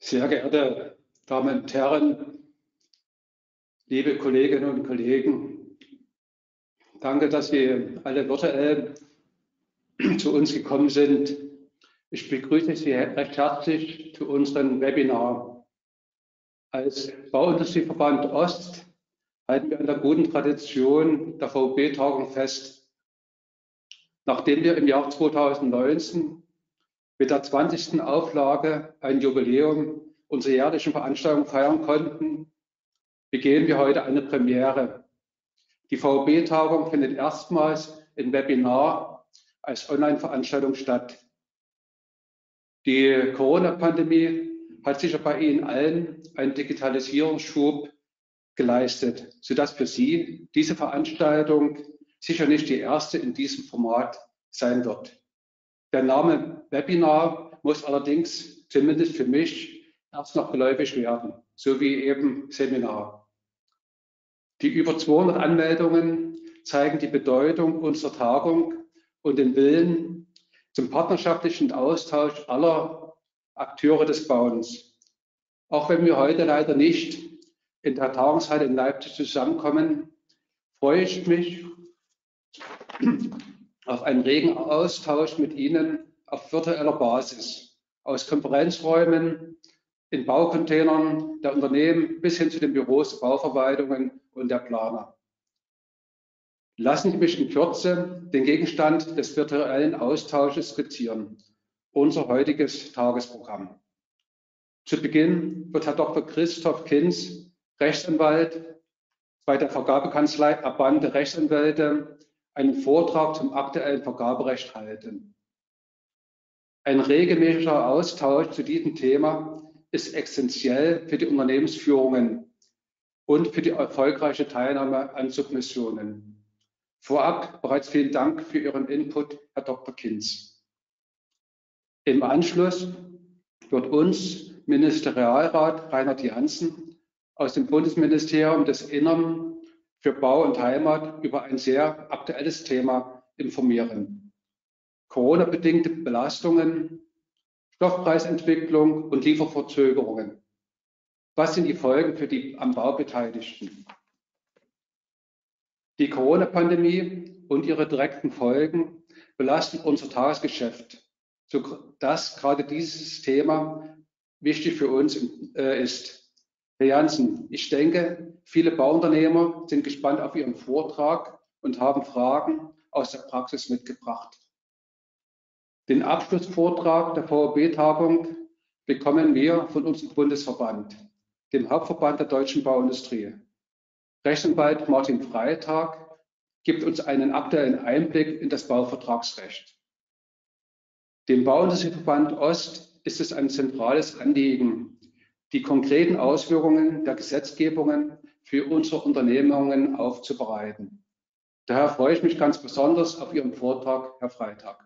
Sehr geehrte Damen und Herren, liebe Kolleginnen und Kollegen, danke, dass Sie alle virtuell zu uns gekommen sind. Ich begrüße Sie recht herzlich zu unserem Webinar. Als Bauindustrieverband Ost halten wir an der guten Tradition der VUB-Tagung fest. Nachdem wir im Jahr 2019 mit der 20. Auflage ein Jubiläum unserer jährlichen Veranstaltung feiern konnten, begehen wir heute eine Premiere. Die VUB-Tagung findet erstmals im Webinar als Online-Veranstaltung statt. Die Corona-Pandemie hat sicher bei Ihnen allen einen Digitalisierungsschub geleistet, sodass für Sie diese Veranstaltung sicher nicht die erste in diesem Format sein wird. Der Name Webinar muss allerdings, zumindest für mich, erst noch geläufig werden, so wie eben Seminar. Die über 200 Anmeldungen zeigen die Bedeutung unserer Tagung und den Willen zum partnerschaftlichen Austausch aller Akteure des Bauens. Auch wenn wir heute leider nicht in der Tagungshalle in Leipzig zusammenkommen, freue ich mich auf einen regen Austausch mit Ihnen auf virtueller Basis, aus Konferenzräumen, in Baucontainern der Unternehmen bis hin zu den Büros der Bauverwaltungen und der Planer. Lassen Sie mich in Kürze den Gegenstand des virtuellen Austausches skizzieren, unser heutiges Tagesprogramm. Zu Beginn wird Herr Dr. Christoph Kinz, Rechtsanwalt bei der Vergabekanzlei Abande Rechtsanwälte, einen Vortrag zum aktuellen Vergaberecht halten. Ein regelmäßiger Austausch zu diesem Thema ist essentiell für die Unternehmensführungen und für die erfolgreiche Teilnahme an Submissionen. Vorab bereits vielen Dank für Ihren Input, Herr Dr. Kinz. Im Anschluss wird uns Ministerialrat Reinhard Janssen aus dem Bundesministerium des Innern für Bau und Heimat über ein sehr aktuelles Thema informieren. Corona-bedingte Belastungen, Stoffpreisentwicklung und Lieferverzögerungen. Was sind die Folgen für die am Bau Beteiligten? Die Corona-Pandemie und ihre direkten Folgen belasten unser Tagesgeschäft, sodass gerade dieses Thema wichtig für uns ist. Herr Janssen, ich denke, viele Bauunternehmer sind gespannt auf Ihren Vortrag und haben Fragen aus der Praxis mitgebracht. Den Abschlussvortrag der VUB-Tagung bekommen wir von unserem Bundesverband, dem Hauptverband der deutschen Bauindustrie. Rechtsanwalt Martin Freitag gibt uns einen aktuellen Einblick in das Bauvertragsrecht. Dem Bauindustrieverband Ost ist es ein zentrales Anliegen, die konkreten Auswirkungen der Gesetzgebungen für unsere Unternehmungen aufzubereiten. Daher freue ich mich ganz besonders auf Ihren Vortrag, Herr Freitag.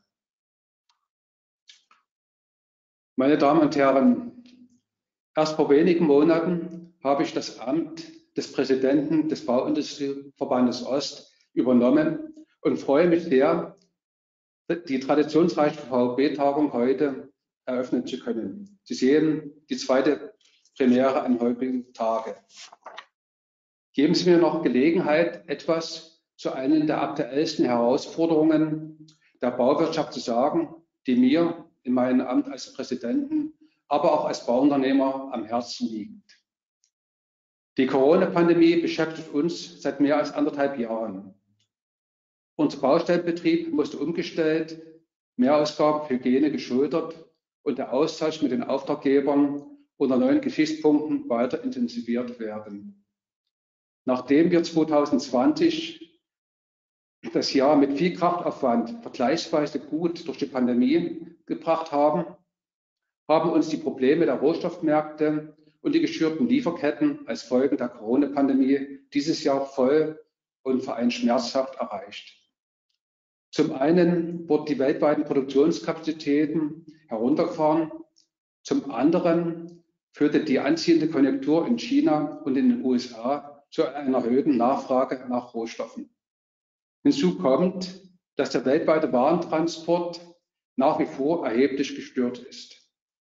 Meine Damen und Herren, erst vor wenigen Monaten habe ich das Amt des Präsidenten des Bauindustrieverbandes Ost übernommen und freue mich sehr, die traditionsreiche VUB-Tagung heute eröffnen zu können. Sie sehen die zweite Premiere an heutigen Tage. Geben Sie mir noch Gelegenheit, etwas zu einer der aktuellsten Herausforderungen der Bauwirtschaft zu sagen, die mir in meinem Amt als Präsidenten, aber auch als Bauunternehmer am Herzen liegt. Die Corona-Pandemie beschäftigt uns seit mehr als 1,5 Jahren. Unser Baustellenbetrieb musste umgestellt, Mehrausgaben für Hygiene geschultert und der Austausch mit den Auftraggebern unter neuen Gesichtspunkten weiter intensiviert werden. Nachdem wir 2020 das Jahr mit viel Kraftaufwand vergleichsweise gut durch die Pandemie gebracht haben, haben uns die Probleme der Rohstoffmärkte und die geschürten Lieferketten als Folge der Corona-Pandemie dieses Jahr voll und vor allem schmerzhaft erreicht. Zum einen wurden die weltweiten Produktionskapazitäten heruntergefahren, zum anderen führte die anziehende Konjunktur in China und in den USA zu einer erhöhten Nachfrage nach Rohstoffen. Hinzu kommt, dass der weltweite Warentransport nach wie vor erheblich gestört ist.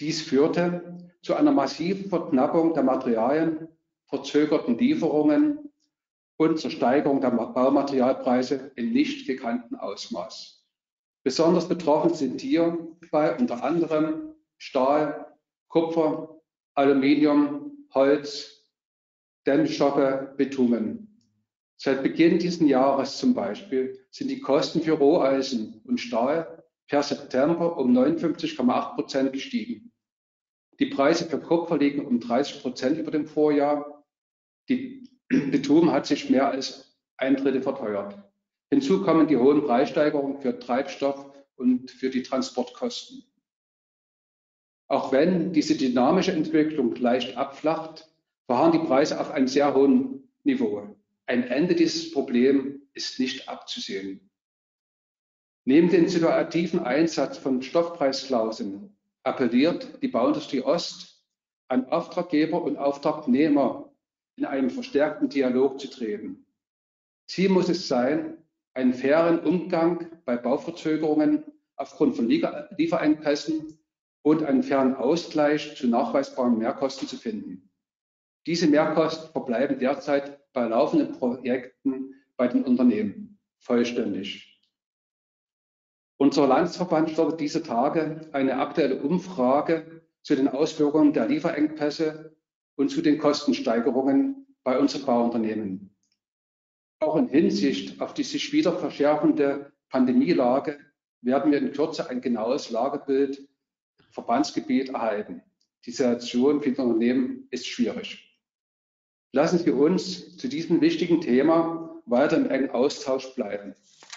Dies führte zu einer massiven Verknappung der Materialien, verzögerten Lieferungen und zur Steigerung der Baumaterialpreise in nicht gekanntem Ausmaß. Besonders betroffen sind hierbei unter anderem Stahl, Kupfer, Aluminium, Holz, Dämmstoffe, Bitumen. Seit Beginn dieses Jahres zum Beispiel sind die Kosten für Roheisen und Stahl per September um 59,8% gestiegen. Die Preise für Kupfer liegen um 30% über dem Vorjahr. Die Bitumen hat sich mehr als ein Drittel verteuert. Hinzu kommen die hohen Preissteigerungen für Treibstoff und für die Transportkosten. Auch wenn diese dynamische Entwicklung leicht abflacht, verharren die Preise auf einem sehr hohen Niveau. Ein Ende dieses Problems ist nicht abzusehen. Neben dem situativen Einsatz von Stoffpreisklauseln appelliert die Bauindustrie Ost an Auftraggeber und Auftragnehmer, in einen verstärkten Dialog zu treten. Ziel muss es sein, einen fairen Umgang bei Bauverzögerungen aufgrund von Lieferengpässen und einen fairen Ausgleich zu nachweisbaren Mehrkosten zu finden. Diese Mehrkosten verbleiben derzeit bei laufenden Projekten bei den Unternehmen vollständig. Unser Landesverband startet diese Tage eine aktuelle Umfrage zu den Auswirkungen der Lieferengpässe und zu den Kostensteigerungen bei unseren Bauunternehmen. Auch in Hinsicht auf die sich wieder verschärfende Pandemielage werden wir in Kürze ein genaues Lagebild im Verbandsgebiet erhalten. Die Situation für die Unternehmen ist schwierig. Lassen Sie uns zu diesem wichtigen Thema weiter im engen Austausch bleiben.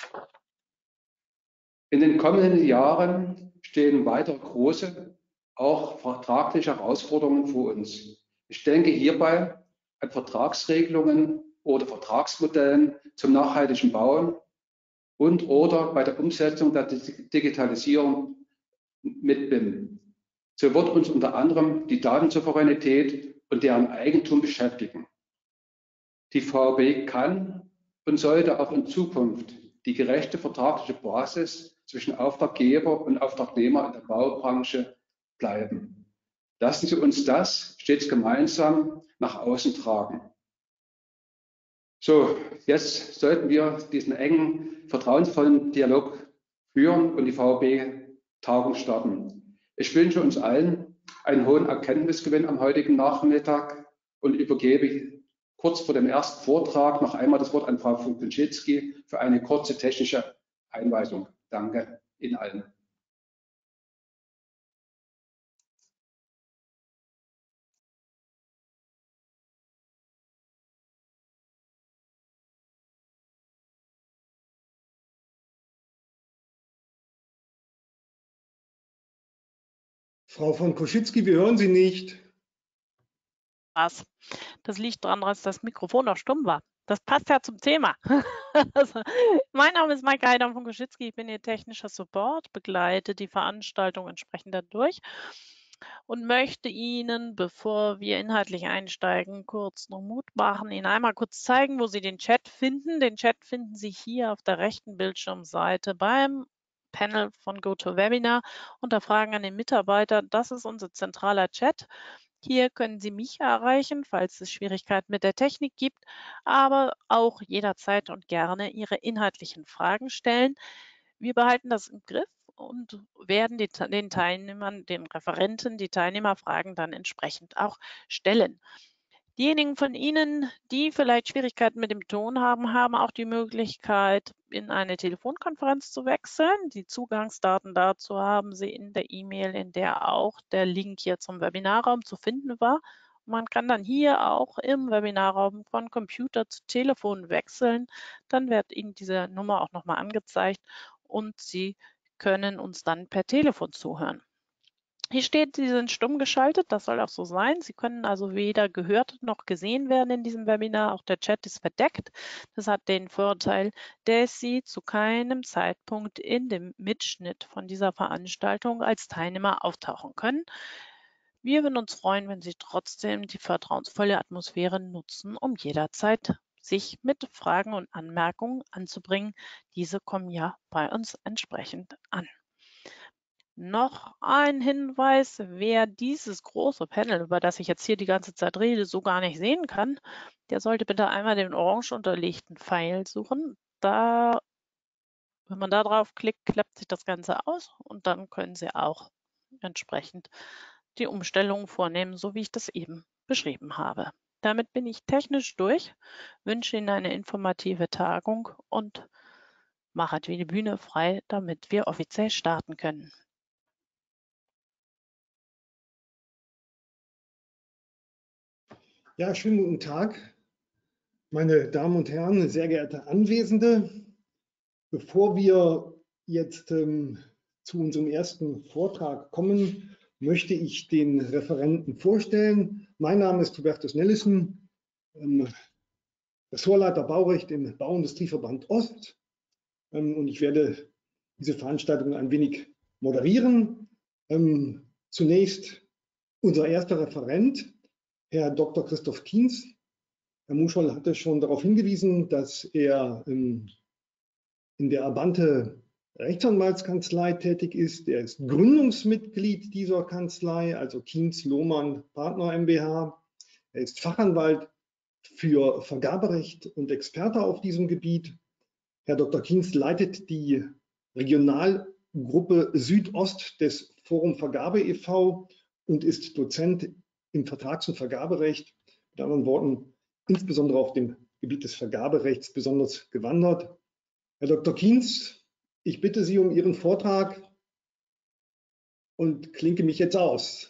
In den kommenden Jahren stehen weiter große, auch vertragliche Herausforderungen vor uns. Ich denke hierbei an Vertragsregelungen oder Vertragsmodellen zum nachhaltigen Bauen und oder bei der Umsetzung der Digitalisierung mit BIM. So wird uns unter anderem die Datensouveränität und deren Eigentum beschäftigen. Die VAB kann und sollte auch in Zukunft die gerechte vertragliche Basis zwischen Auftraggeber und Auftragnehmer in der Baubranche bleiben. Lassen Sie uns das stets gemeinsam nach außen tragen. So, jetzt sollten wir diesen engen, vertrauensvollen Dialog führen und die VAB-Tagung starten. Ich wünsche uns allen einen hohen Erkenntnisgewinn am heutigen Nachmittag und übergebe kurz vor dem ersten Vortrag noch einmal das Wort an Frau Funkelschitsky für eine kurze technische Einweisung. Danke Ihnen allen. Frau von Koschitzky, wir hören Sie nicht. Was? Das liegt daran, dass das Mikrofon noch stumm war. Das passt ja zum Thema. Also, mein Name ist Maike Heider von Koschitzky. Ich bin Ihr technischer Support, begleite die Veranstaltung entsprechend dadurch und möchte Ihnen, bevor wir inhaltlich einsteigen, kurz noch Mut machen, Ihnen einmal kurz zeigen, wo Sie den Chat finden. Den Chat finden Sie hier auf der rechten Bildschirmseite beim Panel von GoToWebinar unter Fragen an den Mitarbeiter. Das ist unser zentraler Chat. Hier können Sie mich erreichen, falls es Schwierigkeiten mit der Technik gibt, aber auch jederzeit und gerne Ihre inhaltlichen Fragen stellen. Wir behalten das im Griff und werden den Teilnehmern, den Referenten, die Teilnehmerfragen dann entsprechend auch stellen. Diejenigen von Ihnen, die vielleicht Schwierigkeiten mit dem Ton haben, haben auch die Möglichkeit, in eine Telefonkonferenz zu wechseln. Die Zugangsdaten dazu haben Sie in der E-Mail, in der auch der Link hier zum Webinarraum zu finden war. Man kann dann hier auch im Webinarraum von Computer zu Telefon wechseln. Dann wird Ihnen diese Nummer auch nochmal angezeigt und Sie können uns dann per Telefon zuhören. Hier steht, Sie sind stumm geschaltet, das soll auch so sein. Sie können also weder gehört noch gesehen werden in diesem Webinar. Auch der Chat ist verdeckt. Das hat den Vorteil, dass Sie zu keinem Zeitpunkt in dem Mitschnitt von dieser Veranstaltung als Teilnehmer auftauchen können. Wir würden uns freuen, wenn Sie trotzdem die vertrauensvolle Atmosphäre nutzen, um jederzeit sich mit Fragen und Anmerkungen anzubringen. Diese kommen ja bei uns entsprechend an. Noch ein Hinweis, wer dieses große Panel, über das ich jetzt hier die ganze Zeit rede, so gar nicht sehen kann, der sollte bitte einmal den orange unterlegten Pfeil suchen. Wenn man da drauf klickt, klappt sich das Ganze aus und dann können Sie auch entsprechend die Umstellung vornehmen, so wie ich das eben beschrieben habe. Damit bin ich technisch durch, wünsche Ihnen eine informative Tagung und mache die Bühne frei, damit wir offiziell starten können. Ja, schönen guten Tag, meine Damen und Herren, sehr geehrte Anwesende. Bevor wir jetzt zu unserem ersten Vortrag kommen, möchte ich den Referenten vorstellen. Mein Name ist Hubertus Nellissen, Ressortleiter Baurecht im Bauindustrieverband Ost. Und ich werde diese Veranstaltung ein wenig moderieren. Zunächst unser erster Referent, Herr Dr. Christoph Kienz. Herr Muschol hatte schon darauf hingewiesen, dass er in der Abante Rechtsanwaltskanzlei tätig ist. Er ist Gründungsmitglied dieser Kanzlei, also Kienz Lohmann Partner MBH. Er ist Fachanwalt für Vergaberecht und Experte auf diesem Gebiet. Herr Dr. Kienz leitet die Regionalgruppe Südost des Forum Vergabe e.V. und ist Dozent im Vertrags- und Vergaberecht. Mit anderen Worten, insbesondere auf dem Gebiet des Vergaberechts besonders gewandert. Herr Dr. Kienz, ich bitte Sie um Ihren Vortrag und klinke mich jetzt aus.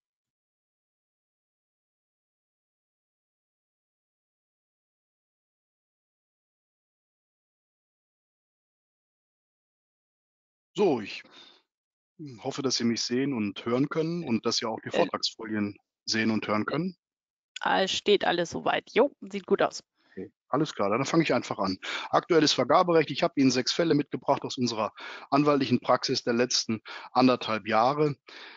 So, ich hoffe, dass Sie mich sehen und hören können und dass Sie auch die Vortragsfolien sehen und hören können. Steht alles soweit. Jo, sieht gut aus. Okay, alles klar, dann fange ich einfach an. Aktuelles Vergaberecht. Ich habe Ihnen 6 Fälle mitgebracht aus unserer anwaltlichen Praxis der letzten 1,5 Jahre.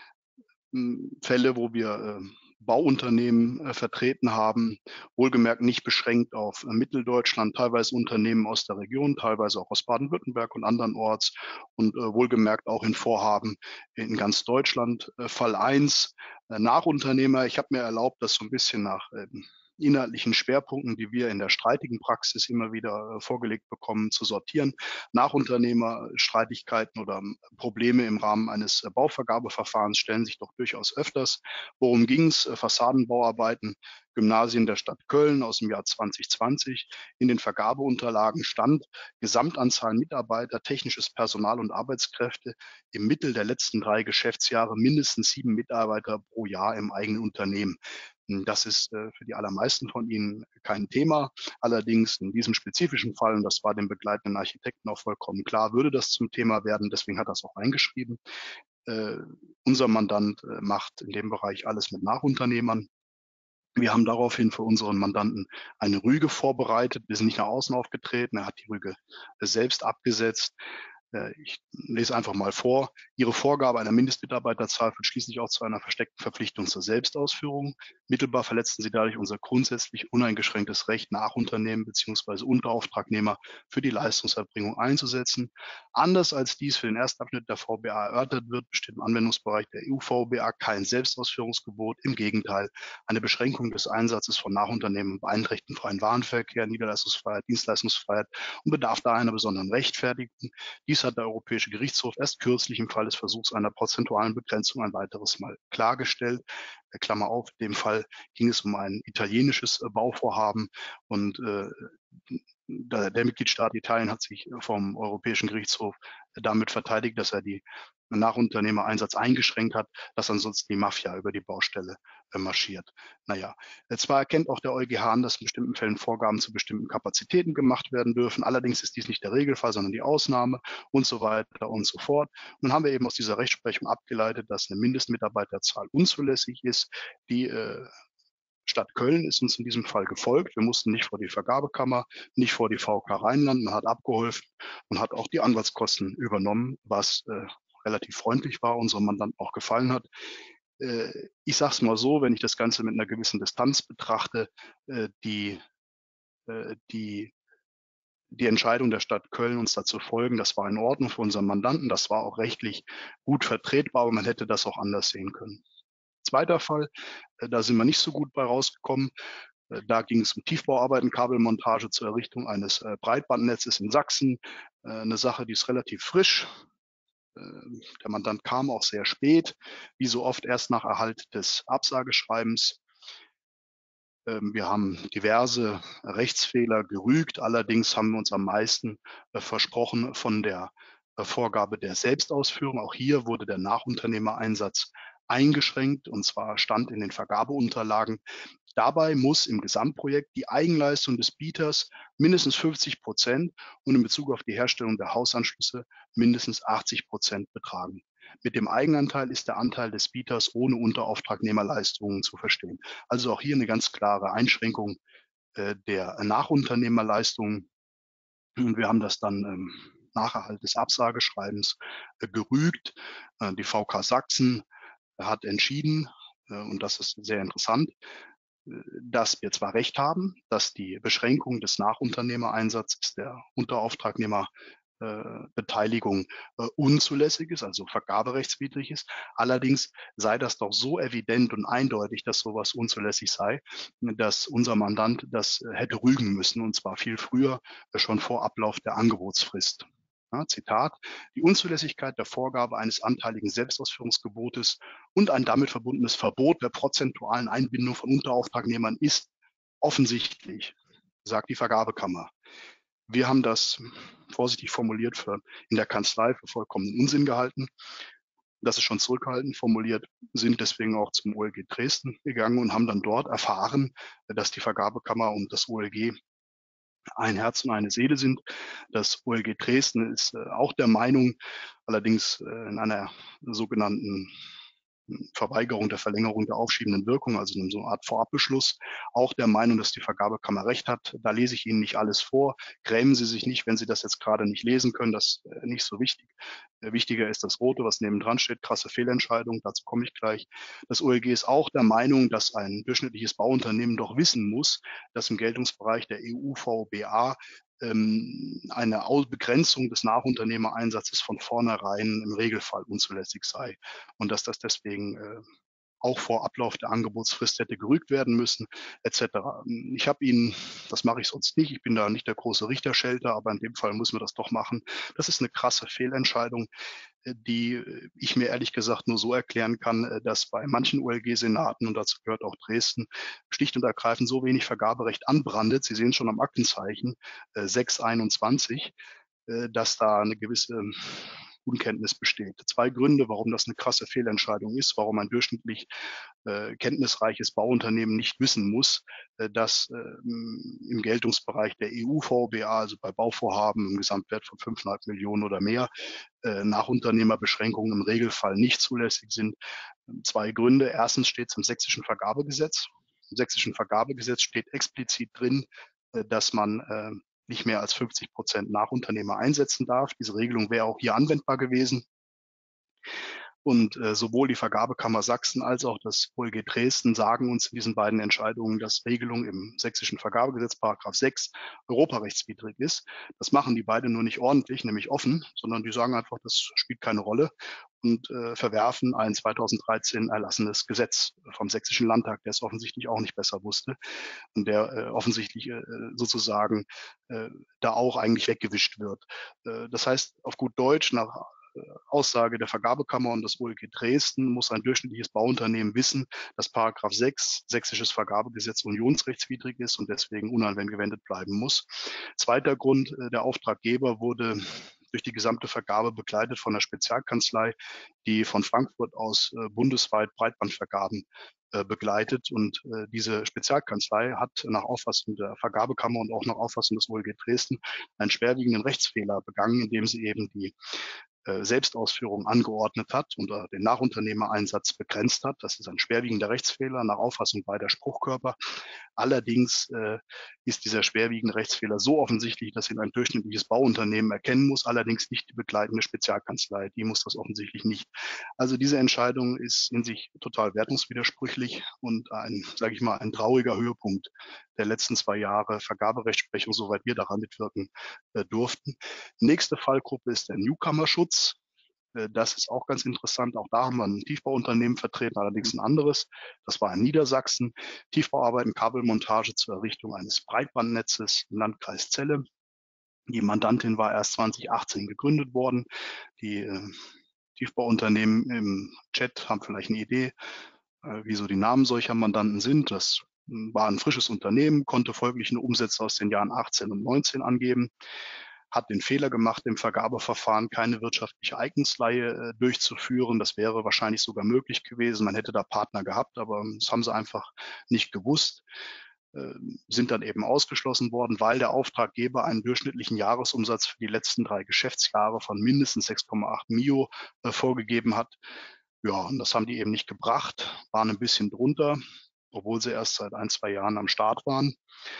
Fälle, wo wir Bauunternehmen vertreten haben, wohlgemerkt nicht beschränkt auf Mitteldeutschland, teilweise Unternehmen aus der Region, teilweise auch aus Baden-Württemberg und andernorts und wohlgemerkt auch in Vorhaben in ganz Deutschland. Fall 1, Nachunternehmer. Ich habe mir erlaubt, das so ein bisschen nach inhaltlichen Schwerpunkten, die wir in der streitigen Praxis immer wieder vorgelegt bekommen, zu sortieren. Nachunternehmerstreitigkeiten oder Probleme im Rahmen eines Bauvergabeverfahrens stellen sich doch durchaus öfters. Worum ging es? Fassadenbauarbeiten, Gymnasien der Stadt Köln aus dem Jahr 2020. In den Vergabeunterlagen stand Gesamtanzahl Mitarbeiter, technisches Personal und Arbeitskräfte im Mittel der letzten 3 Geschäftsjahre mindestens 7 Mitarbeiter pro Jahr im eigenen Unternehmen. Das ist für die allermeisten von Ihnen kein Thema. Allerdings in diesem spezifischen Fall, und das war dem begleitenden Architekten auch vollkommen klar, würde das zum Thema werden. Deswegen hat er es auch eingeschrieben. Unser Mandant macht in dem Bereich alles mit Nachunternehmern. Wir haben daraufhin für unseren Mandanten eine Rüge vorbereitet. Wir sind nicht nach außen aufgetreten. Er hat die Rüge selbst abgesetzt. Ich lese einfach mal vor. Ihre Vorgabe einer Mindestmitarbeiterzahl führt schließlich auch zu einer versteckten Verpflichtung zur Selbstausführung. Mittelbar verletzen Sie dadurch unser grundsätzlich uneingeschränktes Recht, Nachunternehmen bzw. Unterauftragnehmer für die Leistungserbringung einzusetzen. Anders als dies für den ersten Abschnitt der VBA erörtert wird, besteht im Anwendungsbereich der EU-VBA kein Selbstausführungsgebot. Im Gegenteil, eine Beschränkung des Einsatzes von Nachunternehmen beeinträchtigt den freien Warenverkehr, Niederlassungsfreiheit, Dienstleistungsfreiheit und bedarf daher einer besonderen Rechtfertigung. Dies hat der Europäische Gerichtshof erst kürzlich im Fall des Versuchs einer prozentualen Begrenzung ein weiteres Mal klargestellt. Klammer auf, in dem Fall ging es um ein italienisches Bauvorhaben und der Mitgliedstaat Italien hat sich vom Europäischen Gerichtshof damit verteidigt, dass er die Nachunternehmereinsatz eingeschränkt hat, dass ansonsten die Mafia über die Baustelle marschiert. Naja, zwar erkennt auch der EuGH an, dass in bestimmten Fällen Vorgaben zu bestimmten Kapazitäten gemacht werden dürfen. Allerdings ist dies nicht der Regelfall, sondern die Ausnahme und so weiter und so fort. Nun haben wir eben aus dieser Rechtsprechung abgeleitet, dass eine Mindestmitarbeiterzahl unzulässig ist. Die Stadt Köln ist uns in diesem Fall gefolgt. Wir mussten nicht vor die Vergabekammer, nicht vor die VK Rheinland. Man hat abgeholfen und hat auch die Anwaltskosten übernommen, was relativ freundlich war, unserem Mandanten auch gefallen hat. Ich sage es mal so, wenn ich das Ganze mit einer gewissen Distanz betrachte, die die Entscheidung der Stadt Köln, uns da zu folgen, das war in Ordnung für unseren Mandanten, das war auch rechtlich gut vertretbar, aber man hätte das auch anders sehen können. Zweiter Fall, da sind wir nicht so gut bei rausgekommen. Da ging es um Tiefbauarbeiten, Kabelmontage zur Errichtung eines Breitbandnetzes in Sachsen. Eine Sache, die ist relativ frisch. Der Mandant kam auch sehr spät, wie so oft erst nach Erhalt des Absageschreibens. Wir haben diverse Rechtsfehler gerügt. Allerdings haben wir uns am meisten versprochen von der Vorgabe der Selbstausführung. Auch hier wurde der Nachunternehmereinsatz eingeschränkt, und zwar stand in den Vergabeunterlagen: Dabei muss im Gesamtprojekt die Eigenleistung des Bieters mindestens 50% und in Bezug auf die Herstellung der Hausanschlüsse mindestens 80% betragen. Mit dem Eigenanteil ist der Anteil des Bieters ohne Unterauftragnehmerleistungen zu verstehen. Also auch hier eine ganz klare Einschränkung der Nachunternehmerleistungen. Und wir haben das dann nach Erhalt des Absageschreibens gerügt. Die VK Sachsen hat entschieden, und das ist sehr interessant, dass wir zwar Recht haben, dass die Beschränkung des Nachunternehmereinsatzes der Unterauftragnehmerbeteiligung unzulässig ist, also vergaberechtswidrig ist. Allerdings sei das doch so evident und eindeutig, dass sowas unzulässig sei, dass unser Mandant das hätte rügen müssen, und zwar viel früher, schon vor Ablauf der Angebotsfrist. Ja, Zitat: Die Unzulässigkeit der Vorgabe eines anteiligen Selbstausführungsgebotes und ein damit verbundenes Verbot der prozentualen Einbindung von Unterauftragnehmern ist offensichtlich, sagt die Vergabekammer. Wir haben das vorsichtig formuliert in der Kanzlei für vollkommenen Unsinn gehalten. Das ist schon zurückhaltend formuliert, sind deswegen auch zum OLG Dresden gegangen und haben dann dort erfahren, dass die Vergabekammer und das OLG ein Herz und eine Seele sind. Das OLG Dresden ist auch der Meinung, allerdings in einer sogenannten Verweigerung der Verlängerung der aufschiebenden Wirkung, also in so einer Art Vorabbeschluss, auch der Meinung, dass die Vergabekammer recht hat. Da lese ich Ihnen nicht alles vor. Grämen Sie sich nicht, wenn Sie das jetzt gerade nicht lesen können. Das ist nicht so wichtig. Wichtiger ist das Rote, was nebendran steht: krasse Fehlentscheidung. Dazu komme ich gleich. Das OLG ist auch der Meinung, dass ein durchschnittliches Bauunternehmen doch wissen muss, dass im Geltungsbereich der EU-VBA eine Begrenzung des Nachunternehmereinsatzes von vornherein im Regelfall unzulässig sei und dass das deswegen auch vor Ablauf der Angebotsfrist hätte gerügt werden müssen, etc. Ich habe Ihnen, das mache ich sonst nicht, ich bin da nicht der große Richterschelter, aber in dem Fall müssen wir das doch machen. Das ist eine krasse Fehlentscheidung, die ich mir ehrlich gesagt nur so erklären kann, dass bei manchen OLG-Senaten, und dazu gehört auch Dresden, schlicht und ergreifend so wenig Vergaberecht anbrandet, Sie sehen schon am Aktenzeichen 621, dass da eine gewisse Unkenntnis besteht. Zwei Gründe, warum das eine krasse Fehlentscheidung ist, warum ein durchschnittlich kenntnisreiches Bauunternehmen nicht wissen muss, dass im Geltungsbereich der EU-VBA, also bei Bauvorhaben im Gesamtwert von 5,5 Millionen oder mehr, Nachunternehmerbeschränkungen im Regelfall nicht zulässig sind. Zwei Gründe. Erstens steht es im sächsischen Vergabegesetz. Im sächsischen Vergabegesetz steht explizit drin, dass man nicht mehr als 50% Nachunternehmer einsetzen darf. Diese Regelung wäre auch hier anwendbar gewesen. Und sowohl die Vergabekammer Sachsen als auch das OLG Dresden sagen uns in diesen beiden Entscheidungen, dass Regelung im sächsischen Vergabegesetz § 6 europarechtswidrig ist. Das machen die beide nur nicht ordentlich, nämlich offen, sondern die sagen einfach, das spielt keine Rolle und verwerfen ein 2013 erlassenes Gesetz vom Sächsischen Landtag, der es offensichtlich auch nicht besser wusste und der offensichtlich sozusagen da auch eigentlich weggewischt wird. Das heißt, auf gut Deutsch, nach Aussage der Vergabekammer und des OLG Dresden muss ein durchschnittliches Bauunternehmen wissen, dass § 6 sächsisches Vergabegesetz unionsrechtswidrig ist und deswegen unangewendet bleiben muss. Zweiter Grund, der Auftraggeber wurde durch die gesamte Vergabe begleitet von einer Spezialkanzlei, die von Frankfurt aus bundesweit Breitbandvergaben begleitet. Und diese Spezialkanzlei hat nach Auffassung der Vergabekammer und auch nach Auffassung des OLG Dresden einen schwerwiegenden Rechtsfehler begangen, indem sie eben die Selbstausführung angeordnet hat und den Nachunternehmereinsatz begrenzt hat. Das ist ein schwerwiegender Rechtsfehler nach Auffassung beider Spruchkörper. Allerdings ist dieser schwerwiegende Rechtsfehler so offensichtlich, dass ihn ein durchschnittliches Bauunternehmen erkennen muss, allerdings nicht die begleitende Spezialkanzlei. Die muss das offensichtlich nicht. Also diese Entscheidung ist in sich total wertungswidersprüchlich und ein, sage ich mal, ein trauriger Höhepunkt der letzten 2 Jahre Vergaberechtsprechung, soweit wir daran mitwirken durften. Nächste Fallgruppe ist der Newcomer-Schutz. Das ist auch ganz interessant. Auch da haben wir ein Tiefbauunternehmen vertreten, allerdings ein anderes. Das war in Niedersachsen. Tiefbauarbeiten, Kabelmontage zur Errichtung eines Breitbandnetzes im Landkreis Celle. Die Mandantin war erst 2018 gegründet worden. Die Tiefbauunternehmen im Chat haben vielleicht eine Idee, wieso die Namen solcher Mandanten sind. Das war ein frisches Unternehmen, konnte folglich eine Umsätze aus den Jahren 18 und 19 angeben, hat den Fehler gemacht, im Vergabeverfahren keine wirtschaftliche Eigensleihe durchzuführen. Das wäre wahrscheinlich sogar möglich gewesen. Man hätte da Partner gehabt, aber das haben sie einfach nicht gewusst, sind dann eben ausgeschlossen worden, weil der Auftraggeber einen durchschnittlichen Jahresumsatz für die letzten 3 Geschäftsjahre von mindestens 6,8 Mio vorgegeben hat. Ja, und das haben die eben nicht gebracht, waren ein bisschen drunter, obwohl sie erst seit 1, 2 Jahren am Start waren.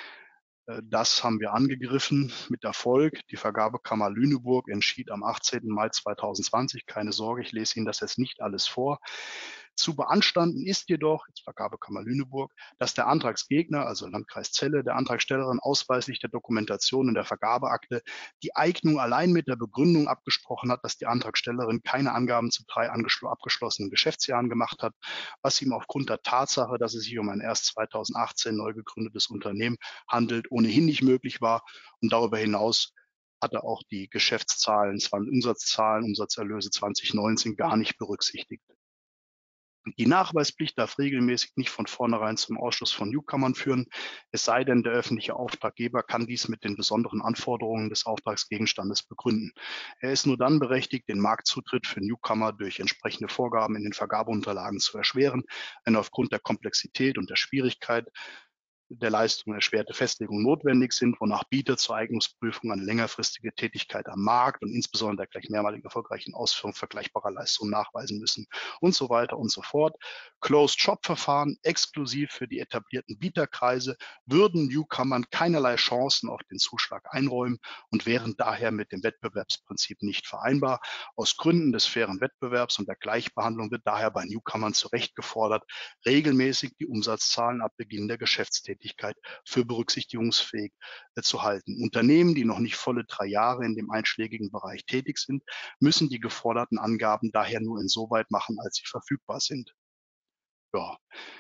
Das haben wir angegriffen mit Erfolg. Die Vergabekammer Lüneburg entschied am 18. Mai 2020, keine Sorge, ich lese Ihnen das jetzt nicht alles vor. Zu beanstanden ist jedoch, jetzt Vergabekammer Lüneburg, dass der Antragsgegner, also Landkreis Celle, der Antragstellerin ausweislich der Dokumentation in der Vergabeakte die Eignung allein mit der Begründung abgesprochen hat, dass die Antragstellerin keine Angaben zu 3 abgeschlossenen Geschäftsjahren gemacht hat, was ihm aufgrund der Tatsache, dass es sich um ein erst 2018 neu gegründetes Unternehmen handelt, ohnehin nicht möglich war. Und darüber hinaus hat er auch die Geschäftszahlen, Umsatzzahlen, Umsatzerlöse 2019 gar nicht berücksichtigt. Die Nachweispflicht darf regelmäßig nicht von vornherein zum Ausschluss von Newcomern führen, es sei denn, der öffentliche Auftraggeber kann dies mit den besonderen Anforderungen des Auftragsgegenstandes begründen. Er ist nur dann berechtigt, den Marktzutritt für Newcomer durch entsprechende Vorgaben in den Vergabeunterlagen zu erschweren, wenn aufgrund der Komplexität und der Schwierigkeit der Leistung erschwerte Festlegungen notwendig sind, wonach Bieter zur Eignungsprüfung eine längerfristige Tätigkeit am Markt und insbesondere der gleich mehrmalig erfolgreichen Ausführung vergleichbarer Leistungen nachweisen müssen und so weiter und so fort. Closed-Shop-Verfahren exklusiv für die etablierten Bieterkreise würden Newcomern keinerlei Chancen auf den Zuschlag einräumen und wären daher mit dem Wettbewerbsprinzip nicht vereinbar. Aus Gründen des fairen Wettbewerbs und der Gleichbehandlung wird daher bei Newcomern zu Recht gefordert, regelmäßig die Umsatzzahlen ab Beginn der Geschäftstätigkeit für berücksichtigungsfähig zu halten. Unternehmen, die noch nicht volle 3 Jahre in dem einschlägigen Bereich tätig sind, müssen die geforderten Angaben daher nur insoweit machen, als sie verfügbar sind. Ja.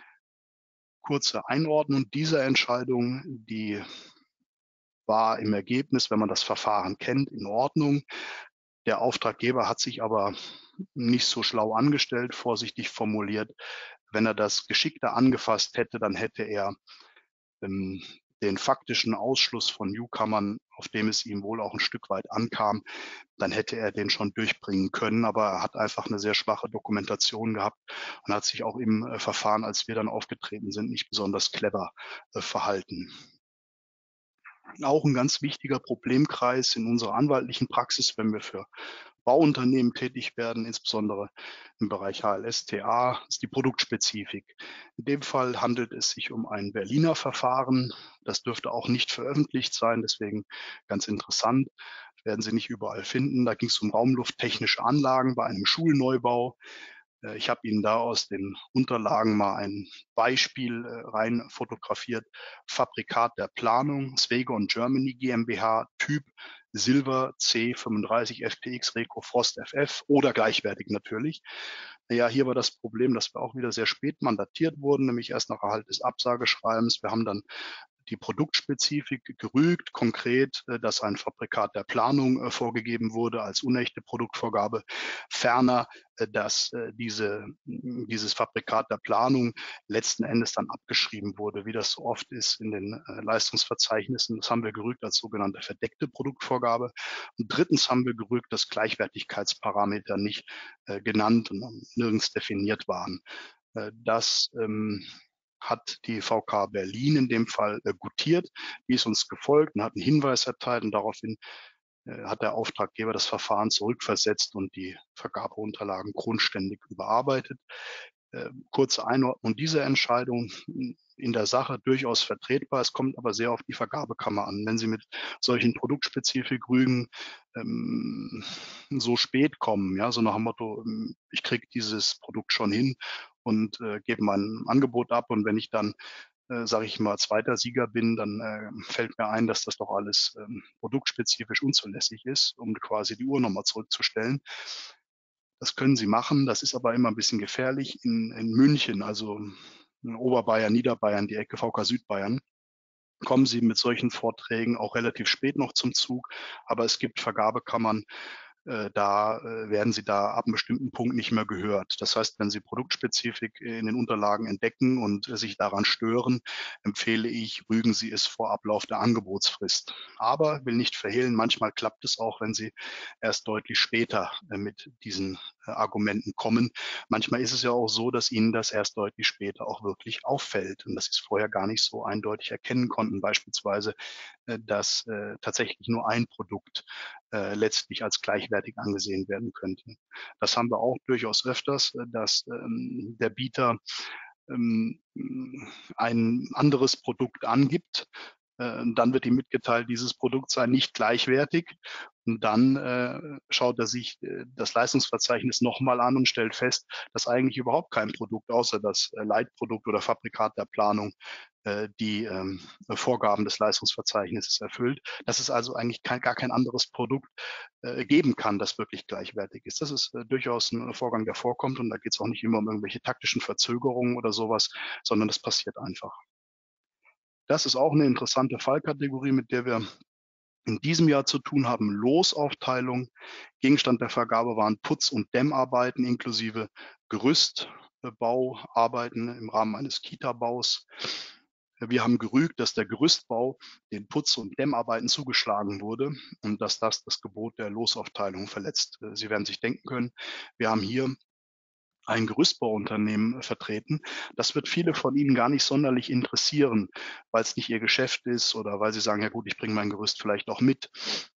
Kurze Einordnung dieser Entscheidung, die war im Ergebnis, wenn man das Verfahren kennt, in Ordnung. Der Auftraggeber hat sich aber nicht so schlau angestellt, vorsichtig formuliert. Wenn er das geschickter angefasst hätte, dann hätte er den faktischen Ausschluss von Newcomern, auf dem es ihm wohl auch ein Stück weit ankam, dann hätte er den schon durchbringen können. Aber er hat einfach eine sehr schwache Dokumentation gehabt und hat sich auch im Verfahren, als wir dann aufgetreten sind, nicht besonders clever verhalten. Auch ein ganz wichtiger Problemkreis in unserer anwaltlichen Praxis, wenn wir für Bauunternehmen tätig werden, insbesondere im Bereich HLS-TA, ist die Produktspezifik. In dem Fall handelt es sich um ein Berliner Verfahren. Das dürfte auch nicht veröffentlicht sein, deswegen ganz interessant. Das werden Sie nicht überall finden. Da ging es um raumlufttechnische Anlagen bei einem Schulneubau. Ich habe Ihnen da aus den Unterlagen mal ein Beispiel rein fotografiert. Fabrikat der Planung, Svegon Germany GmbH, Typ Silver C35 FTX Reco Frost FF oder gleichwertig natürlich. Naja, hier war das Problem, dass wir auch wieder sehr spät mandatiert wurden, nämlich erst nach Erhalt des Absageschreibens. Wir haben dann die Produktspezifik gerügt, konkret, dass ein Fabrikat der Planung vorgegeben wurde als unechte Produktvorgabe. Ferner, dass dieses Fabrikat der Planung letzten Endes dann abgeschrieben wurde, wie das so oft ist in den Leistungsverzeichnissen. Das haben wir gerügt als sogenannte verdeckte Produktvorgabe. Und drittens haben wir gerügt, dass Gleichwertigkeitsparameter nicht genannt und nirgends definiert waren. Das hat die VK Berlin in dem Fall gutiert. Die ist uns gefolgt und hat einen Hinweis erteilt und daraufhin hat der Auftraggeber das Verfahren zurückversetzt und die Vergabeunterlagen grundständig überarbeitet. Kurze Einordnung dieser Entscheidung: in der Sache durchaus vertretbar. Es kommt aber sehr auf die Vergabekammer an. Wenn Sie mit solchen Produktspezifik-Rügen so spät kommen, ja, so nach dem Motto, ich kriege dieses Produkt schon hin und gebe mein Angebot ab, und wenn ich dann, sage ich mal, zweiter Sieger bin, dann fällt mir ein, dass das doch alles produktspezifisch unzulässig ist, um quasi die Uhr nochmal zurückzustellen. Das können Sie machen, das ist aber immer ein bisschen gefährlich. In München, also in Oberbayern, Niederbayern, die Ecke VK Südbayern, kommen Sie mit solchen Vorträgen auch relativ spät noch zum Zug. Aber es gibt Vergabekammern, da werden Sie da ab einem bestimmten Punkt nicht mehr gehört. Das heißt, wenn Sie Produktspezifik in den Unterlagen entdecken und sich daran stören, empfehle ich, rügen Sie es vor Ablauf der Angebotsfrist. Aber will nicht verhehlen, manchmal klappt es auch, wenn Sie erst deutlich später mit diesen Argumenten kommen. Manchmal ist es ja auch so, dass Ihnen das erst deutlich später auch wirklich auffällt und das ist vorher gar nicht so eindeutig erkennen konnten. Beispielsweise, dass tatsächlich nur ein Produkt letztlich als gleichwertig angesehen werden könnte. Das haben wir auch durchaus öfters, dass der Bieter ein anderes Produkt angibt. Dann wird ihm mitgeteilt, dieses Produkt sei nicht gleichwertig. Und dann schaut er sich das Leistungsverzeichnis nochmal an und stellt fest, dass eigentlich überhaupt kein Produkt außer das Leitprodukt oder Fabrikat der Planung die Vorgaben des Leistungsverzeichnisses erfüllt, dass es also eigentlich gar kein anderes Produkt geben kann, das wirklich gleichwertig ist. Das ist durchaus ein Vorgang, der vorkommt, und da geht es auch nicht immer um irgendwelche taktischen Verzögerungen oder sowas, sondern das passiert einfach. Das ist auch eine interessante Fallkategorie, mit der wir in diesem Jahr zu tun haben: Losaufteilung. Gegenstand der Vergabe waren Putz- und Dämmarbeiten inklusive Gerüstbauarbeiten im Rahmen eines Kita-Baus. Wir haben gerügt, dass der Gerüstbau den Putz- und Dämmarbeiten zugeschlagen wurde und dass das Gebot der Losaufteilung verletzt. Sie werden sich denken können, wir haben hier ein Gerüstbauunternehmen vertreten. Das wird viele von Ihnen gar nicht sonderlich interessieren, weil es nicht Ihr Geschäft ist oder weil Sie sagen, ja gut, ich bringe mein Gerüst vielleicht auch mit.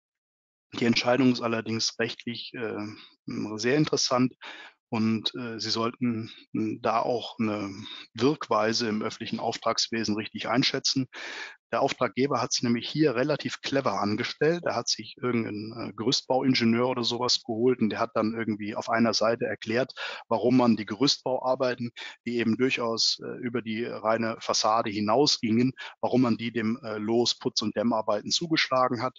Die Entscheidung ist allerdings rechtlich sehr interessant, und Sie sollten da auch eine Wirkweise im öffentlichen Auftragswesen richtig einschätzen. Der Auftraggeber hat es nämlich hier relativ clever angestellt. Er hat sich irgendeinen Gerüstbauingenieur oder sowas geholt, und der hat dann irgendwie auf einer Seite erklärt, warum man die Gerüstbauarbeiten, die eben durchaus über die reine Fassade hinausgingen, warum man die dem Los-, Putz- und Dämmarbeiten zugeschlagen hat.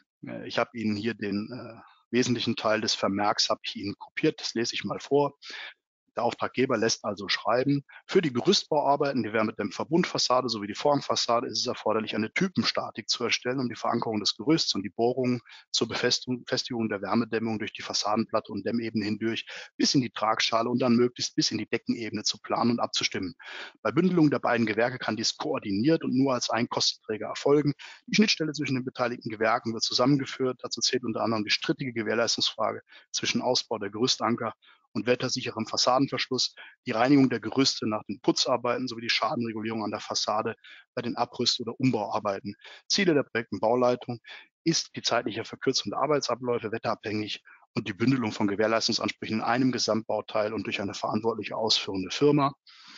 Ich habe Ihnen hier den wesentlichen Teil des Vermerks habe ich Ihnen kopiert. Das lese ich mal vor. Der Auftraggeber lässt also schreiben: Für die Gerüstbauarbeiten, die Wärmedämmverbundfassade sowie die Formfassade ist es erforderlich, eine Typenstatik zu erstellen, um die Verankerung des Gerüsts und die Bohrungen zur Befestigung der Wärmedämmung durch die Fassadenplatte und Dämmebene hindurch bis in die Tragschale und dann möglichst bis in die Deckenebene zu planen und abzustimmen. Bei Bündelung der beiden Gewerke kann dies koordiniert und nur als ein Kostenträger erfolgen. Die Schnittstelle zwischen den beteiligten Gewerken wird zusammengeführt. Dazu zählt unter anderem die strittige Gewährleistungsfrage zwischen Ausbau der Gerüstanker und wettersicherem Fassadenverschluss, die Reinigung der Gerüste nach den Putzarbeiten sowie die Schadenregulierung an der Fassade bei den Abrüst- oder Umbauarbeiten. Ziele der Projekt- und Bauleitung ist die zeitliche Verkürzung der Arbeitsabläufe wetterabhängig und die Bündelung von Gewährleistungsansprüchen in einem Gesamtbauteil und durch eine verantwortliche ausführende Firma.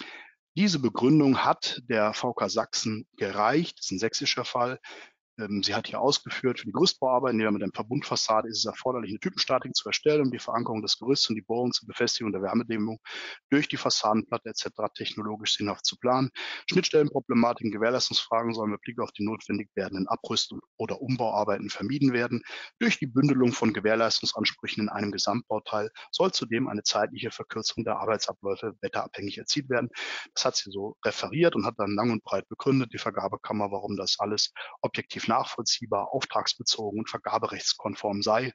Diese Begründung hat der VK Sachsen gereicht. Das ist ein sächsischer Fall. Sie hat hier ausgeführt, für die Gerüstbauarbeiten mit der Verbundfassade ist es erforderlich, eine Typenstatik zu erstellen, um die Verankerung des Gerüsts und die Bohrung zur Befestigung der Wärmedämmung durch die Fassadenplatte etc. technologisch sinnhaft zu planen. Schnittstellenproblematiken, Gewährleistungsfragen sollen mit Blick auf die notwendig werdenden Abrüst- oder Umbauarbeiten vermieden werden. Durch die Bündelung von Gewährleistungsansprüchen in einem Gesamtbauteil soll zudem eine zeitliche Verkürzung der Arbeitsabläufe wetterabhängig erzielt werden. Das hat sie so referiert und hat dann lang und breit begründet, die Vergabekammer, warum das alles objektiv nachvollziehbar, auftragsbezogen und vergaberechtskonform sei.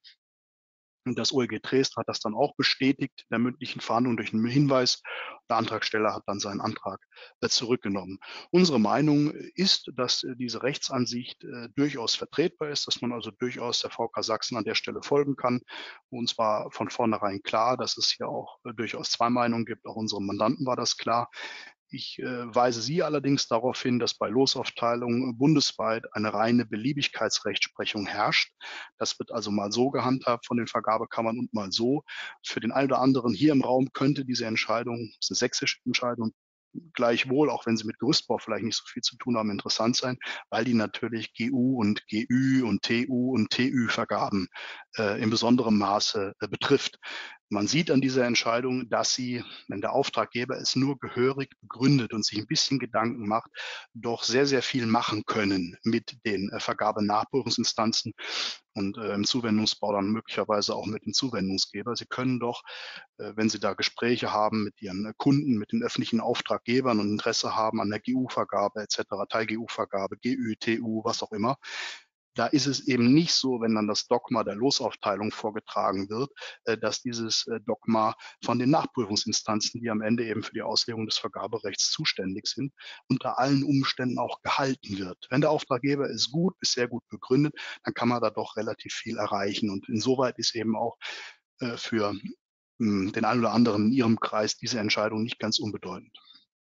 Und das OLG Dresden hat das dann auch bestätigt in der mündlichen Verhandlung durch einen Hinweis. Der Antragsteller hat dann seinen Antrag zurückgenommen. Unsere Meinung ist, dass diese Rechtsansicht durchaus vertretbar ist, dass man also durchaus der VK Sachsen an der Stelle folgen kann. Uns war von vornherein klar, dass es hier auch durchaus zwei Meinungen gibt. Auch unserem Mandanten war das klar. Ich weise Sie allerdings darauf hin, dass bei Losaufteilungen bundesweit eine reine Beliebigkeitsrechtsprechung herrscht. Das wird also mal so gehandhabt von den Vergabekammern und mal so. Für den einen oder anderen hier im Raum könnte diese Entscheidung, das ist eine sächsische Entscheidung, gleichwohl, auch wenn sie mit Gerüstbau vielleicht nicht so viel zu tun haben, interessant sein, weil die natürlich GU und GÜ und TU und TÜ-Vergaben in besonderem Maße betrifft. Man sieht an dieser Entscheidung, dass sie, wenn der Auftraggeber es nur gehörig begründet und sich ein bisschen Gedanken macht, doch sehr, sehr viel machen können mit den Vergabenachprüfungsinstanzen und im Zuwendungsbau dann möglicherweise auch mit dem Zuwendungsgeber. Sie können doch, wenn Sie da Gespräche haben mit Ihren Kunden, mit den öffentlichen Auftraggebern und Interesse haben an der GU-Vergabe etc., Teil-GU-Vergabe, GÜ, TU, was auch immer, da ist es eben nicht so, wenn dann das Dogma der Losaufteilung vorgetragen wird, dass dieses Dogma von den Nachprüfungsinstanzen, die am Ende eben für die Auslegung des Vergaberechts zuständig sind, unter allen Umständen auch gehalten wird. Wenn der Auftraggeber es gut bis sehr gut begründet, dann kann man da doch relativ viel erreichen. Und insoweit ist eben auch für den einen oder anderen in Ihrem Kreis diese Entscheidung nicht ganz unbedeutend.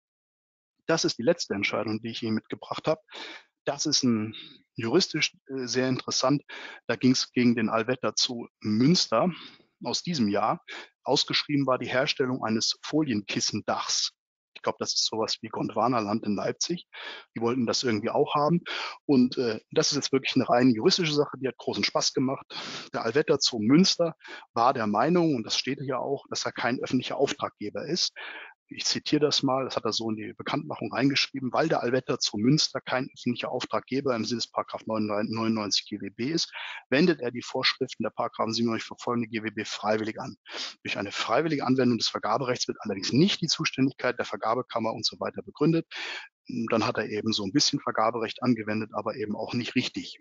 Das ist die letzte Entscheidung, die ich Ihnen mitgebracht habe. Das ist juristisch sehr interessant. Da ging es gegen den Allwetter zu Münster aus diesem Jahr. Ausgeschrieben war die Herstellung eines Folienkissendachs. Ich glaube, das ist sowas wie Gondwanaland in Leipzig. Die wollten das irgendwie auch haben. Und das ist jetzt wirklich eine rein juristische Sache, die hat großen Spaß gemacht. Der Allwetter zu Münster war der Meinung, und das steht hier auch, dass er kein öffentlicher Auftraggeber ist. Ich zitiere das mal, das hat er so in die Bekanntmachung reingeschrieben, weil der Allwetter zu Münster kein öffentlicher Auftraggeber im Sinne des § 99 GWB ist, wendet er die Vorschriften der § 97 verfolgende GWB freiwillig an. Durch eine freiwillige Anwendung des Vergaberechts wird allerdings nicht die Zuständigkeit der Vergabekammer und so weiter begründet. Dann hat er eben so ein bisschen Vergaberecht angewendet, aber eben auch nicht richtig.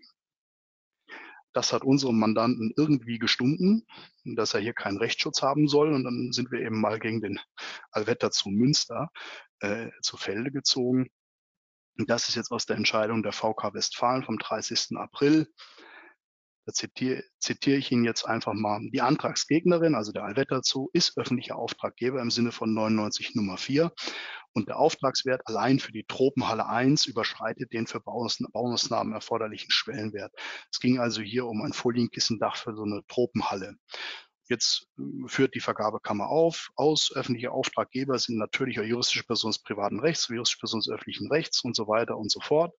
Das hat unserem Mandanten irgendwie gestunken, dass er hier keinen Rechtsschutz haben soll. Und dann sind wir eben mal gegen den Allwetter zu Münster zu Felde gezogen. Und das ist jetzt aus der Entscheidung der VK Westfalen vom 30. April. Da zitiere ich Ihnen jetzt einfach mal. Die Antragsgegnerin, also der Allwetter Zoo, ist öffentlicher Auftraggeber im Sinne von 99 Nummer 4. Und der Auftragswert allein für die Tropenhalle 1 überschreitet den für Baumaßnahmen erforderlichen Schwellenwert. Es ging also hier um ein Folienkissendach für so eine Tropenhalle. Jetzt führt die Vergabekammer aus. Öffentliche Auftraggeber sind natürlicher juristische Person des privaten Rechts, juristische Person des öffentlichen Rechts und so weiter und so fort.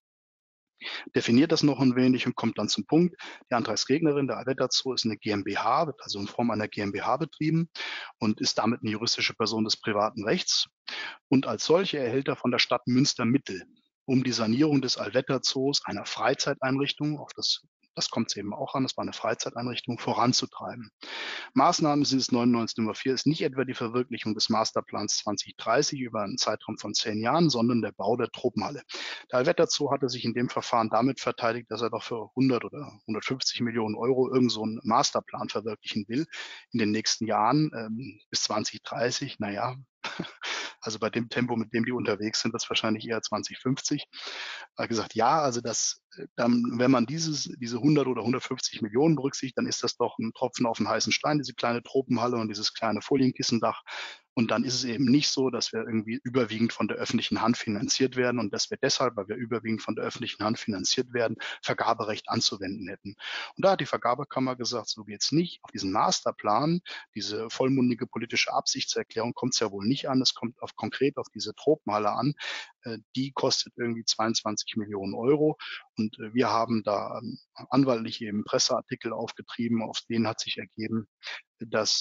Definiert das noch ein wenig und kommt dann zum Punkt. Die Antragsgegnerin, der Allwetter Zoo, ist eine GmbH, wird also in Form einer GmbH betrieben und ist damit eine juristische Person des privaten Rechts. Und als solche erhält er von der Stadt Münster Mittel, um die Sanierung des Allwetter Zoos, einer Freizeiteinrichtung, auf das kommt es eben auch an, das war eine Freizeiteinrichtung, voranzutreiben. Maßnahmen sind es 99 Nummer 4 ist nicht etwa die Verwirklichung des Masterplans 2030 über einen Zeitraum von 10 Jahren, sondern der Bau der Tropenhalle. Der Allwetter Zoo hatte sich in dem Verfahren damit verteidigt, dass er doch für 100 oder 150 Millionen Euro irgend so einen Masterplan verwirklichen will in den nächsten Jahren bis 2030. Naja, also bei dem Tempo, mit dem die unterwegs sind, das wahrscheinlich eher 2050. Er hat gesagt, ja, also wenn man diese 100 oder 150 Millionen berücksichtigt, dann ist das doch ein Tropfen auf den heißen Stein, diese kleine Tropenhalle und dieses kleine Folienkissendach. Und dann ist es eben nicht so, dass wir irgendwie überwiegend von der öffentlichen Hand finanziert werden und dass wir deshalb, weil wir überwiegend von der öffentlichen Hand finanziert werden, Vergaberecht anzuwenden hätten. Und da hat die Vergabekammer gesagt, so geht's nicht. Auf diesen Masterplan, diese vollmundige politische Absichtserklärung kommt es ja wohl nicht an. Es kommt konkret auf diese Tropenhalle an. Die kostet irgendwie 22 Millionen Euro. Und wir haben da anwaltlich eben Presseartikel aufgetrieben, auf denen hat sich ergeben, dass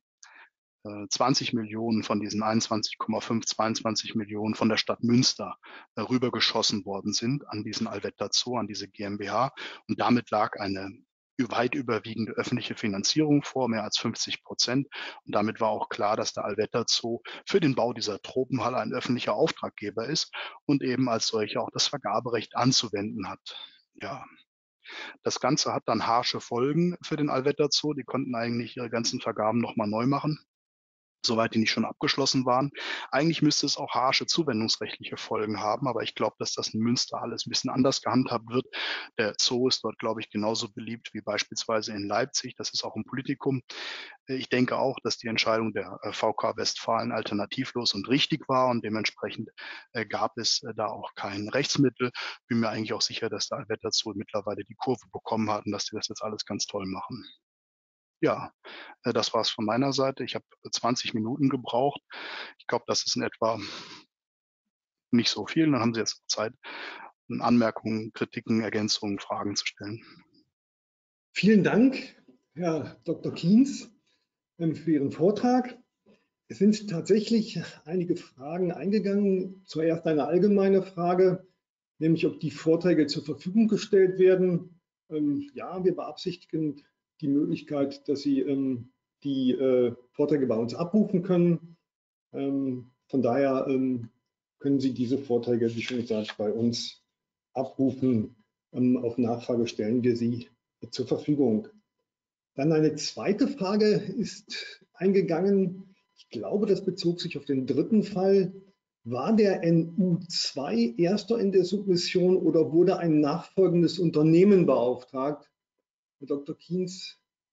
20 Millionen von diesen 21,5, 22 Millionen von der Stadt Münster rübergeschossen worden sind an diesen Allwetter Zoo, an diese GmbH. Und damit lag eine weit überwiegende öffentliche Finanzierung vor, mehr als 50%. Und damit war auch klar, dass der Allwetter Zoo für den Bau dieser Tropenhalle ein öffentlicher Auftraggeber ist und eben als solcher auch das Vergaberecht anzuwenden hat. Ja, das Ganze hat dann harsche Folgen für den Allwetter Zoo. Die konnten eigentlich ihre ganzen Vergaben nochmal neu machen. soweit die nicht schon abgeschlossen waren. Eigentlich müsste es auch harsche zuwendungsrechtliche Folgen haben, aber ich glaube, dass das in Münster alles ein bisschen anders gehandhabt wird. Der Zoo ist dort, glaube ich, genauso beliebt wie beispielsweise in Leipzig. Das ist auch ein Politikum. Ich denke auch, dass die Entscheidung der VK Westfalen alternativlos und richtig war und dementsprechend gab es da auch kein Rechtsmittel. Bin mir eigentlich auch sicher, dass der Allwetter Zoo mittlerweile die Kurve bekommen hat und dass die das jetzt alles ganz toll machen. Ja, das war's von meiner Seite. Ich habe 20 Minuten gebraucht. Ich glaube, das ist in etwa nicht so viel. Dann haben Sie jetzt Zeit, Anmerkungen, Kritiken, Ergänzungen, Fragen zu stellen. Vielen Dank, Herr Dr. Kienz, für Ihren Vortrag. Es sind tatsächlich einige Fragen eingegangen. Zuerst eine allgemeine Frage, nämlich ob die Vorträge zur Verfügung gestellt werden. Ja, wir beabsichtigen die Möglichkeit, dass Sie die Vorträge bei uns abrufen können. Von daher können Sie diese Vorträge, wie schon gesagt, bei uns abrufen. Auf Nachfrage stellen wir sie zur Verfügung. Dann eine zweite Frage ist eingegangen. Ich glaube, das bezog sich auf den dritten Fall. War der NU2 erster in der Submission oder wurde ein nachfolgendes Unternehmen beauftragt? Herr Dr. Kienz,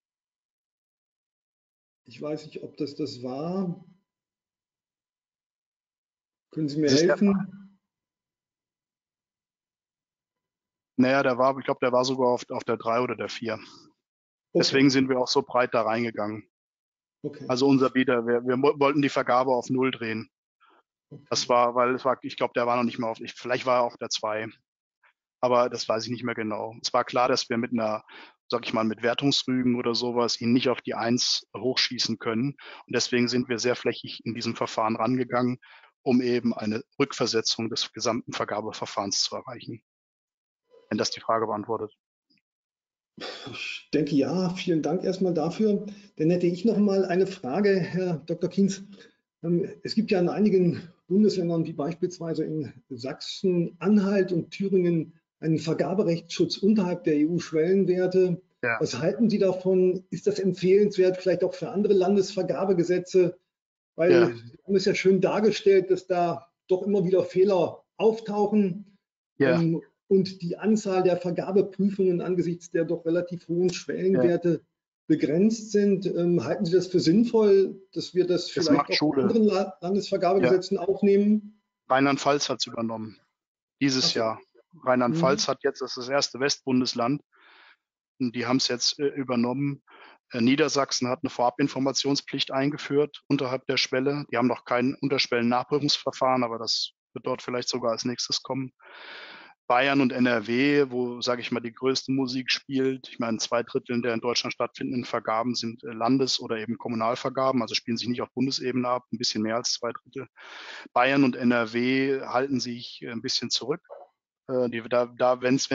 ich weiß nicht, ob das war. Können Sie mir helfen? Naja, ich glaube, der war sogar auf der 3 oder der 4. Okay. Deswegen sind wir auch so breit da reingegangen. Okay. Also unser Bieter, wir wollten die Vergabe auf 0 drehen. Okay. Das war, ich glaube, der war noch nicht mal vielleicht war er auf der 2. Aber das weiß ich nicht mehr genau. Es war klar, dass wir mit mit Wertungsrügen oder sowas ihn nicht auf die 1 hochschießen können. Und deswegen sind wir sehr flächig in diesem Verfahren rangegangen, um eben eine Rückversetzung des gesamten Vergabeverfahrens zu erreichen. Wenn das die Frage beantwortet. Ich denke ja, vielen Dank erstmal dafür. Dann hätte ich noch mal eine Frage, Herr Dr. Kienz. Es gibt ja in einigen Bundesländern, wie beispielsweise in Sachsen-Anhalt und Thüringen, einen Vergaberechtsschutz unterhalb der EU-Schwellenwerte. Ja. Was halten Sie davon? Ist das empfehlenswert, vielleicht auch für andere Landesvergabegesetze? Weil Sie haben es ja schön dargestellt, dass da doch immer wieder Fehler auftauchen. Ja. Und die Anzahl der Vergabeprüfungen angesichts der doch relativ hohen Schwellenwerte begrenzt sind. Halten Sie das für sinnvoll, dass wir das vielleicht auch in anderen Landesvergabegesetzen aufnehmen? Rheinland-Pfalz hat es übernommen, dieses Jahr. Rheinland-Pfalz hat jetzt das erste Westbundesland. Und die haben es jetzt übernommen. Niedersachsen hat eine Vorabinformationspflicht eingeführt unterhalb der Schwelle. Die haben noch kein Unterschwellen-Nachprüfungsverfahren, aber das wird dort vielleicht sogar als nächstes kommen. Bayern und NRW, wo, sage ich mal, die größte Musik spielt. Ich meine, 2/3 der in Deutschland stattfindenden Vergaben sind Landes- oder eben Kommunalvergaben, also spielen sich nicht auf Bundesebene ab, ein bisschen mehr als 2/3. Bayern und NRW halten sich ein bisschen zurück. Ganz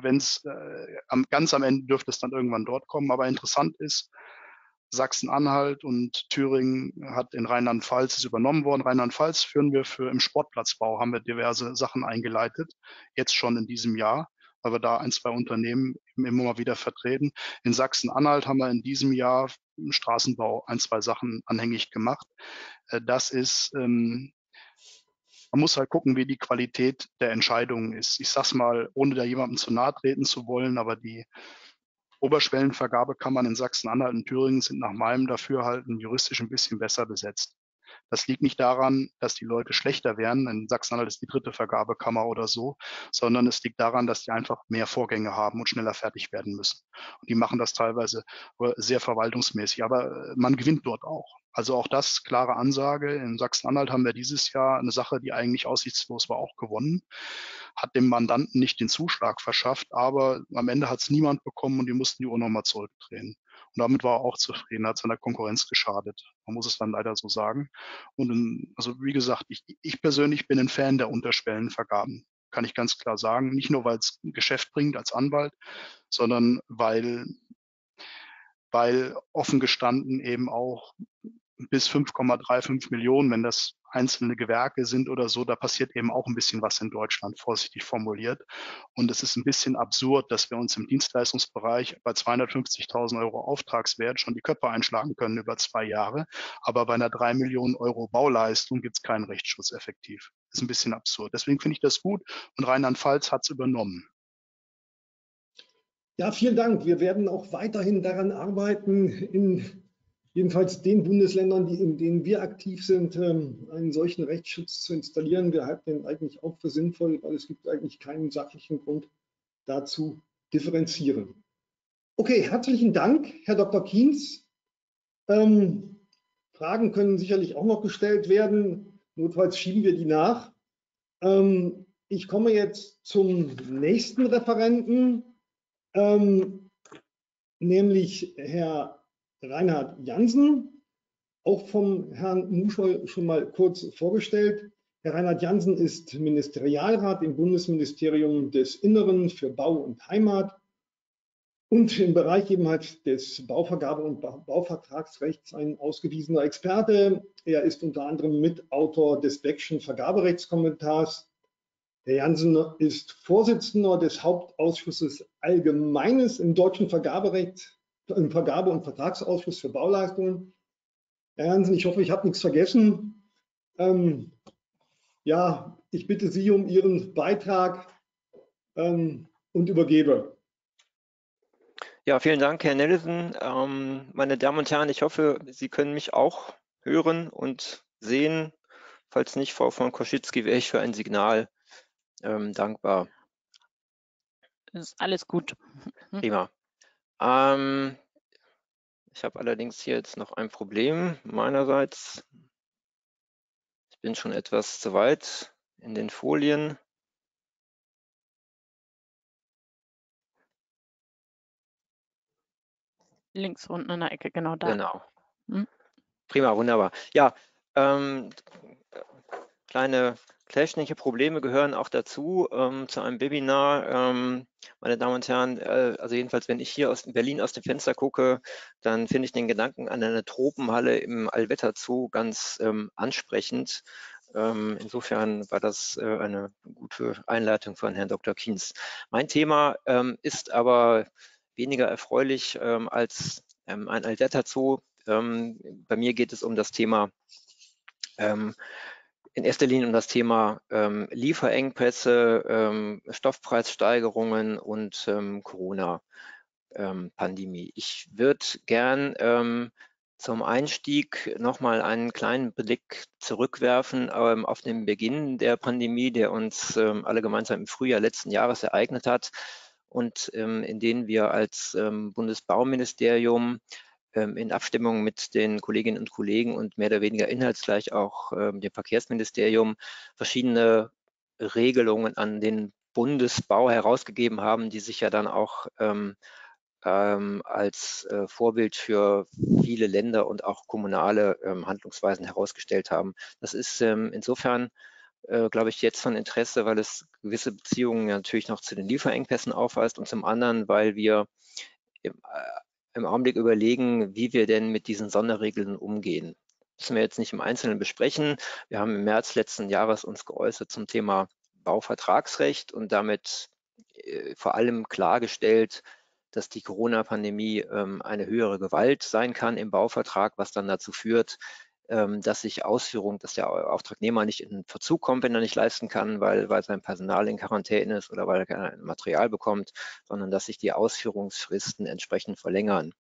am Ende dürfte es dann irgendwann dort kommen. Aber interessant ist, Sachsen-Anhalt und Thüringen hat in Rheinland-Pfalz ist übernommen worden. Rheinland-Pfalz führen wir im Sportplatzbau, haben wir diverse Sachen eingeleitet, jetzt schon in diesem Jahr, weil wir da 1, 2 Unternehmen immer mal wieder vertreten. In Sachsen-Anhalt haben wir in diesem Jahr im Straßenbau 1, 2 Sachen anhängig gemacht. Das ist, man muss halt gucken, wie die Qualität der Entscheidungen ist. Ich sag's mal, ohne da jemandem zu nahe treten zu wollen, aber die Oberschwellenvergabekammern in Sachsen-Anhalt und Thüringen sind nach meinem Dafürhalten juristisch ein bisschen besser besetzt. Das liegt nicht daran, dass die Leute schlechter wären. In Sachsen-Anhalt ist die 3. Vergabekammer oder so, sondern es liegt daran, dass die einfach mehr Vorgänge haben und schneller fertig werden müssen. Und die machen das teilweise sehr verwaltungsmäßig, aber man gewinnt dort auch. Also auch das, klare Ansage. In Sachsen-Anhalt haben wir dieses Jahr eine Sache, die eigentlich aussichtslos war, auch gewonnen. Hat dem Mandanten nicht den Zuschlag verschafft, aber am Ende hat es niemand bekommen und die mussten die Uhr nochmal zurückdrehen. Und damit war er auch zufrieden, hat seiner Konkurrenz geschadet. Man muss es dann leider so sagen. Und also wie gesagt, ich persönlich bin ein Fan der Unterschwellenvergaben. Kann ich ganz klar sagen. Nicht nur, weil es ein Geschäft bringt als Anwalt, sondern weil offen gestanden eben auch bis 5,35 Millionen, wenn das einzelne Gewerke sind oder so, da passiert eben auch ein bisschen was in Deutschland, vorsichtig formuliert. Und es ist ein bisschen absurd, dass wir uns im Dienstleistungsbereich bei 250.000 Euro Auftragswert schon die Köpfe einschlagen können über 2 Jahre, aber bei einer 3 Millionen Euro Bauleistung gibt es keinen Rechtsschutz effektiv. Das ist ein bisschen absurd. Deswegen finde ich das gut und Rheinland-Pfalz hat es übernommen. Ja, vielen Dank. Wir werden auch weiterhin daran arbeiten, in jedenfalls den Bundesländern, in denen wir aktiv sind, einen solchen Rechtsschutz zu installieren. Wir halten den eigentlich auch für sinnvoll, weil es gibt eigentlich keinen sachlichen Grund dazu differenzieren. Okay, herzlichen Dank, Herr Dr. Kienz. Fragen können sicherlich auch noch gestellt werden. Notfalls schieben wir die nach. Ich komme jetzt zum nächsten Referenten. Nämlich Herr Reinhard Jansen, auch vom Herrn Muschol schon mal kurz vorgestellt. Herr Reinhard Jansen ist Ministerialrat im Bundesministerium des Inneren für Bau und Heimat und im Bereich eben halt des Bauvergabe- und Bauvertragsrechts ein ausgewiesener Experte. Er ist unter anderem Mitautor des Beckschen Vergaberechtskommentars. Herr Jansen ist Vorsitzender des Hauptausschusses Allgemeines im deutschen Vergaberecht, im Vergabe- und Vertragsausschuss für Bauleistungen. Herr Jansen, ich hoffe, ich habe nichts vergessen. Ja, ich bitte Sie um Ihren Beitrag und übergebe. Ja, vielen Dank, Herr Nelson. Meine Damen und Herren, ich hoffe, Sie können mich auch hören und sehen. Falls nicht, Frau von Koschitzki, wäre ich für ein Signal dankbar. Ist alles gut. Prima. Ich habe allerdings hier jetzt noch ein Problem meinerseits. Ich bin schon etwas zu weit in den Folien. Links unten in der Ecke, genau da. Genau. Hm? Prima, wunderbar. Ja, kleine technische Probleme gehören auch dazu, zu einem Webinar. Meine Damen und Herren, also jedenfalls, wenn ich hier aus Berlin aus dem Fenster gucke, dann finde ich den Gedanken an eine Tropenhalle im Allwetterzoo ganz ansprechend. Insofern war das eine gute Einleitung von Herrn Dr. Kienz. Mein Thema ist aber weniger erfreulich als ein Allwetterzoo. Bei mir geht es um das Thema in erster Linie um das Thema Lieferengpässe, Stoffpreissteigerungen und Corona-Pandemie. Ich würde gern zum Einstieg nochmal einen kleinen Blick zurückwerfen auf den Beginn der Pandemie, der uns alle gemeinsam im Frühjahr letzten Jahres ereignet hat und in denen wir als Bundesbauministerium in Abstimmung mit den Kolleginnen und Kollegen und mehr oder weniger inhaltsgleich auch dem Verkehrsministerium verschiedene Regelungen an den Bundesbau herausgegeben haben, die sich ja dann auch als Vorbild für viele Länder und auch kommunale Handlungsweisen herausgestellt haben. Das ist insofern, glaube ich, jetzt von Interesse, weil es gewisse Beziehungen natürlich noch zu den Lieferengpässen aufweist und zum anderen, weil wir im Augenblick überlegen, wie wir denn mit diesen Sonderregeln umgehen. Das müssen wir jetzt nicht im Einzelnen besprechen. Wir haben im März letzten Jahres uns geäußert zum Thema Bauvertragsrecht und damit vor allem klargestellt, dass die Corona-Pandemie eine höhere Gewalt sein kann im Bauvertrag, was dann dazu führt, dass sich Ausführung, dass der Auftragnehmer nicht in Verzug kommt, wenn er nicht leisten kann, weil sein Personal in Quarantäne ist oder weil er kein Material bekommt, sondern dass sich die Ausführungsfristen entsprechend verlängern.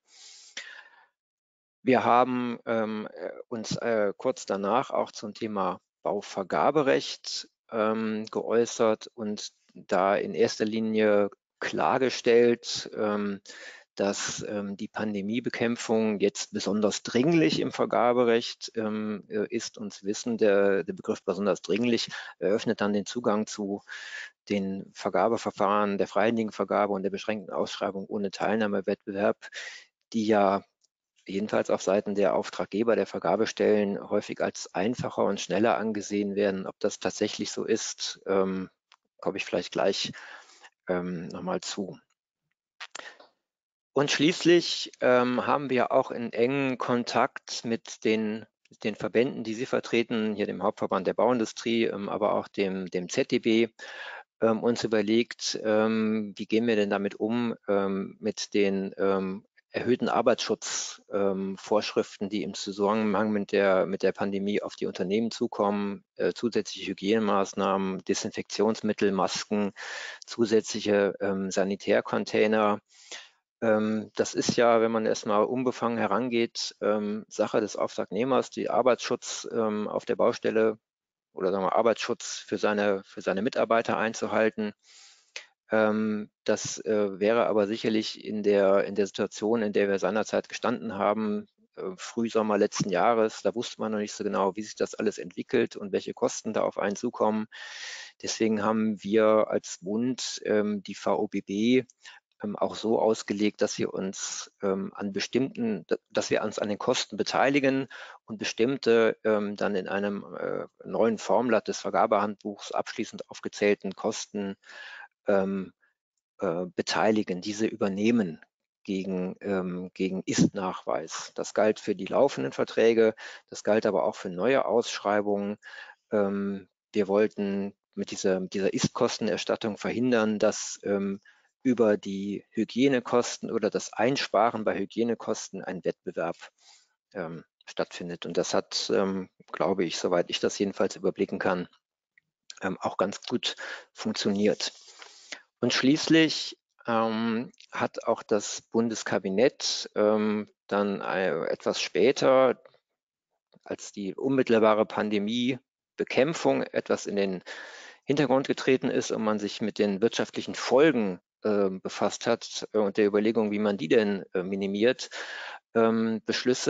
Wir haben uns kurz danach auch zum Thema Bauvergaberecht geäußert und da in erster Linie klargestellt, dass die Pandemiebekämpfung jetzt besonders dringlich im Vergaberecht ist und wissen, der Begriff besonders dringlich eröffnet dann den Zugang zu den Vergabeverfahren der freiwilligen Vergabe und der beschränkten Ausschreibung ohne Teilnahmewettbewerb, die ja jedenfalls auf Seiten der Auftraggeber der Vergabestellen häufig als einfacher und schneller angesehen werden. Ob das tatsächlich so ist, komme ich vielleicht gleich nochmal zu. Und schließlich haben wir auch in engen Kontakt mit den Verbänden, die Sie vertreten, hier dem Hauptverband der Bauindustrie, aber auch dem ZDB, uns überlegt, wie gehen wir denn damit um, mit den erhöhten Arbeitsschutzvorschriften, die im Zusammenhang mit der Pandemie auf die Unternehmen zukommen, zusätzliche Hygienemaßnahmen, Desinfektionsmittel, Masken, zusätzliche Sanitärcontainer. Das ist ja, wenn man erstmal unbefangen herangeht, Sache des Auftragnehmers, die Arbeitsschutz auf der Baustelle oder sagen wir Arbeitsschutz für seine Mitarbeiter einzuhalten. Das wäre aber sicherlich in der Situation, in der wir seinerzeit gestanden haben, Frühsommer letzten Jahres, da wusste man noch nicht so genau, wie sich das alles entwickelt und welche Kosten da auf einen zukommen. Deswegen haben wir als Bund die VOBB auch so ausgelegt, dass wir uns an den Kosten beteiligen und bestimmte dann in einem neuen Formblatt des Vergabehandbuchs abschließend aufgezählten Kosten beteiligen, diese übernehmen gegen Ist-Nachweis. Das galt für die laufenden Verträge, das galt aber auch für neue Ausschreibungen. Wir wollten mit dieser Ist-Kostenerstattung verhindern, dass über die Hygienekosten oder das Einsparen bei Hygienekosten ein Wettbewerb stattfindet. Und das hat, glaube ich, soweit ich das jedenfalls überblicken kann, auch ganz gut funktioniert. Und schließlich hat auch das Bundeskabinett dann etwas später, als die unmittelbare Pandemiebekämpfung etwas in den Hintergrund getreten ist und man sich mit den wirtschaftlichen Folgen befasst hat und der Überlegung, wie man die denn minimiert, einen Beschluss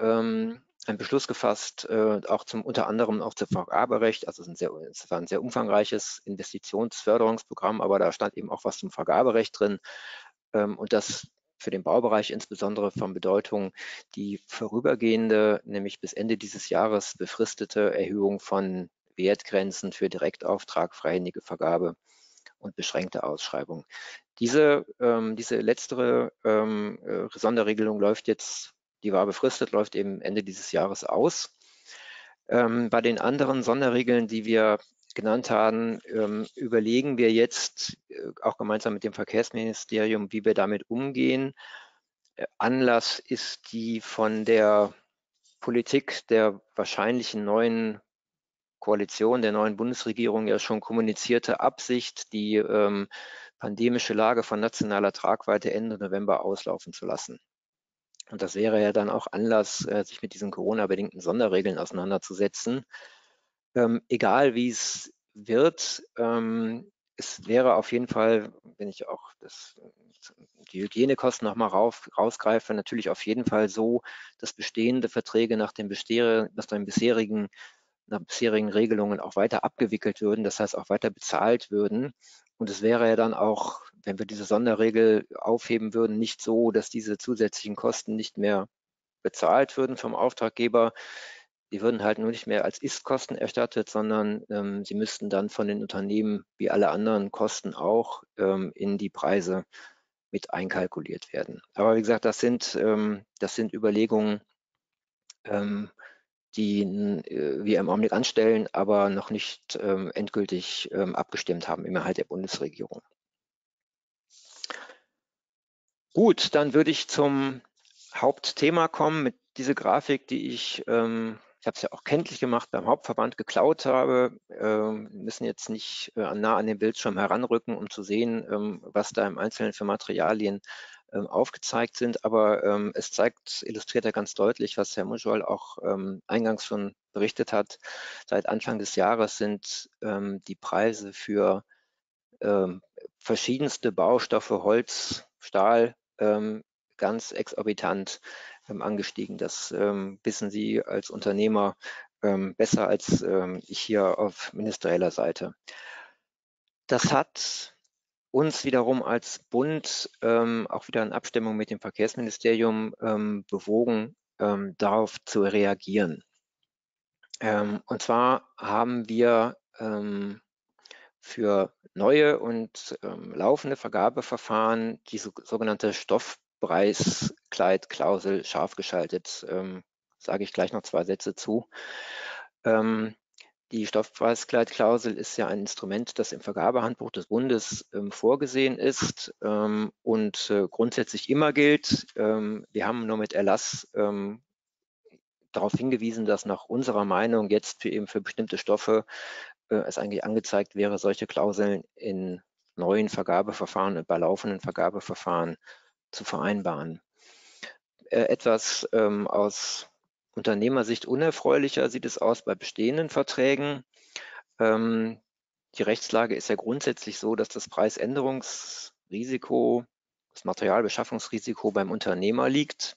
gefasst, auch unter anderem auch zum Vergaberecht. Also es war ein sehr umfangreiches Investitionsförderungsprogramm, aber da stand eben auch was zum Vergaberecht drin. Und das für den Baubereich insbesondere von Bedeutung, die vorübergehende, nämlich bis Ende dieses Jahres befristete Erhöhung von Wertgrenzen für Direktauftrag, freihändige Vergabe und beschränkte Ausschreibung. Diese letztere Sonderregelung läuft jetzt, die war befristet, läuft eben Ende dieses Jahres aus. Bei den anderen Sonderregeln, die wir genannt haben, überlegen wir jetzt auch gemeinsam mit dem Verkehrsministerium, wie wir damit umgehen. Anlass ist die von der Politik der wahrscheinlichen neuen Koalition, der neuen Bundesregierung ja schon kommunizierte Absicht, die pandemische Lage von nationaler Tragweite Ende November auslaufen zu lassen. Und das wäre ja dann auch Anlass, sich mit diesen Corona-bedingten Sonderregeln auseinanderzusetzen. Egal wie es wird, es wäre auf jeden Fall, wenn ich auch die Hygienekosten nochmal rausgreife, natürlich auf jeden Fall so, dass bestehende Verträge nach den bisherigen Regelungen auch weiter abgewickelt würden, das heißt auch weiter bezahlt würden. Und es wäre ja dann auch, wenn wir diese Sonderregel aufheben würden, nicht so, dass diese zusätzlichen Kosten nicht mehr bezahlt würden vom Auftraggeber. Die würden halt nur nicht mehr als Ist-Kosten erstattet, sondern sie müssten dann von den Unternehmen wie alle anderen Kosten auch in die Preise mit einkalkuliert werden. Aber wie gesagt, das sind Überlegungen, die wir im Augenblick anstellen, aber noch nicht endgültig abgestimmt haben innerhalb der Bundesregierung. Gut, dann würde ich zum Hauptthema kommen mit dieser Grafik, die ich habe es ja auch kenntlich gemacht, beim Hauptverband geklaut habe. Wir müssen jetzt nicht nah an den Bildschirm heranrücken, um zu sehen, was da im Einzelnen für Materialien aufgezeigt sind, aber es illustriert ja ganz deutlich, was Herr Mujol auch eingangs schon berichtet hat. Seit Anfang des Jahres sind die Preise für verschiedenste Baustoffe, Holz, Stahl, ganz exorbitant angestiegen. Das wissen Sie als Unternehmer besser als ich hier auf ministerieller Seite. Das hat uns wiederum als Bund auch wieder in Abstimmung mit dem Verkehrsministerium bewogen, darauf zu reagieren. Und zwar haben wir für neue und laufende Vergabeverfahren die sogenannte Stoffpreiskleidklausel scharf geschaltet. Sage ich gleich noch 2 Sätze zu. Die Stoffpreiskleidklausel ist ja ein Instrument, das im Vergabehandbuch des Bundes vorgesehen ist und grundsätzlich immer gilt. Wir haben nur mit Erlass darauf hingewiesen, dass nach unserer Meinung jetzt für bestimmte Stoffe es eigentlich angezeigt wäre, solche Klauseln in neuen Vergabeverfahren und bei laufenden Vergabeverfahren zu vereinbaren. Etwas aus Unternehmersicht unerfreulicher sieht es aus bei bestehenden Verträgen. Die Rechtslage ist ja grundsätzlich so, dass das Preisänderungsrisiko, das Materialbeschaffungsrisiko beim Unternehmer liegt.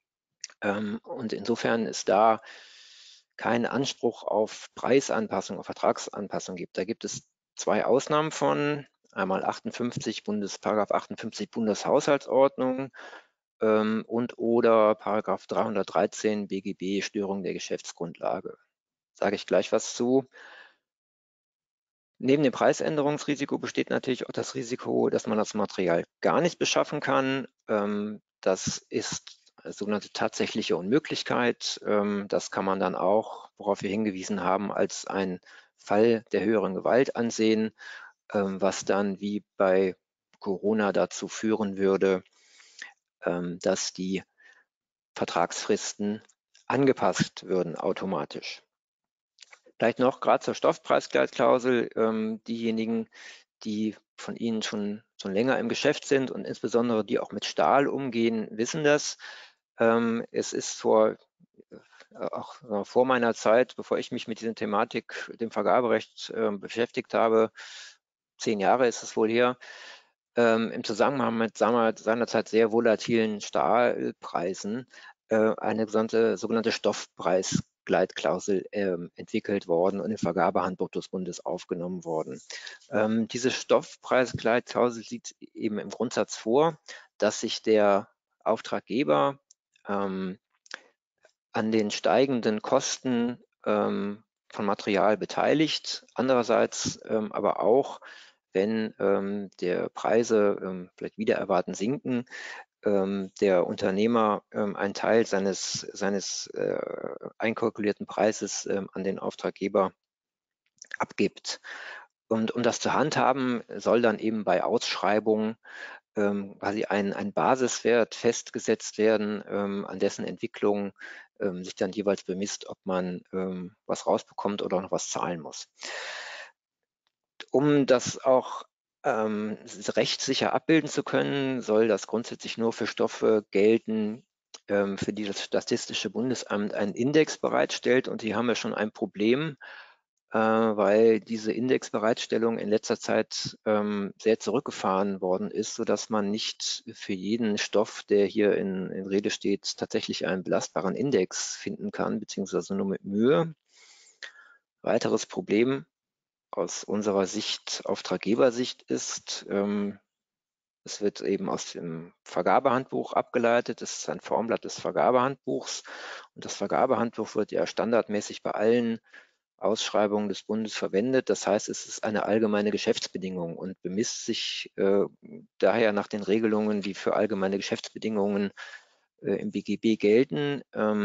Und insofern ist da kein Anspruch auf Preisanpassung, auf Vertragsanpassung gibt. Da gibt es 2 Ausnahmen von, einmal Paragraph 58 Bundeshaushaltsordnung und oder Paragraph 313 BGB Störung der Geschäftsgrundlage. Sage ich gleich was zu. Neben dem Preisänderungsrisiko besteht natürlich auch das Risiko, dass man das Material gar nicht beschaffen kann. Das ist sogenannte tatsächliche Unmöglichkeit. Das kann man dann auch, worauf wir hingewiesen haben, als ein Fall der höheren Gewalt ansehen, was dann wie bei Corona dazu führen würde, dass die Vertragsfristen angepasst würden automatisch. Vielleicht noch gerade zur Stoffpreiskleidklausel. Diejenigen, die von Ihnen schon länger im Geschäft sind und insbesondere die auch mit Stahl umgehen, wissen das. Es ist auch vor meiner Zeit, bevor ich mich mit dieser Thematik, dem Vergaberecht beschäftigt habe, 10 Jahre ist es wohl her, im Zusammenhang mit seinerzeit sehr volatilen Stahlpreisen eine sogenannte Stoffpreiskleidklausel entwickelt worden und im Vergabehandbuch des Bundes aufgenommen worden. Diese Stoffpreiskleidklausel sieht eben im Grundsatz vor, dass sich der Auftraggeber an den steigenden Kosten von Material beteiligt, andererseits aber auch, wenn der Preise vielleicht wider Erwarten sinken, der Unternehmer einen Teil seines einkalkulierten Preises an den Auftraggeber abgibt. Und um das zu handhaben, soll dann eben bei Ausschreibungen quasi ein Basiswert festgesetzt werden, an dessen Entwicklung sich dann jeweils bemisst, ob man was rausbekommt oder noch was zahlen muss. Um das auch rechtssicher abbilden zu können, soll das grundsätzlich nur für Stoffe gelten, für die das Statistische Bundesamt einen Index bereitstellt. Und hier haben wir schon ein Problem, weil diese Indexbereitstellung in letzter Zeit sehr zurückgefahren worden ist, sodass man nicht für jeden Stoff, der hier in Rede steht, tatsächlich einen belastbaren Index finden kann, beziehungsweise nur mit Mühe. Weiteres Problem aus unserer Sicht, Auftraggebersicht ist, es wird eben aus dem Vergabehandbuch abgeleitet. Es ist ein Formblatt des Vergabehandbuchs und das Vergabehandbuch wird ja standardmäßig bei allen Ausschreibungen des Bundes verwendet. Das heißt, es ist eine allgemeine Geschäftsbedingung und bemisst sich daher nach den Regelungen, die für allgemeine Geschäftsbedingungen im BGB gelten,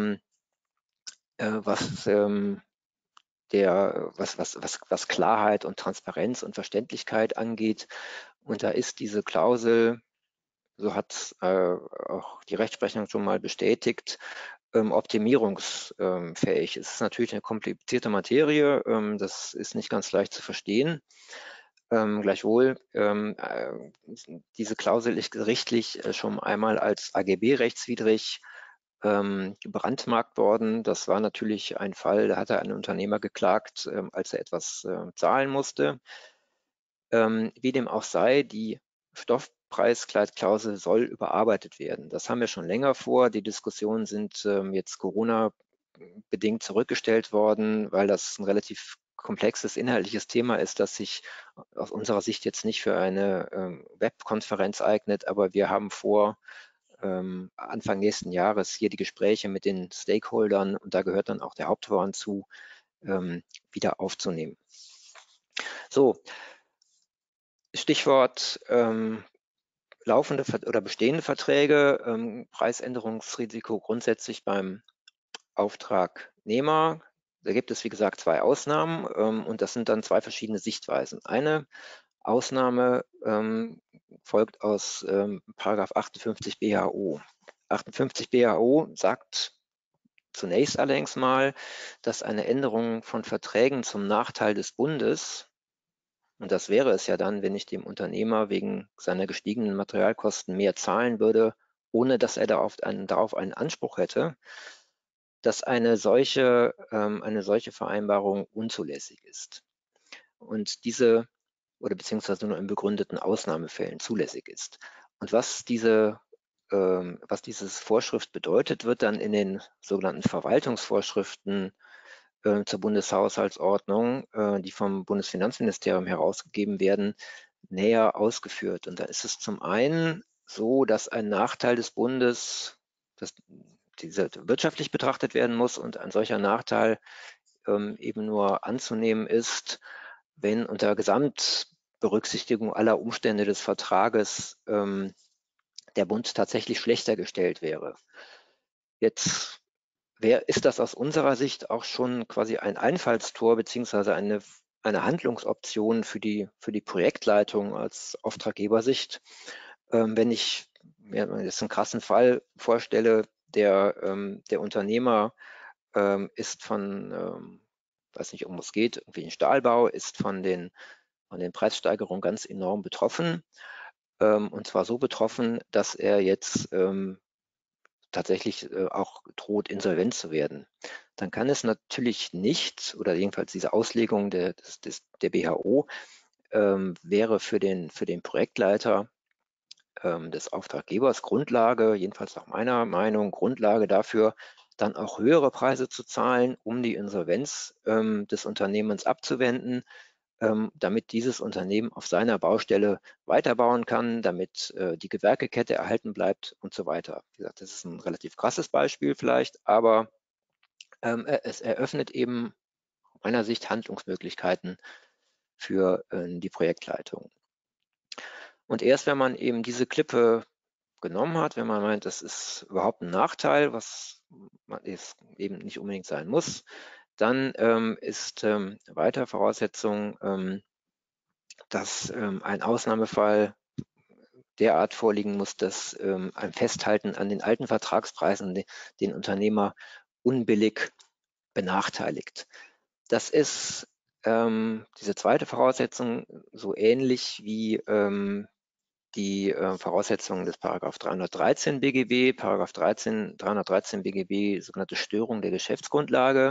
was Klarheit und Transparenz und Verständlichkeit angeht. Und da ist diese Klausel, so hat auch die Rechtsprechung schon mal bestätigt, optimierungsfähig. Es ist natürlich eine komplizierte Materie, das ist nicht ganz leicht zu verstehen. Gleichwohl, diese Klausel ist gerichtlich schon einmal als AGB rechtswidrig gebrandmarkt worden. Das war natürlich ein Fall, da hatte ein Unternehmer geklagt, als er etwas zahlen musste. Wie dem auch sei, die Stoffpreiskleidklausel soll überarbeitet werden. Das haben wir schon länger vor. Die Diskussionen sind jetzt Corona-bedingt zurückgestellt worden, weil das ein relativ komplexes inhaltliches Thema ist, das sich aus unserer Sicht jetzt nicht für eine Webkonferenz eignet. Aber wir haben vor, Anfang nächsten Jahres hier die Gespräche mit den Stakeholdern, und da gehört dann auch der Hauptverband zu, wieder aufzunehmen. So, Stichwort laufende oder bestehende Verträge, Preisänderungsrisiko grundsätzlich beim Auftragnehmer. Da gibt es, wie gesagt, 2 Ausnahmen und das sind dann 2 verschiedene Sichtweisen. Eine Ausnahme folgt aus Paragraph 58 BHO. 58 BHO sagt zunächst allerdings mal, dass eine Änderung von Verträgen zum Nachteil des Bundes, und das wäre es ja dann, wenn ich dem Unternehmer wegen seiner gestiegenen Materialkosten mehr zahlen würde, ohne dass er darauf einen Anspruch hätte, dass eine solche Vereinbarung unzulässig ist. Und diese, oder beziehungsweise nur in begründeten Ausnahmefällen zulässig ist. Und was diese Vorschrift bedeutet, wird dann in den sogenannten Verwaltungsvorschriften zur Bundeshaushaltsordnung, die vom Bundesfinanzministerium herausgegeben werden, näher ausgeführt. Und da ist es zum einen so, dass ein Nachteil des Bundes, dass dieser wirtschaftlich betrachtet werden muss und ein solcher Nachteil eben nur anzunehmen ist, wenn unter Gesamtberücksichtigung aller Umstände des Vertrages der Bund tatsächlich schlechter gestellt wäre. Jetzt ist das aus unserer Sicht auch schon quasi ein Einfallstor beziehungsweise eine Handlungsoption für die Projektleitung als Auftraggebersicht. Wenn ich mir jetzt einen krassen Fall vorstelle, der Unternehmer ist von, weiß nicht, um was geht, irgendwie ein Stahlbau, ist von den Preissteigerungen ganz enorm betroffen. Und zwar so betroffen, dass er jetzt tatsächlich auch droht, insolvent zu werden. Dann kann es natürlich nicht, oder jedenfalls diese Auslegung der BHO wäre für den Projektleiter des Auftraggebers Grundlage, jedenfalls nach meiner Meinung, Grundlage dafür, dann auch höhere Preise zu zahlen, um die Insolvenz des Unternehmens abzuwenden, damit dieses Unternehmen auf seiner Baustelle weiterbauen kann, damit die Gewerkekette erhalten bleibt und so weiter. Wie gesagt, das ist ein relativ krasses Beispiel vielleicht, aber es eröffnet eben aus meiner Sicht Handlungsmöglichkeiten für die Projektleitung. Und erst wenn man eben diese Klippe genommen hat, wenn man meint, das ist überhaupt ein Nachteil, was man eben nicht unbedingt sein muss, dann ist weitere Voraussetzung, dass ein Ausnahmefall derart vorliegen muss, dass ein Festhalten an den alten Vertragspreisen den Unternehmer unbillig benachteiligt. Das ist diese zweite Voraussetzung so ähnlich wie die Voraussetzungen des Paragraph 313 BGB, Paragraph 313 BGB, sogenannte Störung der Geschäftsgrundlage,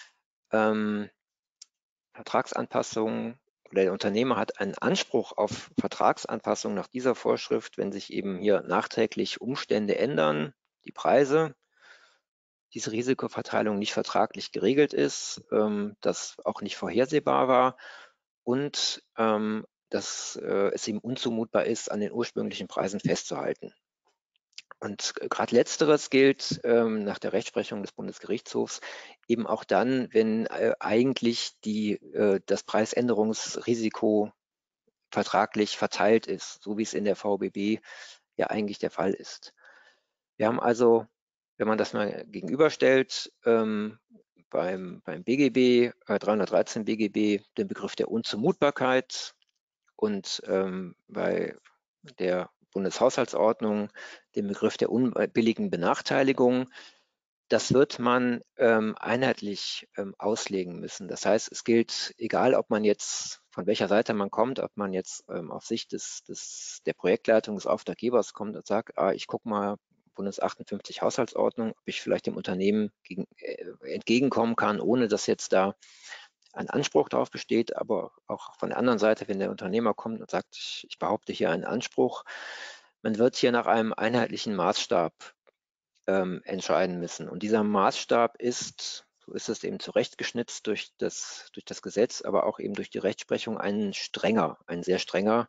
Vertragsanpassungen, oder der Unternehmer hat einen Anspruch auf Vertragsanpassung nach dieser Vorschrift, wenn sich eben hier nachträglich Umstände ändern, die Preise, diese Risikoverteilung nicht vertraglich geregelt ist, das auch nicht vorhersehbar war und dass es ihm unzumutbar ist, an den ursprünglichen Preisen festzuhalten. Und gerade Letzteres gilt nach der Rechtsprechung des Bundesgerichtshofs eben auch dann, wenn eigentlich das Preisänderungsrisiko vertraglich verteilt ist, so wie es in der VBB ja eigentlich der Fall ist. Wir haben also, wenn man das mal gegenüberstellt, beim BGB, 313 BGB, den Begriff der Unzumutbarkeit und bei der Bundeshaushaltsordnung den Begriff der unbilligen Benachteiligung. Das wird man einheitlich auslegen müssen. Das heißt, es gilt, egal ob man jetzt, von welcher Seite man kommt, ob man jetzt auf Sicht der Projektleitung des Auftraggebers kommt und sagt, ich gucke mal Bundes 58 Haushaltsordnung, ob ich vielleicht dem Unternehmen entgegenkommen kann, ohne dass jetzt da ein Anspruch darauf besteht, aber auch von der anderen Seite, wenn der Unternehmer kommt und sagt, ich behaupte hier einen Anspruch, man wird hier nach einem einheitlichen Maßstab entscheiden müssen. Und dieser Maßstab ist, so ist es eben zurechtgeschnitzt durch das Gesetz, aber auch eben durch die Rechtsprechung ein sehr strenger.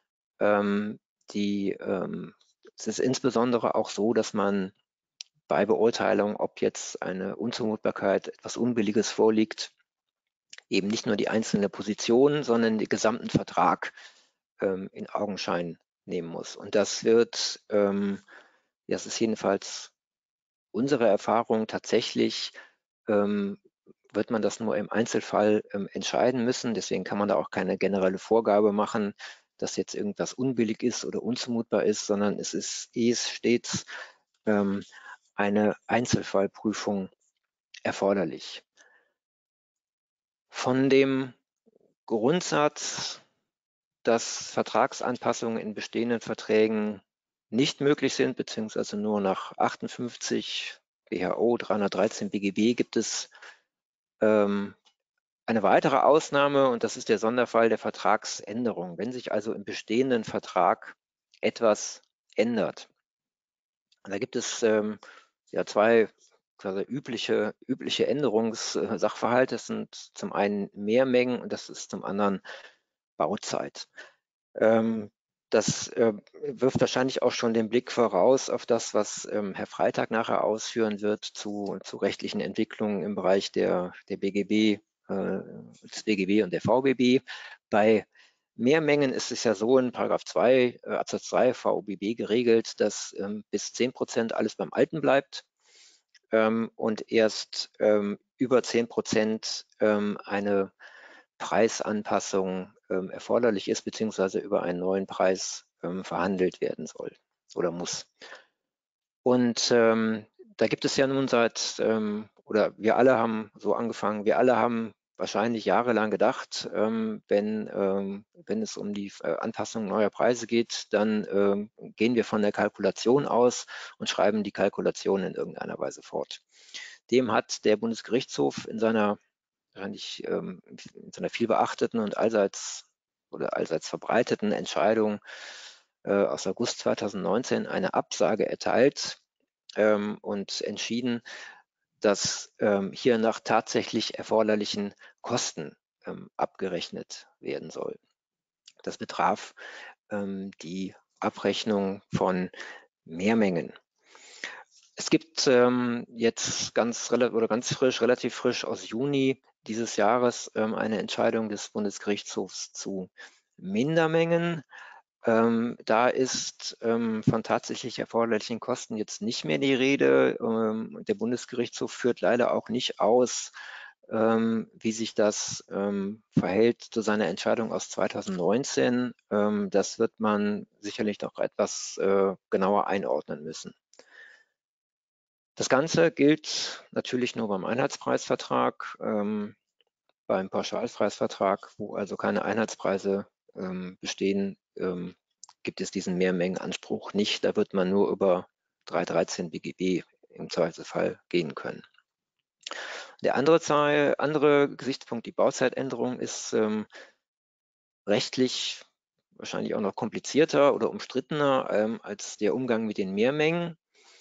Es ist insbesondere auch so, dass man bei Beurteilung, ob jetzt eine Unzumutbarkeit, etwas Unbilliges vorliegt, eben nicht nur die einzelne Position, sondern den gesamten Vertrag in Augenschein nehmen muss. Und das wird, das ist jedenfalls unsere Erfahrung, tatsächlich wird man das nur im Einzelfall entscheiden müssen. Deswegen kann man da auch keine generelle Vorgabe machen, dass jetzt irgendwas unbillig ist oder unzumutbar ist, sondern es ist stets eine Einzelfallprüfung erforderlich. Von dem Grundsatz, dass Vertragsanpassungen in bestehenden Verträgen nicht möglich sind, beziehungsweise nur nach 58 WHO 313 BGB, gibt es eine weitere Ausnahme, und das ist der Sonderfall der Vertragsänderung. Wenn sich also im bestehenden Vertrag etwas ändert. Und da gibt es ja zwei übliche Änderungssachverhalte. Das sind zum einen Mehrmengen und das ist zum anderen Bauzeit. Das wirft wahrscheinlich auch schon den Blick voraus auf das, was Herr Freitag nachher ausführen wird zu rechtlichen Entwicklungen im Bereich der BGB, des BGB und der VBB. Bei Mehrmengen ist es ja so in § 2 Absatz 3 VOBB geregelt, dass bis 10% alles beim Alten bleibt und erst über 10% eine Preisanpassung erforderlich ist, beziehungsweise über einen neuen Preis verhandelt werden soll oder muss. Und da gibt es ja nun oder wir alle haben so angefangen, wir alle haben wahrscheinlich jahrelang gedacht, wenn es um die Anpassung neuer Preise geht, dann gehen wir von der Kalkulation aus und schreiben die Kalkulation in irgendeiner Weise fort. Dem hat der Bundesgerichtshof in seiner wahrscheinlich in seiner viel beachteten und allseits verbreiteten Entscheidung aus August 2019 eine Absage erteilt und entschieden, dass hier nach tatsächlich erforderlichen Kosten abgerechnet werden soll. Das betraf die Abrechnung von Mehrmengen. Es gibt jetzt relativ frisch aus Juni dieses Jahres eine Entscheidung des Bundesgerichtshofs zu Mindermengen. Da ist von tatsächlich erforderlichen Kosten jetzt nicht mehr die Rede. Der Bundesgerichtshof führt leider auch nicht aus, wie sich das verhält zu seiner Entscheidung aus 2019. Das wird man sicherlich noch etwas genauer einordnen müssen. Das Ganze gilt natürlich nur beim Einheitspreisvertrag. Beim Pauschalpreisvertrag, wo also keine Einheitspreise bestehen, gibt es diesen Mehrmengenanspruch nicht. Da wird man nur über 313 BGB im Zweifelsfall gehen können. Der andere Gesichtspunkt, die Bauzeitänderung, ist rechtlich wahrscheinlich auch noch komplizierter oder umstrittener als der Umgang mit den Mehrmengen.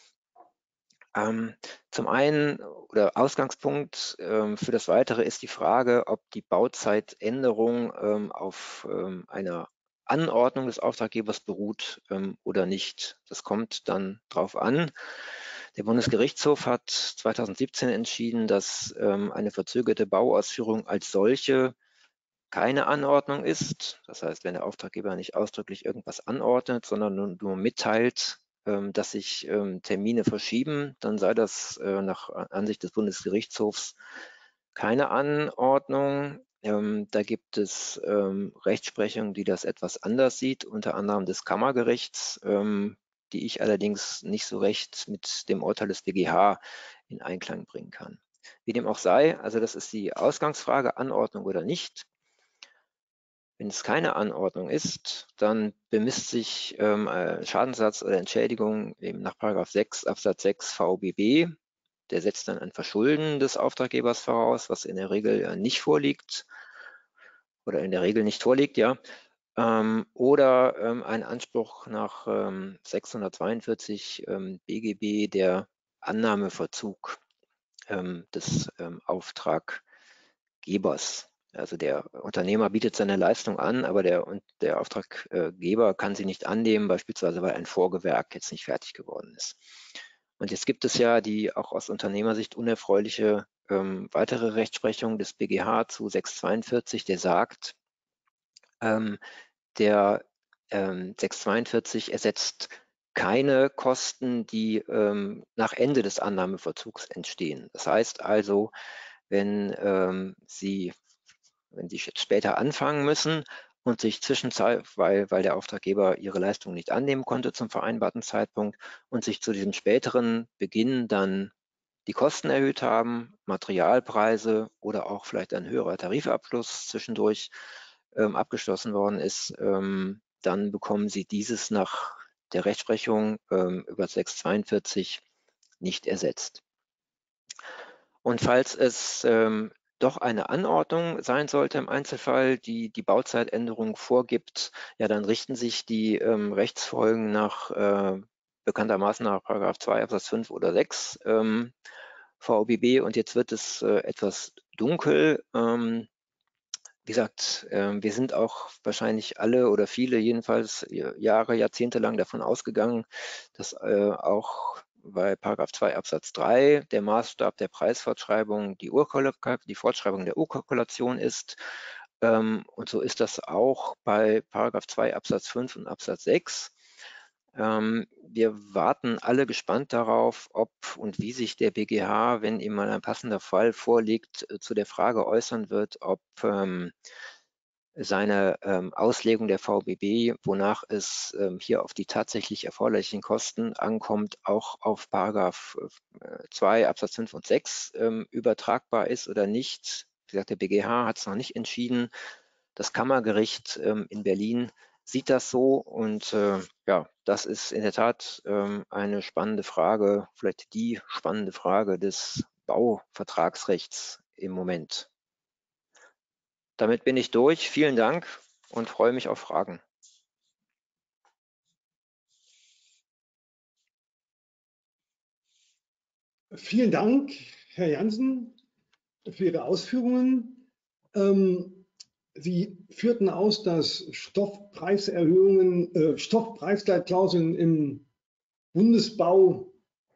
Zum einen oder Ausgangspunkt für das Weitere ist die Frage, ob die Bauzeitänderung auf einer Anordnung des Auftraggebers beruht oder nicht. Das kommt dann drauf an. Der Bundesgerichtshof hat 2017 entschieden, dass eine verzögerte Bauausführung als solche keine Anordnung ist. Das heißt, wenn der Auftraggeber nicht ausdrücklich irgendwas anordnet, sondern nur mitteilt, dass sich Termine verschieben, dann sei das nach Ansicht des Bundesgerichtshofs keine Anordnung. Da gibt es Rechtsprechung, die das etwas anders sieht, unter anderem des Kammergerichts, die ich allerdings nicht so recht mit dem Urteil des BGH in Einklang bringen kann. Wie dem auch sei, also das ist die Ausgangsfrage, Anordnung oder nicht. Wenn es keine Anordnung ist, dann bemisst sich Schadensersatz oder Entschädigung eben nach § 6 Absatz 6 VBB. Der setzt dann ein Verschulden des Auftraggebers voraus, was in der Regel nicht vorliegt oder in der Regel nicht vorliegt, ja. Oder ein Anspruch nach 642 BGB, der Annahmeverzug des Auftraggebers. Also der Unternehmer bietet seine Leistung an, aber der Auftraggeber kann sie nicht annehmen, beispielsweise weil ein Vorgewerk jetzt nicht fertig geworden ist. Und jetzt gibt es ja die auch aus Unternehmersicht unerfreuliche weitere Rechtsprechung des BGH zu 642, der sagt, der 642 ersetzt keine Kosten, die nach Ende des Annahmeverzugs entstehen. Das heißt also, wenn Sie jetzt später anfangen müssen und sich zwischenzeitlich, weil der Auftraggeber Ihre Leistung nicht annehmen konnte zum vereinbarten Zeitpunkt und sich zu diesem späteren Beginn dann die Kosten erhöht haben, Materialpreise oder auch vielleicht ein höherer Tarifabschluss zwischendurch abgeschlossen worden ist, dann bekommen Sie dieses nach der Rechtsprechung über 642 nicht ersetzt. Und falls es doch eine Anordnung sein sollte im Einzelfall, die die Bauzeitänderung vorgibt, ja, dann richten sich die Rechtsfolgen nach bekanntermaßen nach § 2 Absatz 5 oder 6 VOBB. Und jetzt wird es etwas dunkel. Wie gesagt, wir sind auch wahrscheinlich alle oder viele jedenfalls Jahre, Jahrzehnte lang davon ausgegangen, dass auch bei § 2 Absatz 3 der Maßstab der Preisfortschreibung die Fortschreibung der Urkalkulation ist. Und so ist das auch bei § 2 Absatz 5 und Absatz 6. Wir warten alle gespannt darauf, ob und wie sich der BGH, wenn ihm mal ein passender Fall vorliegt, zu der Frage äußern wird, ob seine Auslegung der VOBB, wonach es hier auf die tatsächlich erforderlichen Kosten ankommt, auch auf § 2 Absatz 5 und 6 übertragbar ist oder nicht. Wie gesagt, der BGH hat es noch nicht entschieden. Das Kammergericht in Berlin sieht das so und ja, das ist in der Tat eine spannende Frage, vielleicht die spannende Frage des Bauvertragsrechts im Moment. Damit bin ich durch. Vielen Dank und freue mich auf Fragen. Vielen Dank, Herr Jansen, für Ihre Ausführungen. Sie führten aus, dass Stoffpreisleitklauseln im Bundesbau,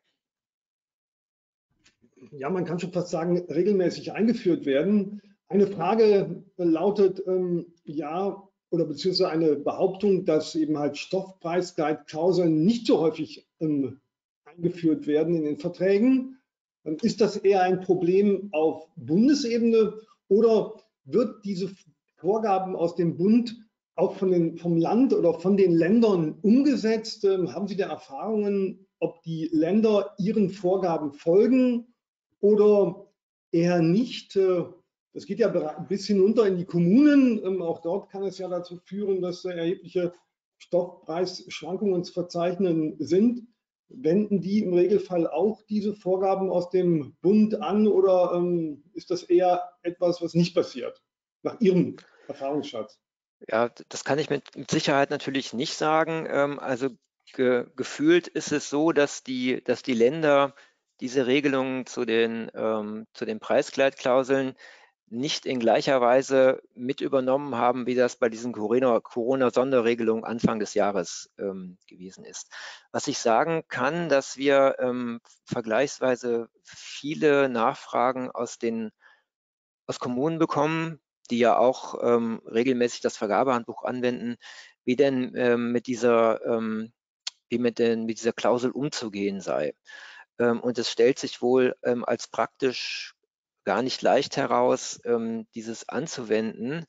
ja, man kann schon fast sagen, regelmäßig eingeführt werden. Eine Frage lautet, ja, oder beziehungsweise eine Behauptung, dass eben halt Stoffpreisleitklauseln nicht so häufig eingeführt werden in den Verträgen. Ist das eher ein Problem auf Bundesebene oder wird diese Vorgaben aus dem Bund auch vom Land oder von den Ländern umgesetzt? Haben Sie da Erfahrungen, ob die Länder ihren Vorgaben folgen oder eher nicht? Das geht ja bis hinunter in die Kommunen. Auch dort kann es ja dazu führen, dass erhebliche Stoffpreisschwankungen zu verzeichnen sind. Wenden die im Regelfall auch diese Vorgaben aus dem Bund an oder ist das eher etwas, was nicht passiert, nach Ihrem Erfahrungsschatz? Ja, das kann ich mit Sicherheit natürlich nicht sagen. Also gefühlt ist es so, dass die Länder diese Regelungen zu den Preisgleitklauseln nicht in gleicher Weise mit übernommen haben, wie das bei diesen Corona-Sonderregelungen Anfang des Jahres gewesen ist. Was ich sagen kann, dass wir vergleichsweise viele Nachfragen aus Kommunen bekommen, die ja auch regelmäßig das Vergabehandbuch anwenden, wie denn mit dieser Klausel umzugehen sei. Und es stellt sich wohl als praktisch gar nicht leicht heraus, dieses anzuwenden.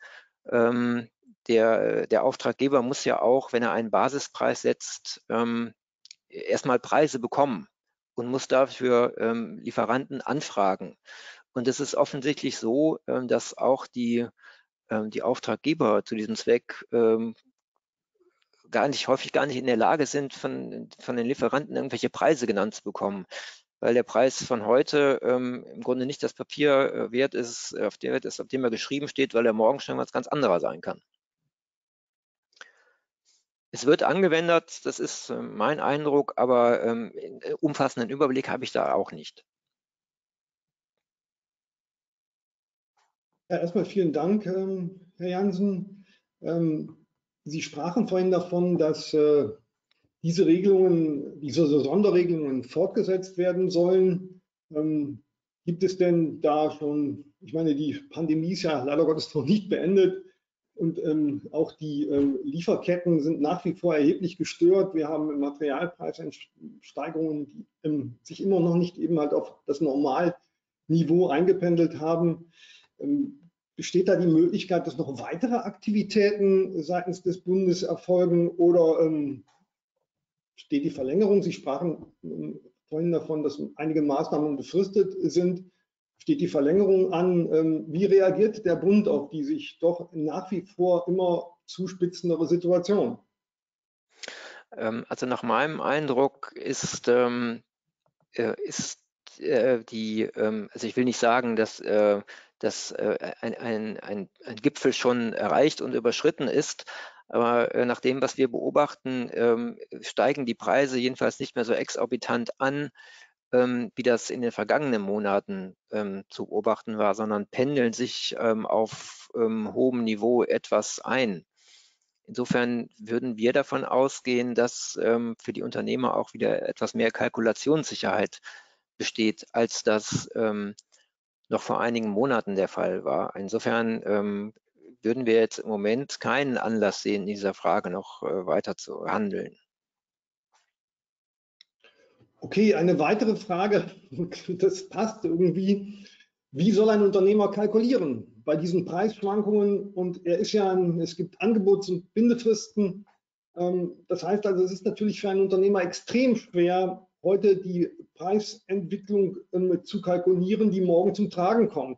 Der Auftraggeber muss ja auch, wenn er einen Basispreis setzt, erstmal Preise bekommen und muss dafür Lieferanten anfragen. Und es ist offensichtlich so, dass auch die Auftraggeber zu diesem Zweck häufig gar nicht in der Lage sind, von den Lieferanten irgendwelche Preise genannt zu bekommen, weil der Preis von heute im Grunde nicht das Papier wert ist, auf dem er geschrieben steht, weil er morgen schon was ganz anderer sein kann. Es wird angewendet, das ist mein Eindruck, aber umfassenden Überblick habe ich da auch nicht. Ja, erstmal vielen Dank, Herr Jansen. Sie sprachen vorhin davon, dass diese Sonderregelungen fortgesetzt werden sollen. Gibt es denn da schon, ich meine, die Pandemie ist ja leider Gottes noch nicht beendet, Und auch die Lieferketten sind nach wie vor erheblich gestört. Wir haben Materialpreissteigerungen, die sich immer noch nicht eben halt auf das Normalniveau eingependelt haben. Besteht da die Möglichkeit, dass noch weitere Aktivitäten seitens des Bundes erfolgen oder steht die Verlängerung? Sie sprachen vorhin davon, dass einige Maßnahmen befristet sind. Steht die Verlängerung an? Wie reagiert der Bund auf die sich doch nach wie vor immer zuspitzendere Situation? Also nach meinem Eindruck ist also ich will nicht sagen, dass ein Gipfel schon erreicht und überschritten ist, aber nach dem, was wir beobachten, steigen die Preise jedenfalls nicht mehr so exorbitant an, wie das in den vergangenen Monaten zu beobachten war, sondern pendeln sich auf hohem Niveau etwas ein. Insofern würden wir davon ausgehen, dass für die Unternehmer auch wieder etwas mehr Kalkulationssicherheit besteht, als das noch vor einigen Monaten der Fall war. Insofern würden wir jetzt im Moment keinen Anlass sehen, in dieser Frage noch weiter zu handeln. Okay, eine weitere Frage, das passt irgendwie. Wie soll ein Unternehmer kalkulieren bei diesen Preisschwankungen? Und es gibt Angebots- und Bindefristen. Das heißt also, es ist natürlich für einen Unternehmer extrem schwer, heute die Preisentwicklung zu kalkulieren, die morgen zum Tragen kommt.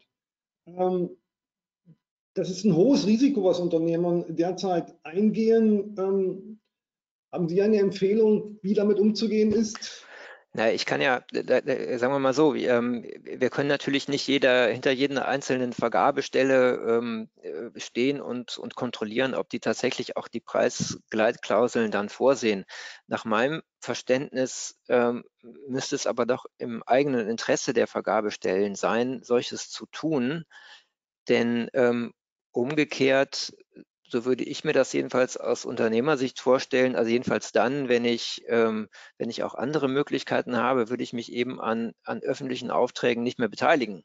Das ist ein hohes Risiko, was Unternehmer derzeit eingehen. Haben Sie eine Empfehlung, wie damit umzugehen ist? Na, ich kann ja, sagen wir mal so, wir können natürlich nicht hinter jeder einzelnen Vergabestelle stehen und kontrollieren, ob die tatsächlich auch die Preisgleitklauseln dann vorsehen. Nach meinem Verständnis müsste es aber doch im eigenen Interesse der Vergabestellen sein, solches zu tun, denn umgekehrt, so würde ich mir das jedenfalls aus Unternehmersicht vorstellen, also jedenfalls dann, wenn ich auch andere Möglichkeiten habe, würde ich mich eben an öffentlichen Aufträgen nicht mehr beteiligen.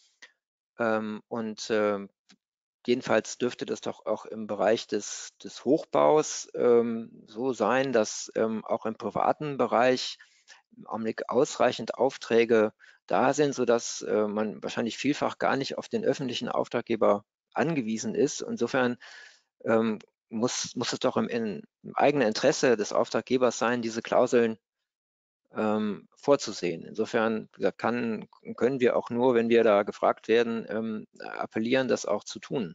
Jedenfalls dürfte das doch auch im Bereich des Hochbaus so sein, dass auch im privaten Bereich im Augenblick ausreichend Aufträge da sind, sodass man wahrscheinlich vielfach gar nicht auf den öffentlichen Auftraggeber angewiesen ist. Insofern muss es doch im eigenen Interesse des Auftraggebers sein, diese Klauseln vorzusehen. Insofern können wir auch nur, wenn wir da gefragt werden, appellieren, das auch zu tun.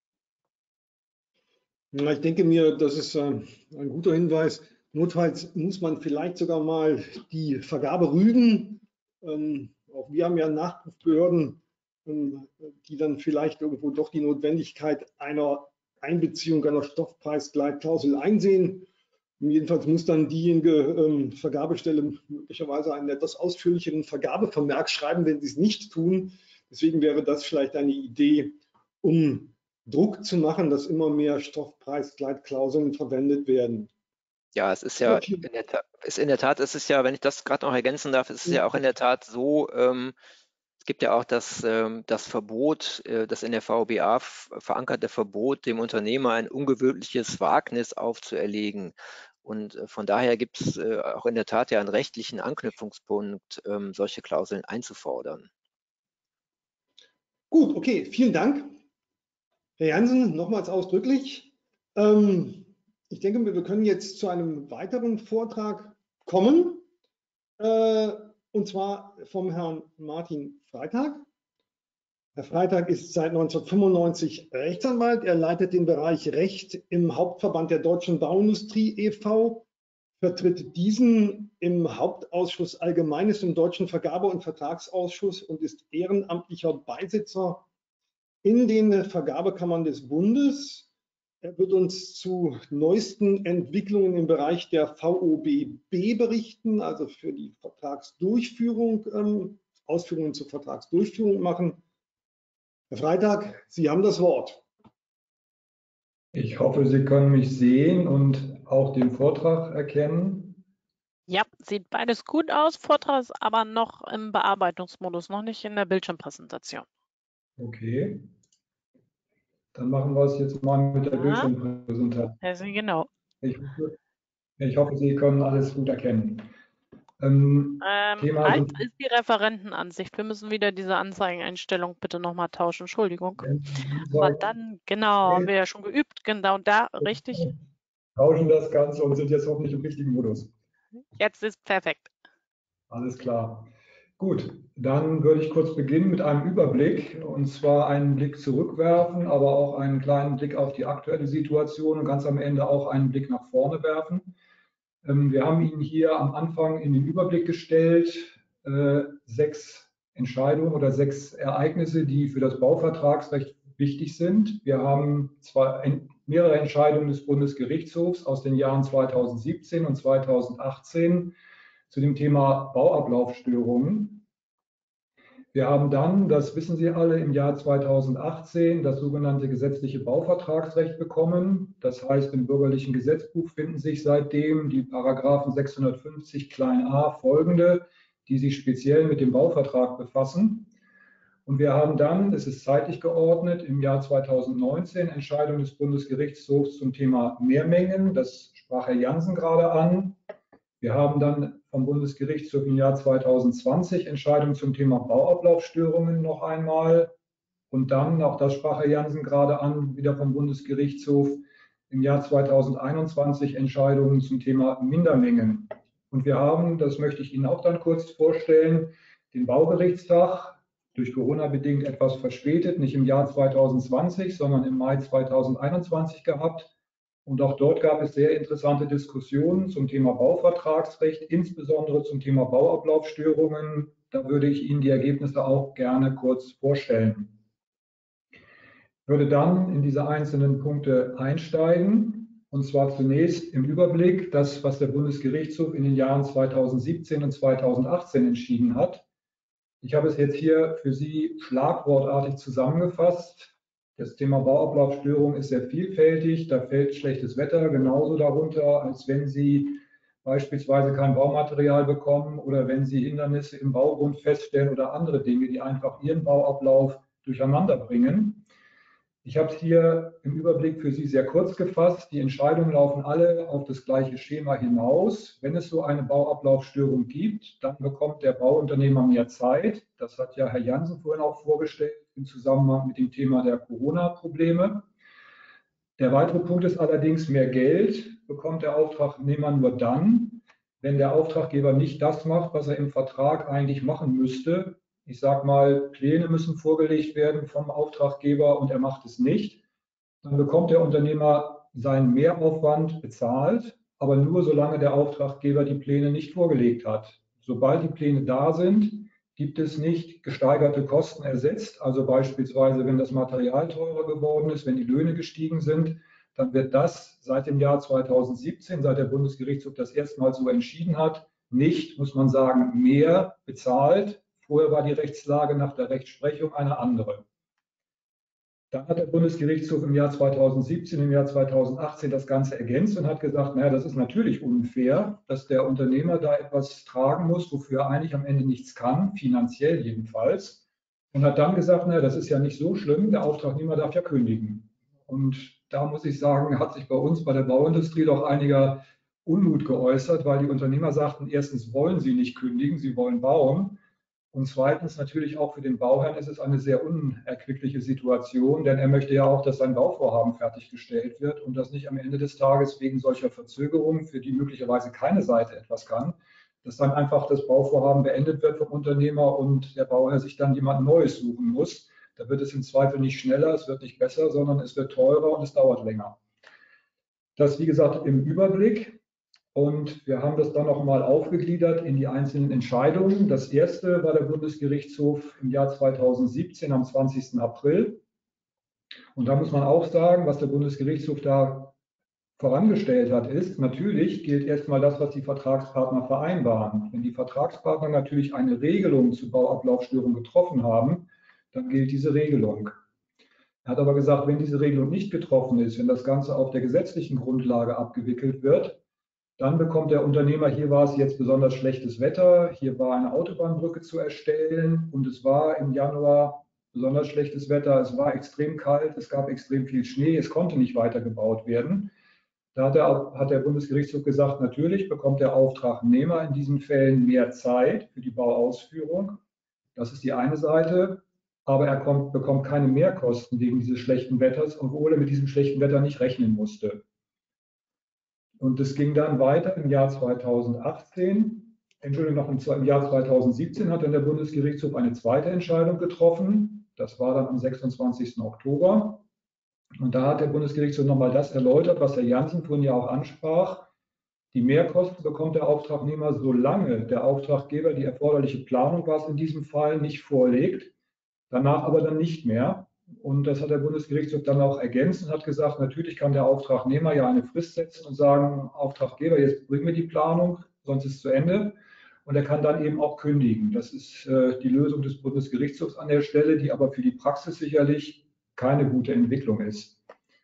Ja, ich denke mir, das ist ein guter Hinweis. Notfalls muss man vielleicht sogar mal die Vergabe rügen. Auch wir haben ja Nachprüfbehörden, die dann vielleicht irgendwo doch die Notwendigkeit einer Einbeziehung einer Stoffpreisgleitklausel einsehen. Jedenfalls muss dann diejenige Vergabestelle möglicherweise einen etwas ausführlicheren Vergabevermerk schreiben, wenn sie es nicht tun. Deswegen wäre das vielleicht eine Idee, um Druck zu machen, dass immer mehr Stoffpreisgleitklauseln verwendet werden. Ja, es ist ja in der Tat, es ist ja, wenn ich das gerade noch ergänzen darf, es ist ja auch in der Tat so, es gibt ja auch das Verbot, das in der VBA verankerte Verbot, dem Unternehmer ein ungewöhnliches Wagnis aufzuerlegen. Und von daher gibt es auch in der Tat ja einen rechtlichen Anknüpfungspunkt, solche Klauseln einzufordern. Gut, okay, vielen Dank. Herr Jansen, nochmals ausdrücklich. Ich denke, wir können jetzt zu einem weiteren Vortrag kommen, und zwar vom Herrn Martin Freitag. Herr Freitag ist seit 1995 Rechtsanwalt. Er leitet den Bereich Recht im Hauptverband der Deutschen Bauindustrie e.V., vertritt diesen im Hauptausschuss Allgemeines im Deutschen Vergabe- und Vertragsausschuss und ist ehrenamtlicher Beisitzer in den Vergabekammern des Bundes. Er wird uns zu neuesten Entwicklungen im Bereich der VOBB berichten, also für die Vertragsdurchführung, Ausführungen zur Vertragsdurchführung machen. Herr Freitag, Sie haben das Wort. Ich hoffe, Sie können mich sehen und auch den Vortrag erkennen. Ja, sieht beides gut aus. Vortrag ist aber noch im Bearbeitungsmodus, noch nicht in der Bildschirmpräsentation. Okay. Dann machen wir es jetzt mal mit der Ja, Bildschirmpräsentation. also genau. Ich hoffe, Sie können alles gut erkennen. Thema Halt ist die Referentenansicht. Wir müssen wieder diese Anzeigeneinstellung bitte nochmal tauschen. Entschuldigung. Aber dann, genau, haben wir ja schon geübt. Genau da, richtig. Tauschen das Ganze und sind jetzt hoffentlich im richtigen Modus. Jetzt ist perfekt. Alles klar. Gut, dann würde ich kurz beginnen mit einem Überblick, und zwar einen Blick zurückwerfen, aber auch einen kleinen Blick auf die aktuelle Situation und ganz am Ende auch einen Blick nach vorne werfen. Wir haben Ihnen hier am Anfang in den Überblick gestellt 6 Entscheidungen oder 6 Ereignisse, die für das Bauvertragsrecht wichtig sind. Wir haben zwar mehrere Entscheidungen des Bundesgerichtshofs aus den Jahren 2017 und 2018 zu dem Thema Bauablaufstörungen. Wir haben dann, das wissen Sie alle, im Jahr 2018 das sogenannte gesetzliche Bauvertragsrecht bekommen. Das heißt, im bürgerlichen Gesetzbuch finden sich seitdem die Paragraphen 650 a folgende, die sich speziell mit dem Bauvertrag befassen. Und wir haben dann, es ist zeitlich geordnet, im Jahr 2019 Entscheidung des Bundesgerichtshofs zum Thema Mehrmengen. Das sprach Herr Jansen gerade an. Wir haben dann vom Bundesgerichtshof im Jahr 2020 Entscheidung zum Thema Bauablaufstörungen noch einmal. Und dann, auch das sprach Herr Jansen gerade an, wieder vom Bundesgerichtshof im Jahr 2021 Entscheidungen zum Thema Mindermengen. Und wir haben, das möchte ich Ihnen auch dann kurz vorstellen, den Baugerichtstag, durch Corona bedingt etwas verspätet, nicht im Jahr 2020, sondern im Mai 2021 gehabt. Und auch dort gab es sehr interessante Diskussionen zum Thema Bauvertragsrecht, insbesondere zum Thema Bauablaufstörungen. Da würde ich Ihnen die Ergebnisse auch gerne kurz vorstellen. Ich würde dann in diese einzelnen Punkte einsteigen. Und zwar zunächst im Überblick das, was der Bundesgerichtshof in den Jahren 2017 und 2018 entschieden hat. Ich habe es jetzt hier für Sie schlagwortartig zusammengefasst. Das Thema Bauablaufstörung ist sehr vielfältig. Da fällt schlechtes Wetter genauso darunter, als wenn Sie beispielsweise kein Baumaterial bekommen oder wenn Sie Hindernisse im Baugrund feststellen oder andere Dinge, die einfach Ihren Bauablauf durcheinander bringen. Ich habe es hier im Überblick für Sie sehr kurz gefasst. Die Entscheidungen laufen alle auf das gleiche Schema hinaus. Wenn es so eine Bauablaufstörung gibt, dann bekommt der Bauunternehmer mehr Zeit. Das hat ja Herr Jansen vorhin auch vorgestellt im Zusammenhang mit dem Thema der Corona-Probleme. Der weitere Punkt ist allerdings, mehr Geld bekommt der Auftragnehmer nur dann, wenn der Auftraggeber nicht das macht, was er im Vertrag eigentlich machen müsste. Ich sage mal, Pläne müssen vorgelegt werden vom Auftraggeber und er macht es nicht. Dann bekommt der Unternehmer seinen Mehraufwand bezahlt, aber nur solange der Auftraggeber die Pläne nicht vorgelegt hat. Sobald die Pläne da sind, gibt es nicht gesteigerte Kosten ersetzt. Also beispielsweise, wenn das Material teurer geworden ist, wenn die Löhne gestiegen sind, dann wird das seit dem Jahr 2017, seit der Bundesgerichtshof das erstmals so entschieden hat, nicht, muss man sagen, mehr bezahlt. Vorher war die Rechtslage nach der Rechtsprechung eine andere. Dann hat der Bundesgerichtshof im Jahr 2017, im Jahr 2018 das Ganze ergänzt und hat gesagt, naja, das ist natürlich unfair, dass der Unternehmer da etwas tragen muss, wofür er eigentlich am Ende nichts kann, finanziell jedenfalls. Und hat dann gesagt, naja, das ist ja nicht so schlimm, der Auftragnehmer darf ja kündigen. Und da muss ich sagen, hat sich bei uns, bei der Bauindustrie doch einiger Unmut geäußert, weil die Unternehmer sagten, erstens wollen sie nicht kündigen, sie wollen bauen. Und zweitens natürlich auch für den Bauherrn ist es eine sehr unerquickliche Situation, denn er möchte ja auch, dass sein Bauvorhaben fertiggestellt wird und dass nicht am Ende des Tages wegen solcher Verzögerungen, für die möglicherweise keine Seite etwas kann, dass dann einfach das Bauvorhaben beendet wird vom Unternehmer und der Bauherr sich dann jemand Neues suchen muss. Da wird es im Zweifel nicht schneller, es wird nicht besser, sondern es wird teurer und es dauert länger. Das, wie gesagt, im Überblick. Und wir haben das dann nochmal aufgegliedert in die einzelnen Entscheidungen. Das erste war der Bundesgerichtshof im Jahr 2017 am 20. April. Und da muss man auch sagen, was der Bundesgerichtshof da vorangestellt hat, ist, natürlich gilt erstmal das, was die Vertragspartner vereinbaren. Wenn die Vertragspartner natürlich eine Regelung zur Bauablaufstörung getroffen haben, dann gilt diese Regelung. Er hat aber gesagt, wenn diese Regelung nicht getroffen ist, wenn das Ganze auf der gesetzlichen Grundlage abgewickelt wird, dann bekommt der Unternehmer, hier war es jetzt besonders schlechtes Wetter, hier war eine Autobahnbrücke zu erstellen und es war im Januar besonders schlechtes Wetter, es war extrem kalt, es gab extrem viel Schnee, es konnte nicht weiter gebaut werden. Da hat der Bundesgerichtshof gesagt, natürlich bekommt der Auftragnehmer in diesen Fällen mehr Zeit für die Bauausführung. Das ist die eine Seite. Aber er bekommt keine Mehrkosten wegen dieses schlechten Wetters, obwohl er mit diesem schlechten Wetter nicht rechnen musste. Und es ging dann weiter im Jahr 2018. Entschuldigung, noch im Jahr 2017 hat dann der Bundesgerichtshof eine zweite Entscheidung getroffen. Das war dann am 26. Oktober. Und da hat der Bundesgerichtshof nochmal das erläutert, was Herr Jansen vorhin ja auch ansprach. Die Mehrkosten bekommt der Auftragnehmer, solange der Auftraggeber die erforderliche Planung, was in diesem Fall, nicht vorlegt, danach aber dann nicht mehr. Und das hat der Bundesgerichtshof dann auch ergänzt und hat gesagt, natürlich kann der Auftragnehmer ja eine Frist setzen und sagen, Auftraggeber, jetzt bringen wir die Planung, sonst ist es zu Ende. Und er kann dann eben auch kündigen. Das ist die Lösung des Bundesgerichtshofs an der Stelle, die aber für die Praxis sicherlich keine gute Entwicklung ist.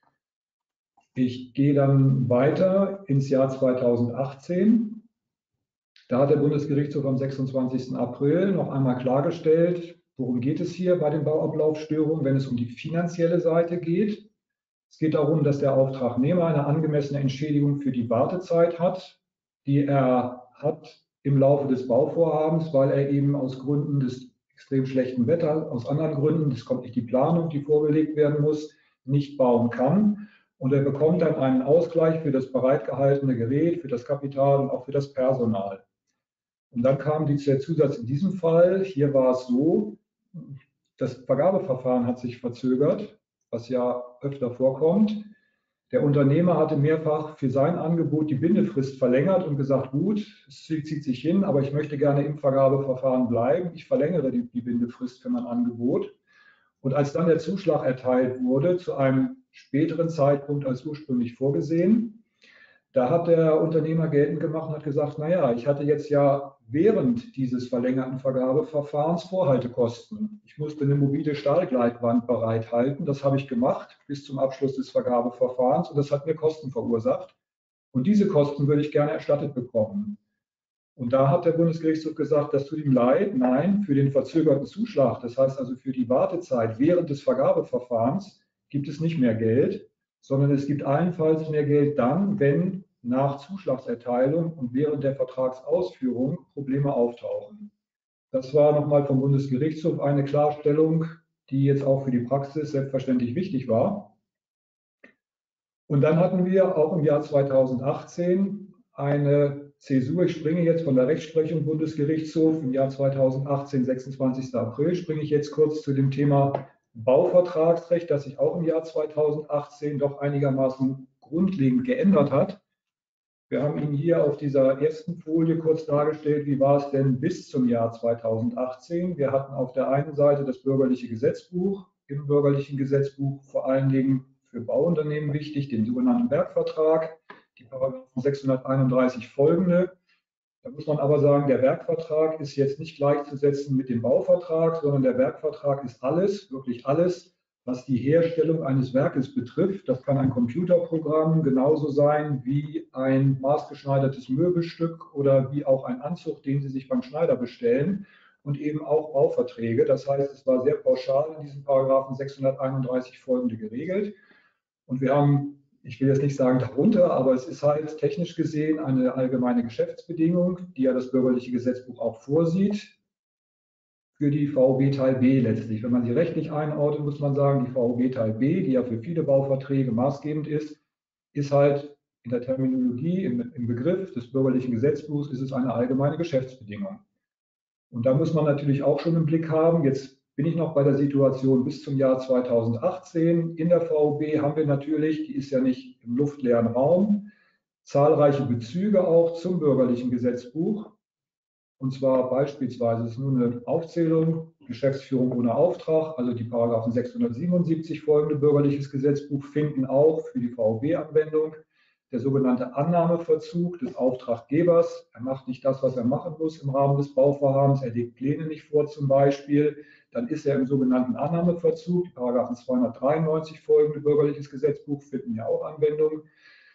Ich gehe dann weiter ins Jahr 2018. Da hat der Bundesgerichtshof am 26. April noch einmal klargestellt, worum geht es hier bei den Bauablaufstörungen, wenn es um die finanzielle Seite geht. Es geht darum, dass der Auftragnehmer eine angemessene Entschädigung für die Wartezeit hat, die er hat im Laufe des Bauvorhabens, weil er eben aus Gründen des extrem schlechten Wetters, aus anderen Gründen, es kommt nicht die Planung, die vorgelegt werden muss, nicht bauen kann. Und er bekommt dann einen Ausgleich für das bereitgehaltene Gerät, für das Kapital und auch für das Personal. Und dann kam der Zusatz in diesem Fall. Hier war es so, das Vergabeverfahren hat sich verzögert, was ja öfter vorkommt. Der Unternehmer hatte mehrfach für sein Angebot die Bindefrist verlängert und gesagt, gut, es zieht sich hin, aber ich möchte gerne im Vergabeverfahren bleiben. Ich verlängere die Bindefrist für mein Angebot. Und als dann der Zuschlag erteilt wurde, zu einem späteren Zeitpunkt als ursprünglich vorgesehen, da hat der Unternehmer geltend gemacht und hat gesagt, naja, ich hatte jetzt ja während dieses verlängerten Vergabeverfahrens Vorhaltekosten. Ich musste eine mobile Stahlgleitwand bereithalten. Das habe ich gemacht bis zum Abschluss des Vergabeverfahrens und das hat mir Kosten verursacht. Und diese Kosten würde ich gerne erstattet bekommen. Und da hat der Bundesgerichtshof gesagt, das tut ihm leid. Nein, für den verzögerten Zuschlag, das heißt also für die Wartezeit während des Vergabeverfahrens, gibt es nicht mehr Geld, sondern es gibt allenfalls mehr Geld dann, wenn nach Zuschlagserteilung und während der Vertragsausführung Probleme auftauchen. Das war nochmal vom Bundesgerichtshof eine Klarstellung, die jetzt auch für die Praxis selbstverständlich wichtig war. Und dann hatten wir auch im Jahr 2018 eine Zäsur. Ich springe jetzt von der Rechtsprechung Bundesgerichtshof im Jahr 2018, 26. April, springe ich jetzt kurz zu dem Thema Bauvertragsrecht, das sich auch im Jahr 2018 doch einigermaßen grundlegend geändert hat. Wir haben Ihnen hier auf dieser ersten Folie kurz dargestellt, wie war es denn bis zum Jahr 2018. Wir hatten auf der einen Seite das bürgerliche Gesetzbuch, im bürgerlichen Gesetzbuch vor allen Dingen für Bauunternehmen wichtig, den sogenannten Werkvertrag, die Paragraphen 631 folgende. Da muss man aber sagen, der Werkvertrag ist jetzt nicht gleichzusetzen mit dem Bauvertrag, sondern der Werkvertrag ist alles, wirklich alles, was die Herstellung eines Werkes betrifft. Das kann ein Computerprogramm genauso sein wie ein maßgeschneidertes Möbelstück oder wie auch ein Anzug, den Sie sich beim Schneider bestellen, und eben auch Bauverträge. Das heißt, es war sehr pauschal in diesen Paragraphen 631 folgende geregelt. Und wir haben, ich will jetzt nicht sagen darunter, aber es ist halt technisch gesehen eine allgemeine Geschäftsbedingung, die ja das bürgerliche Gesetzbuch auch vorsieht, für die VOB Teil B letztlich. Wenn man sie rechtlich einordnet, muss man sagen, die VOB Teil B, die ja für viele Bauverträge maßgebend ist halt in der Terminologie, im Begriff des bürgerlichen Gesetzbuchs, ist es eine allgemeine Geschäftsbedingung. Und da muss man natürlich auch schon im Blick haben, jetzt bin ich noch bei der Situation bis zum Jahr 2018. In der VOB haben wir natürlich, die ist ja nicht im luftleeren Raum, zahlreiche Bezüge auch zum bürgerlichen Gesetzbuch. Und zwar beispielsweise ist nur eine Aufzählung, Geschäftsführung ohne Auftrag, also die Paragraphen 677 folgende bürgerliches Gesetzbuch finden auch für die VOB-Anwendung. Der sogenannte Annahmeverzug des Auftraggebers. Er macht nicht das, was er machen muss im Rahmen des Bauvorhabens. Er legt Pläne nicht vor zum Beispiel. Dann ist er im sogenannten Annahmeverzug. Die Paragraphen 293 folgende bürgerliches Gesetzbuch finden ja auch Anwendung.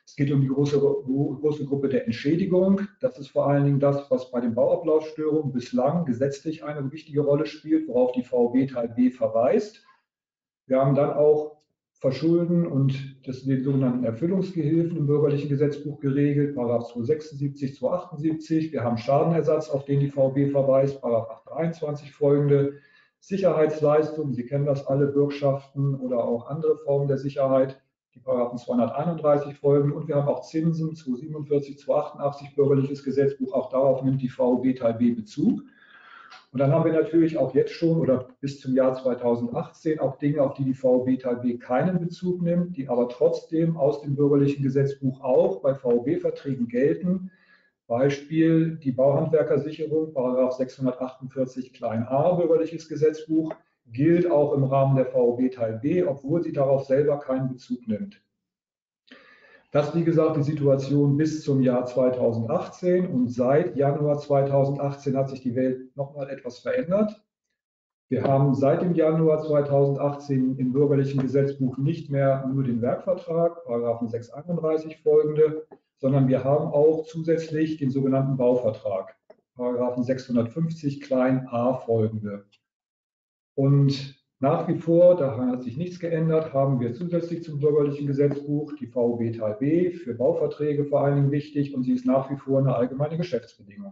Es geht um die große Gruppe der Entschädigung. Das ist vor allen Dingen das, was bei den Bauablaufsstörungen bislang gesetzlich eine wichtige Rolle spielt, worauf die VOB Teil B verweist. Wir haben dann auch Verschulden und den sogenannten Erfüllungsgehilfen im bürgerlichen Gesetzbuch geregelt, § 276, 278. Wir haben Schadenersatz, auf den die VOB verweist, § 823 folgende. Sicherheitsleistungen, Sie kennen das alle, Bürgschaften oder auch andere Formen der Sicherheit, die § 231 folgen. Und wir haben auch Zinsen, 247, 288 bürgerliches Gesetzbuch, auch darauf nimmt die VOB Teil B Bezug. Und dann haben wir natürlich auch jetzt schon oder bis zum Jahr 2018 auch Dinge, auf die die VOB Teil B keinen Bezug nimmt, die aber trotzdem aus dem bürgerlichen Gesetzbuch auch bei VOB-Verträgen gelten. Beispiel die Bauhandwerkersicherung, § 648 a bürgerliches Gesetzbuch, gilt auch im Rahmen der VOB Teil B, obwohl sie darauf selber keinen Bezug nimmt. Das, wie gesagt, die Situation bis zum Jahr 2018 und seit Januar 2018 hat sich die Welt nochmal etwas verändert. Wir haben seit dem Januar 2018 im bürgerlichen Gesetzbuch nicht mehr nur den Werkvertrag, § 631 folgende, sondern wir haben auch zusätzlich den sogenannten Bauvertrag, § 650 a folgende. Und nach wie vor, daran hat sich nichts geändert, haben wir zusätzlich zum bürgerlichen Gesetzbuch die VOB Teil B für Bauverträge vor allen Dingen wichtig und sie ist nach wie vor eine allgemeine Geschäftsbedingung.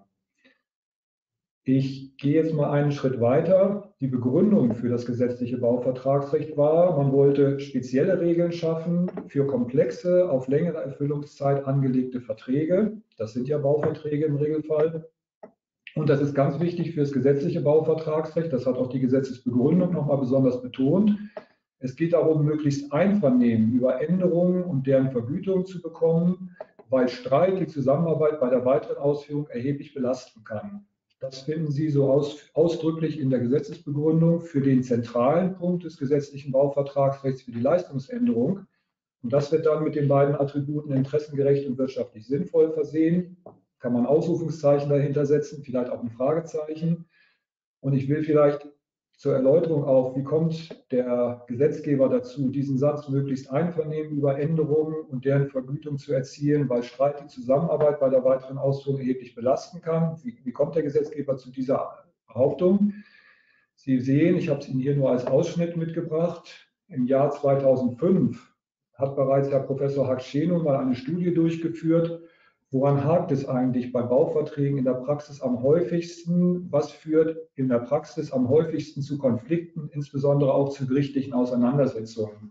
Ich gehe jetzt mal einen Schritt weiter. Die Begründung für das gesetzliche Bauvertragsrecht war, man wollte spezielle Regeln schaffen für komplexe, auf längere Erfüllungszeit angelegte Verträge. Das sind ja Bauverträge im Regelfall. Und das ist ganz wichtig für das gesetzliche Bauvertragsrecht. Das hat auch die Gesetzesbegründung nochmal besonders betont. Es geht darum, möglichst Einvernehmen über Änderungen und deren Vergütung zu bekommen, weil Streit die Zusammenarbeit bei der weiteren Ausführung erheblich belasten kann. Das finden Sie so ausdrücklich in der Gesetzesbegründung für den zentralen Punkt des gesetzlichen Bauvertragsrechts für die Leistungsänderung. Und das wird dann mit den beiden Attributen interessengerecht und wirtschaftlich sinnvoll versehen. Kann man Ausrufungszeichen dahinter setzen, vielleicht auch ein Fragezeichen. Und ich will vielleicht zur Erläuterung auch, wie kommt der Gesetzgeber dazu, diesen Satz möglichst Einvernehmen über Änderungen und deren Vergütung zu erzielen, weil Streit die Zusammenarbeit bei der weiteren Ausführung erheblich belasten kann. Wie kommt der Gesetzgeber zu dieser Behauptung? Sie sehen, ich habe es Ihnen hier nur als Ausschnitt mitgebracht. Im Jahr 2005 hat bereits Herr Professor Haxeno mal eine Studie durchgeführt. Woran hakt es eigentlich bei Bauverträgen in der Praxis am häufigsten? Was führt in der Praxis am häufigsten zu Konflikten, insbesondere auch zu gerichtlichen Auseinandersetzungen?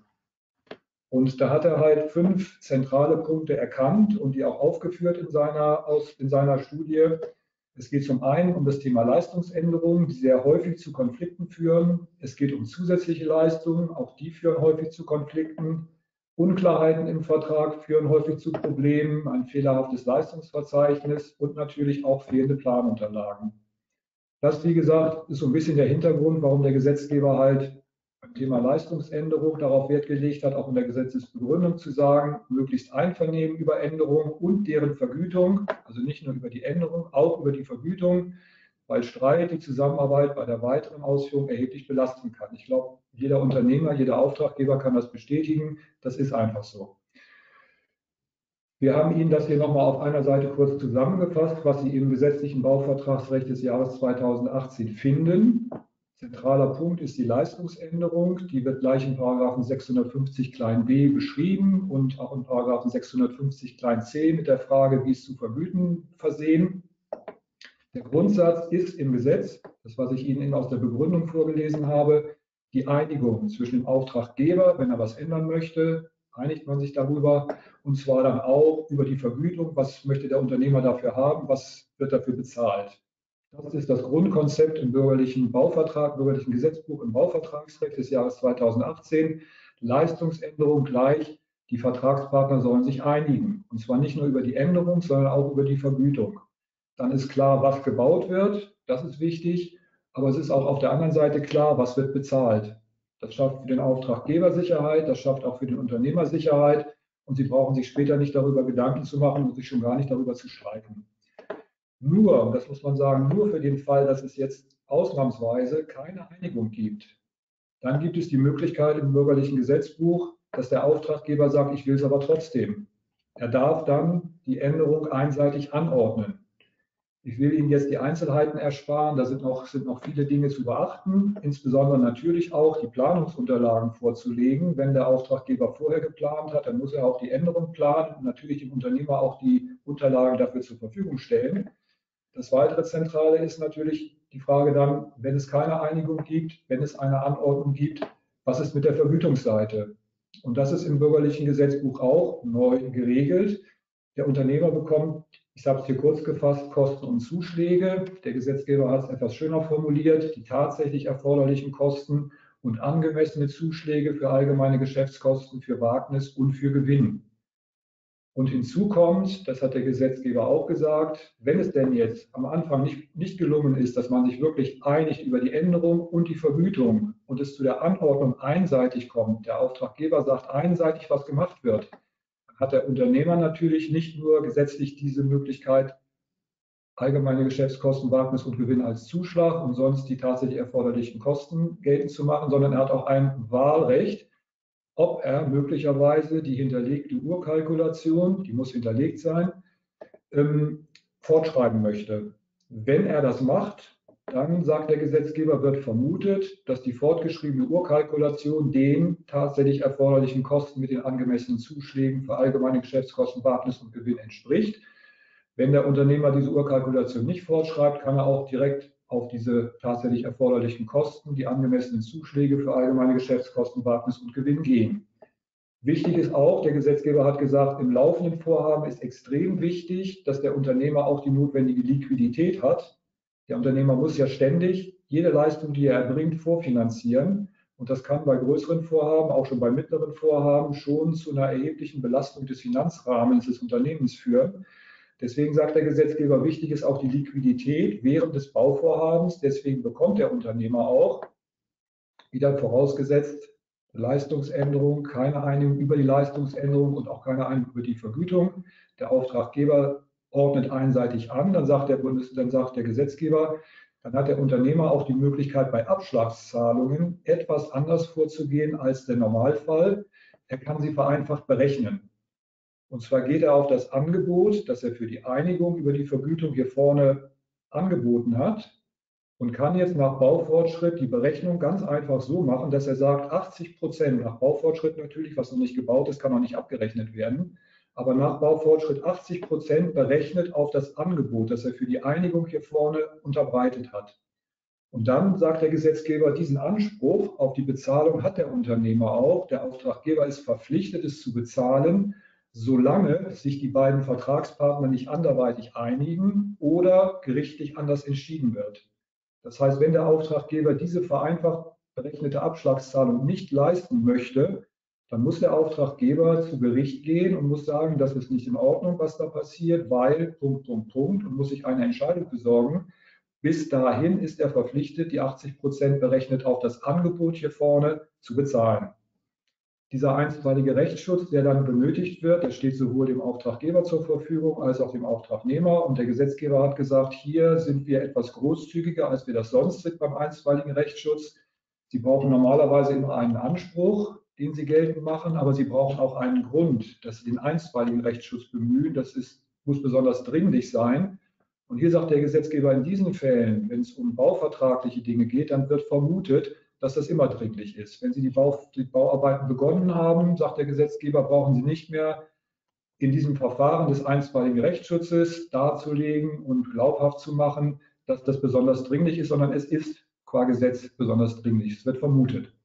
Und da hat er halt 5 zentrale Punkte erkannt und die auch aufgeführt in seiner Studie. Es geht zum einen um das Thema Leistungsänderungen, die sehr häufig zu Konflikten führen. Es geht um zusätzliche Leistungen, auch die führen häufig zu Konflikten. Unklarheiten im Vertrag führen häufig zu Problemen, ein fehlerhaftes Leistungsverzeichnis und natürlich auch fehlende Planunterlagen. Das, wie gesagt, ist so ein bisschen der Hintergrund, warum der Gesetzgeber halt beim Thema Leistungsänderung darauf Wert gelegt hat, auch in der Gesetzesbegründung zu sagen, möglichst Einvernehmen über Änderungen und deren Vergütung, also nicht nur über die Änderung, auch über die Vergütung, weil Streit die Zusammenarbeit bei der weiteren Ausführung erheblich belasten kann. Ich glaube, jeder Unternehmer, jeder Auftraggeber kann das bestätigen. Das ist einfach so. Wir haben Ihnen das hier nochmal auf einer Seite kurz zusammengefasst, was Sie im gesetzlichen Bauvertragsrecht des Jahres 2018 finden. Zentraler Punkt ist die Leistungsänderung. Die wird gleich in § 650 b beschrieben und auch in § 650 c mit der Frage, wie es zu vergüten, versehen. Der Grundsatz ist im Gesetz, das was ich Ihnen aus der Begründung vorgelesen habe, die Einigung zwischen dem Auftraggeber, wenn er was ändern möchte, einigt man sich darüber, und zwar dann auch über die Vergütung, was möchte der Unternehmer dafür haben, was wird dafür bezahlt. Das ist das Grundkonzept im bürgerlichen Bauvertrag, bürgerlichen Gesetzbuch im Bauvertragsrecht des Jahres 2018. Leistungsänderung gleich, die Vertragspartner sollen sich einigen, und zwar nicht nur über die Änderung, sondern auch über die Vergütung. Dann ist klar, was gebaut wird, das ist wichtig, aber es ist auch auf der anderen Seite klar, was wird bezahlt. Das schafft für den Auftraggeber Sicherheit, das schafft auch für den Unternehmer Sicherheit und Sie brauchen sich später nicht darüber Gedanken zu machen und sich schon gar nicht darüber zu streiten. Nur, das muss man sagen, nur für den Fall, dass es jetzt ausnahmsweise keine Einigung gibt, dann gibt es die Möglichkeit im bürgerlichen Gesetzbuch, dass der Auftraggeber sagt, ich will es aber trotzdem. Er darf dann die Änderung einseitig anordnen. Ich will Ihnen jetzt die Einzelheiten ersparen, da sind noch viele Dinge zu beachten, insbesondere natürlich auch die Planungsunterlagen vorzulegen. Wenn der Auftraggeber vorher geplant hat, dann muss er auch die Änderung planen und natürlich dem Unternehmer auch die Unterlagen dafür zur Verfügung stellen. Das weitere Zentrale ist natürlich die Frage dann, wenn es keine Einigung gibt, wenn es eine Anordnung gibt, was ist mit der Vergütungsseite? Und das ist im bürgerlichen Gesetzbuch auch neu geregelt. Der Unternehmer bekommt, ich habe es hier kurz gefasst, Kosten und Zuschläge. Der Gesetzgeber hat es etwas schöner formuliert, die tatsächlich erforderlichen Kosten und angemessene Zuschläge für allgemeine Geschäftskosten, für Wagnis und für Gewinn. Und hinzu kommt, das hat der Gesetzgeber auch gesagt, wenn es denn jetzt am Anfang nicht gelungen ist, dass man sich wirklich einigt über die Änderung und die Vergütung und es zu der Anordnung einseitig kommt, der Auftraggeber sagt einseitig, was gemacht wird, dann hat der Unternehmer natürlich nicht nur gesetzlich diese Möglichkeit, allgemeine Geschäftskosten, Wagnis und Gewinn als Zuschlag und sonst die tatsächlich erforderlichen Kosten geltend zu machen, sondern er hat auch ein Wahlrecht, ob er möglicherweise die hinterlegte Urkalkulation, die muss hinterlegt sein, fortschreiben möchte. Wenn er das macht, dann, sagt der Gesetzgeber, wird vermutet, dass die fortgeschriebene Urkalkulation den tatsächlich erforderlichen Kosten mit den angemessenen Zuschlägen für allgemeine Geschäftskosten, Wagnis und Gewinn entspricht. Wenn der Unternehmer diese Urkalkulation nicht fortschreibt, kann er auch direkt auf diese tatsächlich erforderlichen Kosten, die angemessenen Zuschläge für allgemeine Geschäftskosten, Wagnis und Gewinn gehen. Wichtig ist auch, der Gesetzgeber hat gesagt, im laufenden Vorhaben ist extrem wichtig, dass der Unternehmer auch die notwendige Liquidität hat. Der Unternehmer muss ja ständig jede Leistung, die er erbringt, vorfinanzieren. Und das kann bei größeren Vorhaben, auch schon bei mittleren Vorhaben, schon zu einer erheblichen Belastung des Finanzrahmens des Unternehmens führen. Deswegen sagt der Gesetzgeber, wichtig ist auch die Liquidität während des Bauvorhabens. Deswegen bekommt der Unternehmer auch, wieder vorausgesetzt, Leistungsänderung, keine Einigung über die Leistungsänderung und auch keine Einigung über die Vergütung. Der Auftraggeber ordnet einseitig an, dann sagt der Gesetzgeber, dann hat der Unternehmer auch die Möglichkeit, bei Abschlagszahlungen etwas anders vorzugehen als der Normalfall. Er kann sie vereinfacht berechnen. Und zwar geht er auf das Angebot, das er für die Einigung über die Vergütung hier vorne angeboten hat und kann jetzt nach Baufortschritt die Berechnung ganz einfach so machen, dass er sagt, 80% nach Baufortschritt natürlich, was noch nicht gebaut ist, kann noch nicht abgerechnet werden, aber nach Baufortschritt 80% berechnet auf das Angebot, das er für die Einigung hier vorne unterbreitet hat. Und dann sagt der Gesetzgeber, diesen Anspruch auf die Bezahlung hat der Unternehmer auch. Der Auftraggeber ist verpflichtet, es zu bezahlen, solange sich die beiden Vertragspartner nicht anderweitig einigen oder gerichtlich anders entschieden wird. Das heißt, wenn der Auftraggeber diese vereinfacht berechnete Abschlagszahlung nicht leisten möchte, dann muss der Auftraggeber zu Gericht gehen und muss sagen, das ist nicht in Ordnung, was da passiert, weil, und muss sich eine Entscheidung besorgen. Bis dahin ist er verpflichtet, die 80% berechnet auf das Angebot hier vorne zu bezahlen. Dieser einstweilige Rechtsschutz, der dann benötigt wird, der steht sowohl dem Auftraggeber zur Verfügung als auch dem Auftragnehmer. Und der Gesetzgeber hat gesagt, hier sind wir etwas großzügiger, als wir das sonst sind beim einstweiligen Rechtsschutz. Sie brauchen normalerweise immer einen Anspruch, den Sie geltend machen, aber Sie brauchen auch einen Grund, dass Sie den einstweiligen Rechtsschutz bemühen. Das muss besonders dringlich sein. Und hier sagt der Gesetzgeber, in diesen Fällen, wenn es um bauvertragliche Dinge geht, dann wird vermutet, dass das immer dringlich ist. Wenn Sie die Bauarbeiten begonnen haben, sagt der Gesetzgeber, brauchen Sie nicht mehr in diesem Verfahren des einstweiligen Rechtsschutzes darzulegen und glaubhaft zu machen, dass das besonders dringlich ist, sondern es ist qua Gesetz besonders dringlich. Es wird vermutet.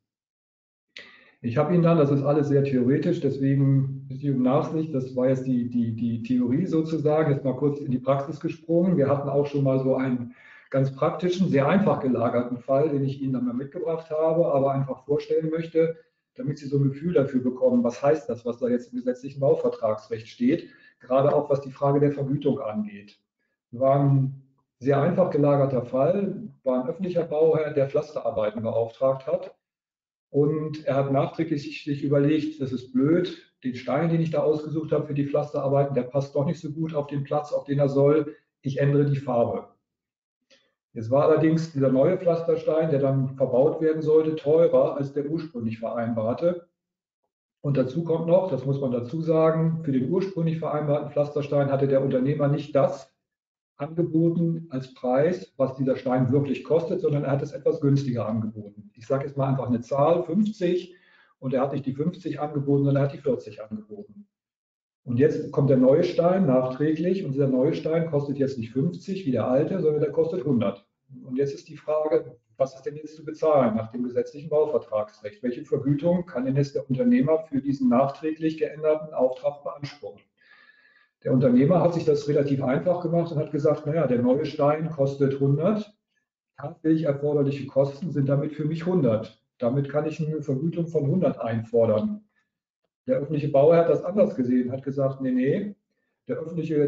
Ich habe Ihnen dann, das ist alles sehr theoretisch, deswegen bitte ich um Nachsicht, das war jetzt die Theorie sozusagen, jetzt mal kurz in die Praxis gesprungen. Wir hatten auch schon mal so einen ganz praktischen, sehr einfach gelagerten Fall, den ich Ihnen dann mal mitgebracht habe, aber einfach vorstellen möchte, damit Sie so ein Gefühl dafür bekommen, was heißt das, was da jetzt im gesetzlichen Bauvertragsrecht steht, gerade auch was die Frage der Vergütung angeht. War ein sehr einfach gelagerter Fall, war ein öffentlicher Bauherr, der Pflasterarbeiten beauftragt hat. Und er hat nachträglich sich überlegt, das ist blöd, den Stein, den ich da ausgesucht habe für die Pflasterarbeiten, der passt doch nicht so gut auf den Platz, auf den er soll. Ich ändere die Farbe. Jetzt war allerdings dieser neue Pflasterstein, der dann verbaut werden sollte, teurer als der ursprünglich vereinbarte. Und dazu kommt noch, das muss man dazu sagen, für den ursprünglich vereinbarten Pflasterstein hatte der Unternehmer nicht das angeboten als Preis, was dieser Stein wirklich kostet, sondern er hat es etwas günstiger angeboten. Ich sage jetzt mal einfach eine Zahl, 50, und er hat nicht die 50 angeboten, sondern er hat die 40 angeboten. Und jetzt kommt der neue Stein nachträglich und dieser neue Stein kostet jetzt nicht 50 wie der alte, sondern der kostet 100. Und jetzt ist die Frage, was ist denn jetzt zu bezahlen nach dem gesetzlichen Bauvertragsrecht? Welche Vergütung kann denn jetzt der Unternehmer für diesen nachträglich geänderten Auftrag beanspruchen? Der Unternehmer hat sich das relativ einfach gemacht und hat gesagt, naja, der neue Stein kostet 100, tatsächlich erforderliche Kosten sind damit für mich 100. Damit kann ich eine Vergütung von 100 einfordern. Der öffentliche Bauherr hat das anders gesehen, hat gesagt, nee, der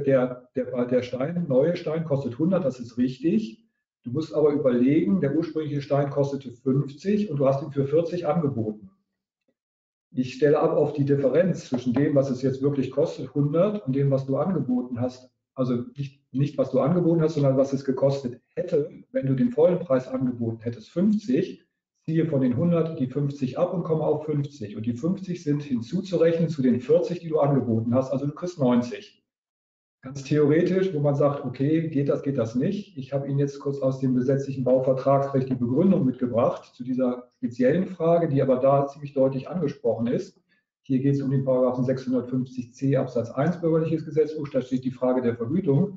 neue Stein kostet 100, das ist richtig. Du musst aber überlegen, der ursprüngliche Stein kostete 50 und du hast ihn für 40 angeboten. Ich stelle ab auf die Differenz zwischen dem, was es jetzt wirklich kostet, 100, und dem, was du angeboten hast. Also nicht was du angeboten hast, sondern was es gekostet hätte, wenn du den vollen Preis angeboten hättest, 50. Ziehe von den 100 die 50 ab und komme auf 50. Und die 50 sind hinzuzurechnen zu den 40, die du angeboten hast. Also du kriegst 90. Ganz theoretisch, wo man sagt, okay, geht das nicht. Ich habe Ihnen jetzt kurz aus dem gesetzlichen Bauvertragsrecht die Begründung mitgebracht zu dieser speziellen Frage, die aber da ziemlich deutlich angesprochen ist. Hier geht es um den Paragraphen 650c Absatz 1 Bürgerliches Gesetzbuch, da steht die Frage der Vergütung.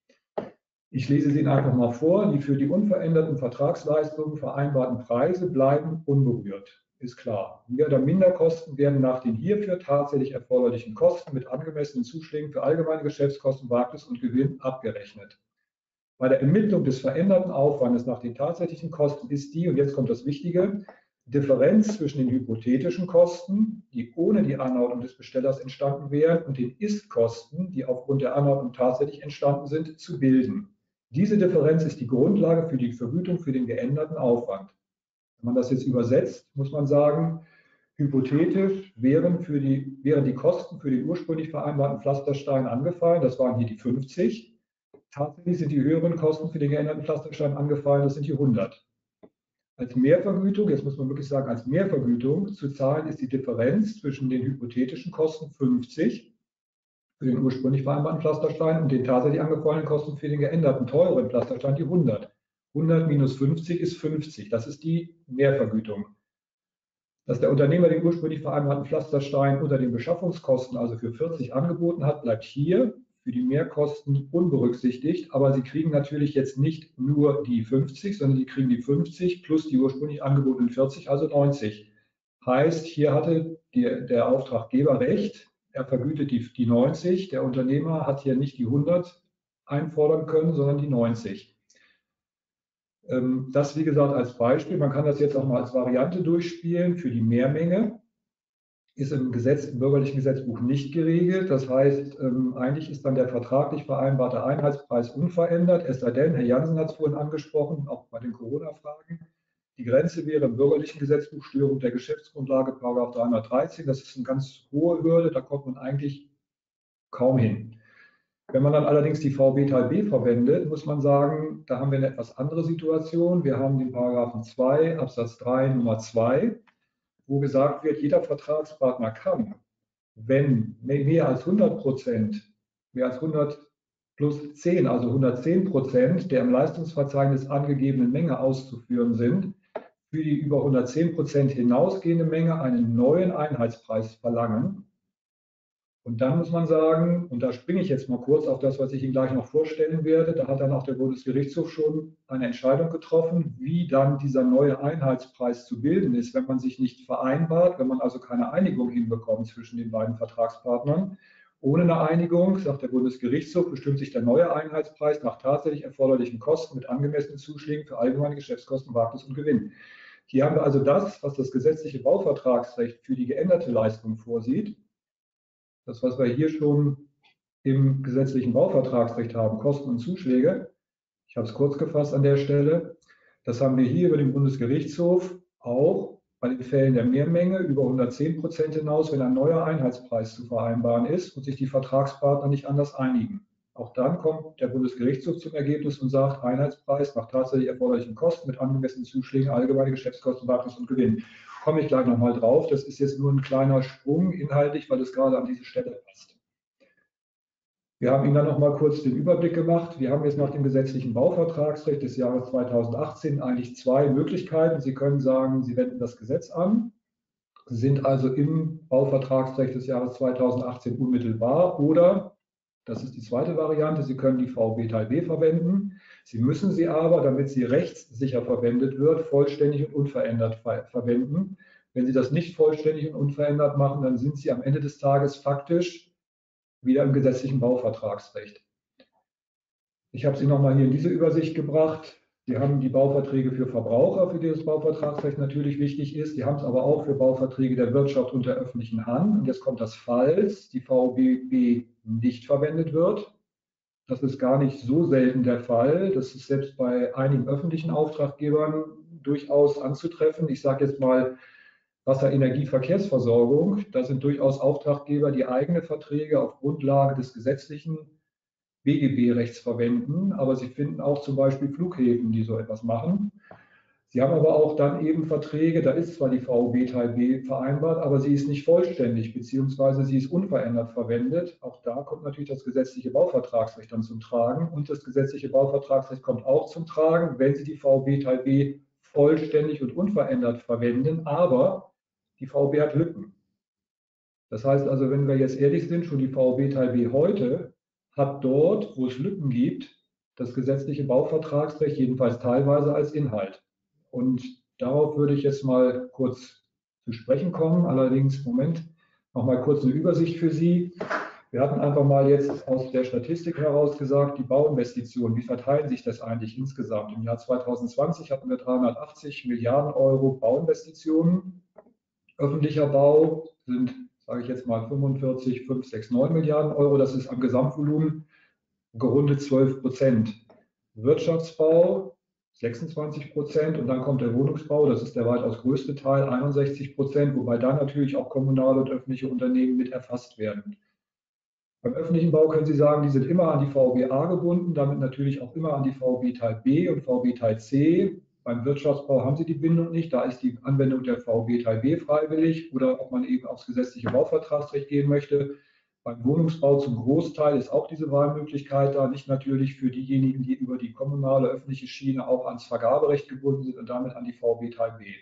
Ich lese sie Ihnen einfach mal vor. Die für die unveränderten Vertragsleistungen vereinbarten Preise bleiben unberührt. Ist klar. Mehr oder minder Kosten werden nach den hierfür tatsächlich erforderlichen Kosten mit angemessenen Zuschlägen für allgemeine Geschäftskosten, Wagnis und Gewinn abgerechnet. Bei der Ermittlung des veränderten Aufwandes nach den tatsächlichen Kosten ist die, und jetzt kommt das Wichtige, Differenz zwischen den hypothetischen Kosten, die ohne die Anordnung des Bestellers entstanden wären, und den Ist-Kosten, die aufgrund der Anordnung tatsächlich entstanden sind, zu bilden. Diese Differenz ist die Grundlage für die Vergütung für den geänderten Aufwand. Wenn man das jetzt übersetzt, muss man sagen, hypothetisch wären die Kosten für den ursprünglich vereinbarten Pflasterstein angefallen, das waren hier die 50. Tatsächlich sind die höheren Kosten für den geänderten Pflasterstein angefallen, das sind die 100. Als Mehrvergütung, jetzt muss man wirklich sagen, als Mehrvergütung zu zahlen ist die Differenz zwischen den hypothetischen Kosten 50 für den ursprünglich vereinbarten Pflasterstein und den tatsächlich angefallenen Kosten für den geänderten, teureren Pflasterstein, die 100. 100 minus 50 ist 50. Das ist die Mehrvergütung. Dass der Unternehmer den ursprünglich vereinbarten Pflasterstein unter den Beschaffungskosten, also für 40, angeboten hat, bleibt hier für die Mehrkosten unberücksichtigt. Aber Sie kriegen natürlich jetzt nicht nur die 50, sondern Sie kriegen die 50 plus die ursprünglich angebotenen 40, also 90. Heißt, hier hatte der Auftraggeber recht. Er vergütet die 90. Der Unternehmer hat hier nicht die 100 einfordern können, sondern die 90. Das, wie gesagt, als Beispiel. Man kann das jetzt auch mal als Variante durchspielen für die Mehrmenge. Ist im bürgerlichen Gesetzbuch nicht geregelt. Das heißt, eigentlich ist dann der vertraglich vereinbarte Einheitspreis unverändert, es sei denn, Herr Jansen hat es vorhin angesprochen, auch bei den Corona-Fragen. Die Grenze wäre im bürgerlichen Gesetzbuch Störung der Geschäftsgrundlage, § 313. Das ist eine ganz hohe Hürde, da kommt man eigentlich kaum hin. Wenn man dann allerdings die VB Teil B verwendet, muss man sagen, da haben wir eine etwas andere Situation. Wir haben den Paragraphen 2 Absatz 3 Nummer 2, wo gesagt wird, jeder Vertragspartner kann, wenn mehr als 100%, mehr als 100 plus 10, also 110% der im Leistungsverzeichnis angegebenen Menge auszuführen sind, für die über 110% hinausgehende Menge einen neuen Einheitspreis verlangen. Und dann muss man sagen, und da springe ich jetzt mal kurz auf das, was ich Ihnen gleich noch vorstellen werde, da hat dann auch der Bundesgerichtshof schon eine Entscheidung getroffen, wie dann dieser neue Einheitspreis zu bilden ist, wenn man sich nicht vereinbart, wenn man also keine Einigung hinbekommt zwischen den beiden Vertragspartnern. Ohne eine Einigung, sagt der Bundesgerichtshof, bestimmt sich der neue Einheitspreis nach tatsächlich erforderlichen Kosten mit angemessenen Zuschlägen für allgemeine Geschäftskosten, Wagnis und Gewinn. Hier haben wir also das, was das gesetzliche Bauvertragsrecht für die geänderte Leistung vorsieht. Das, was wir hier schon im gesetzlichen Bauvertragsrecht haben, Kosten und Zuschläge, ich habe es kurz gefasst an der Stelle, das haben wir hier über den Bundesgerichtshof auch bei den Fällen der Mehrmenge über 110% hinaus, wenn ein neuer Einheitspreis zu vereinbaren ist und sich die Vertragspartner nicht anders einigen. Auch dann kommt der Bundesgerichtshof zum Ergebnis und sagt, Einheitspreis nach tatsächlich erforderlichen Kosten mit angemessenen Zuschlägen, allgemeine Geschäftskosten, Wagnis und Gewinn. komme ich gleich nochmal drauf. Das ist jetzt nur ein kleiner Sprung inhaltlich, weil es gerade an diese Stelle passt. Wir haben Ihnen dann noch mal kurz den Überblick gemacht. Wir haben jetzt nach dem gesetzlichen Bauvertragsrecht des Jahres 2018 eigentlich zwei Möglichkeiten. Sie können sagen, Sie wenden das Gesetz an, sind also im Bauvertragsrecht des Jahres 2018 unmittelbar, oder, das ist die zweite Variante, Sie können die VOB Teil B verwenden. Sie müssen sie aber, damit sie rechtssicher verwendet wird, vollständig und unverändert verwenden. Wenn Sie das nicht vollständig und unverändert machen, dann sind Sie am Ende des Tages faktisch wieder im gesetzlichen Bauvertragsrecht. Ich habe Sie nochmal hier in diese Übersicht gebracht. Sie haben die Bauverträge für Verbraucher, für die das Bauvertragsrecht natürlich wichtig ist. Sie haben es aber auch für Bauverträge der Wirtschaft und der öffentlichen Hand. Und jetzt kommt das, falls die VOB nicht verwendet wird. Das ist gar nicht so selten der Fall. Das ist selbst bei einigen öffentlichen Auftraggebern durchaus anzutreffen. Ich sage jetzt mal Wasser-, Energie-, Verkehrsversorgung. Da sind durchaus Auftraggeber, die eigene Verträge auf Grundlage des gesetzlichen BGB-Rechts verwenden. Aber Sie finden auch zum Beispiel Flughäfen, die so etwas machen. Sie haben aber auch dann eben Verträge, da ist zwar die VOB Teil B vereinbart, aber sie ist nicht vollständig, beziehungsweise sie ist unverändert verwendet. Auch da kommt natürlich das gesetzliche Bauvertragsrecht dann zum Tragen. Und das gesetzliche Bauvertragsrecht kommt auch zum Tragen, wenn Sie die VOB Teil B vollständig und unverändert verwenden, aber die VOB hat Lücken. Das heißt also, wenn wir jetzt ehrlich sind, schon die VOB Teil B heute hat dort, wo es Lücken gibt, das gesetzliche Bauvertragsrecht jedenfalls teilweise als Inhalt. Und darauf würde ich jetzt mal kurz zu sprechen kommen. Allerdings, Moment, noch mal kurz eine Übersicht für Sie. Wir hatten einfach mal jetzt aus der Statistik heraus gesagt, die Bauinvestitionen, wie verteilen sich das eigentlich insgesamt? Im Jahr 2020 hatten wir 380 Milliarden Euro Bauinvestitionen. Öffentlicher Bau sind, sage ich jetzt mal, 45,569 Milliarden Euro. Das ist am Gesamtvolumen gerundet 12%. Wirtschaftsbau 26% und dann kommt der Wohnungsbau, das ist der weitaus größte Teil, 61%, wobei da natürlich auch kommunale und öffentliche Unternehmen mit erfasst werden. Beim öffentlichen Bau können Sie sagen, die sind immer an die VOB A gebunden, damit natürlich auch immer an die VOB Teil B und VOB Teil C. Beim Wirtschaftsbau haben Sie die Bindung nicht, da ist die Anwendung der VOB Teil B freiwillig oder ob man eben aufs gesetzliche Bauvertragsrecht gehen möchte. Beim Wohnungsbau zum Großteil ist auch diese Wahlmöglichkeit da, nicht natürlich für diejenigen, die über die kommunale öffentliche Schiene auch ans Vergaberecht gebunden sind und damit an die VOB Teil B.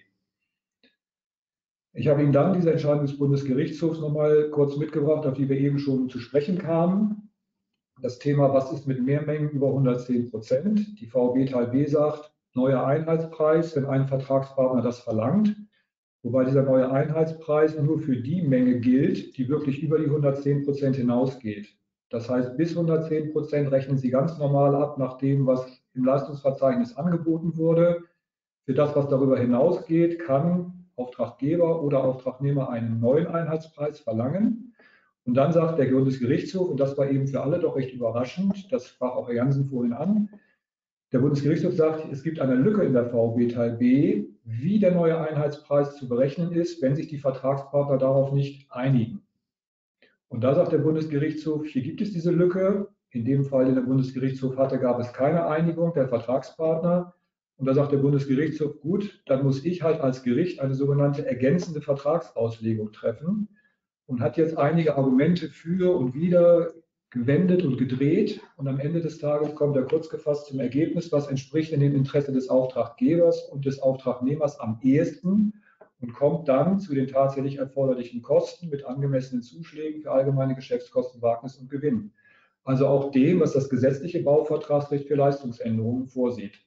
Ich habe Ihnen dann diese Entscheidung des Bundesgerichtshofs nochmal kurz mitgebracht, auf die wir eben schon zu sprechen kamen. Das Thema, was ist mit Mehrmengen über 110%? Die VOB Teil B sagt, neuer Einheitspreis, wenn ein Vertragspartner das verlangt. Wobei dieser neue Einheitspreis nur für die Menge gilt, die wirklich über die 110% hinausgeht. Das heißt, bis 110% rechnen Sie ganz normal ab nach dem, was im Leistungsverzeichnis angeboten wurde. Für das, was darüber hinausgeht, kann Auftraggeber oder Auftragnehmer einen neuen Einheitspreis verlangen. Und dann sagt der Bundesgerichtshof, und das war eben für alle doch recht überraschend, das sprach auch Herr Jansen vorhin an, der Bundesgerichtshof sagt, es gibt eine Lücke in der VOB Teil B, wie der neue Einheitspreis zu berechnen ist, wenn sich die Vertragspartner darauf nicht einigen. Und da sagt der Bundesgerichtshof, hier gibt es diese Lücke. In dem Fall, den der Bundesgerichtshof hatte, gab es keine Einigung der Vertragspartner. Und da sagt der Bundesgerichtshof, gut, dann muss ich halt als Gericht eine sogenannte ergänzende Vertragsauslegung treffen und hat jetzt einige Argumente für und wider gewendet und gedreht. Und am Ende des Tages kommt er kurz gefasst zum Ergebnis, was entspricht in dem Interesse des Auftraggebers und des Auftragnehmers am ehesten und kommt dann zu den tatsächlich erforderlichen Kosten mit angemessenen Zuschlägen für allgemeine Geschäftskosten, Wagnis und Gewinn. Also auch dem, was das gesetzliche Bauvertragsrecht für Leistungsänderungen vorsieht.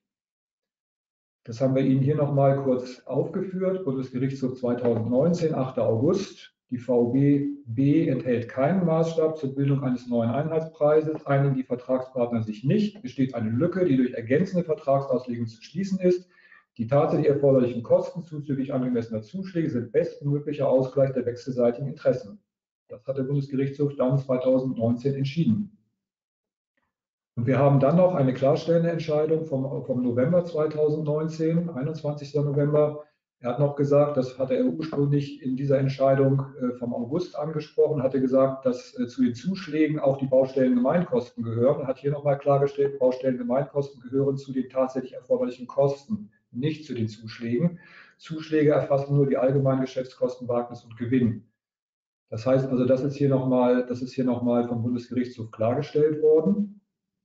Das haben wir Ihnen hier nochmal kurz aufgeführt. Bundesgerichtshof 2019, 8. August. Die VOB B enthält keinen Maßstab zur Bildung eines neuen Einheitspreises. Einigen die Vertragspartner sich nicht, besteht eine Lücke, die durch ergänzende Vertragsauslegung zu schließen ist. Die tatsächlich erforderlichen Kosten zuzüglich angemessener Zuschläge sind bestmöglicher Ausgleich der wechselseitigen Interessen. Das hat der Bundesgerichtshof dann 2019 entschieden. Und wir haben dann noch eine klarstellende Entscheidung vom November 2019, 21. November. Er hat noch gesagt, das hatte er ursprünglich in dieser Entscheidung vom August angesprochen, hatte gesagt, dass zu den Zuschlägen auch die Baustellengemeinkosten gehören. Er hat hier nochmal klargestellt, Baustellengemeinkosten gehören zu den tatsächlich erforderlichen Kosten, nicht zu den Zuschlägen. Zuschläge erfassen nur die allgemeinen Geschäftskosten, Wagnis und Gewinn. Das heißt also, das ist hier nochmal vom Bundesgerichtshof klargestellt worden.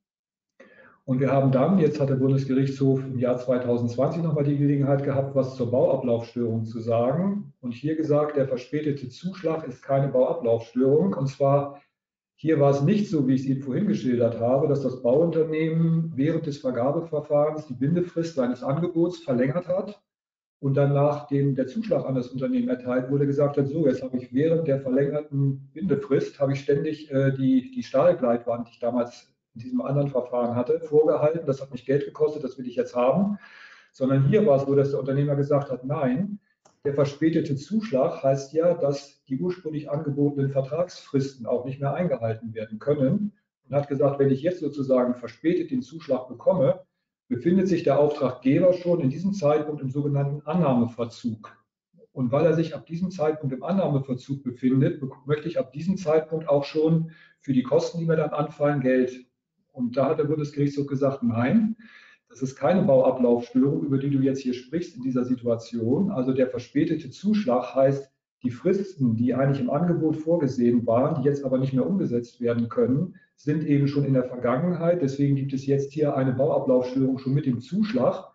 Und wir haben dann, jetzt hat der Bundesgerichtshof im Jahr 2020 nochmal die Gelegenheit gehabt, was zur Bauablaufstörung zu sagen. Und hier gesagt, der verspätete Zuschlag ist keine Bauablaufstörung. Und zwar, hier war es nicht so, wie ich es Ihnen vorhin geschildert habe, dass das Bauunternehmen während des Vergabeverfahrens die Bindefrist seines Angebots verlängert hat und dann, nachdem der Zuschlag an das Unternehmen erteilt wurde, gesagt hat, so, jetzt habe ich während der verlängerten Bindefrist, habe ich ständig die Stahlgleitwand, die ich damals in diesem anderen Verfahren hatte, vorgehalten. Das hat mich Geld gekostet, das will ich jetzt haben. Sondern hier war es so, dass der Unternehmer gesagt hat, nein, der verspätete Zuschlag heißt ja, dass die ursprünglich angebotenen Vertragsfristen auch nicht mehr eingehalten werden können. Und hat gesagt, wenn ich jetzt sozusagen verspätet den Zuschlag bekomme, befindet sich der Auftraggeber schon in diesem Zeitpunkt im sogenannten Annahmeverzug. Und weil er sich ab diesem Zeitpunkt im Annahmeverzug befindet, möchte ich ab diesem Zeitpunkt auch schon für die Kosten, die mir dann anfallen, Geld. Und da hat der Bundesgerichtshof gesagt, nein, das ist keine Bauablaufstörung, über die du jetzt hier sprichst in dieser Situation. Also der verspätete Zuschlag heißt, die Fristen, die eigentlich im Angebot vorgesehen waren, die jetzt aber nicht mehr umgesetzt werden können, sind eben schon in der Vergangenheit. Deswegen gibt es jetzt hier eine Bauablaufstörung schon mit dem Zuschlag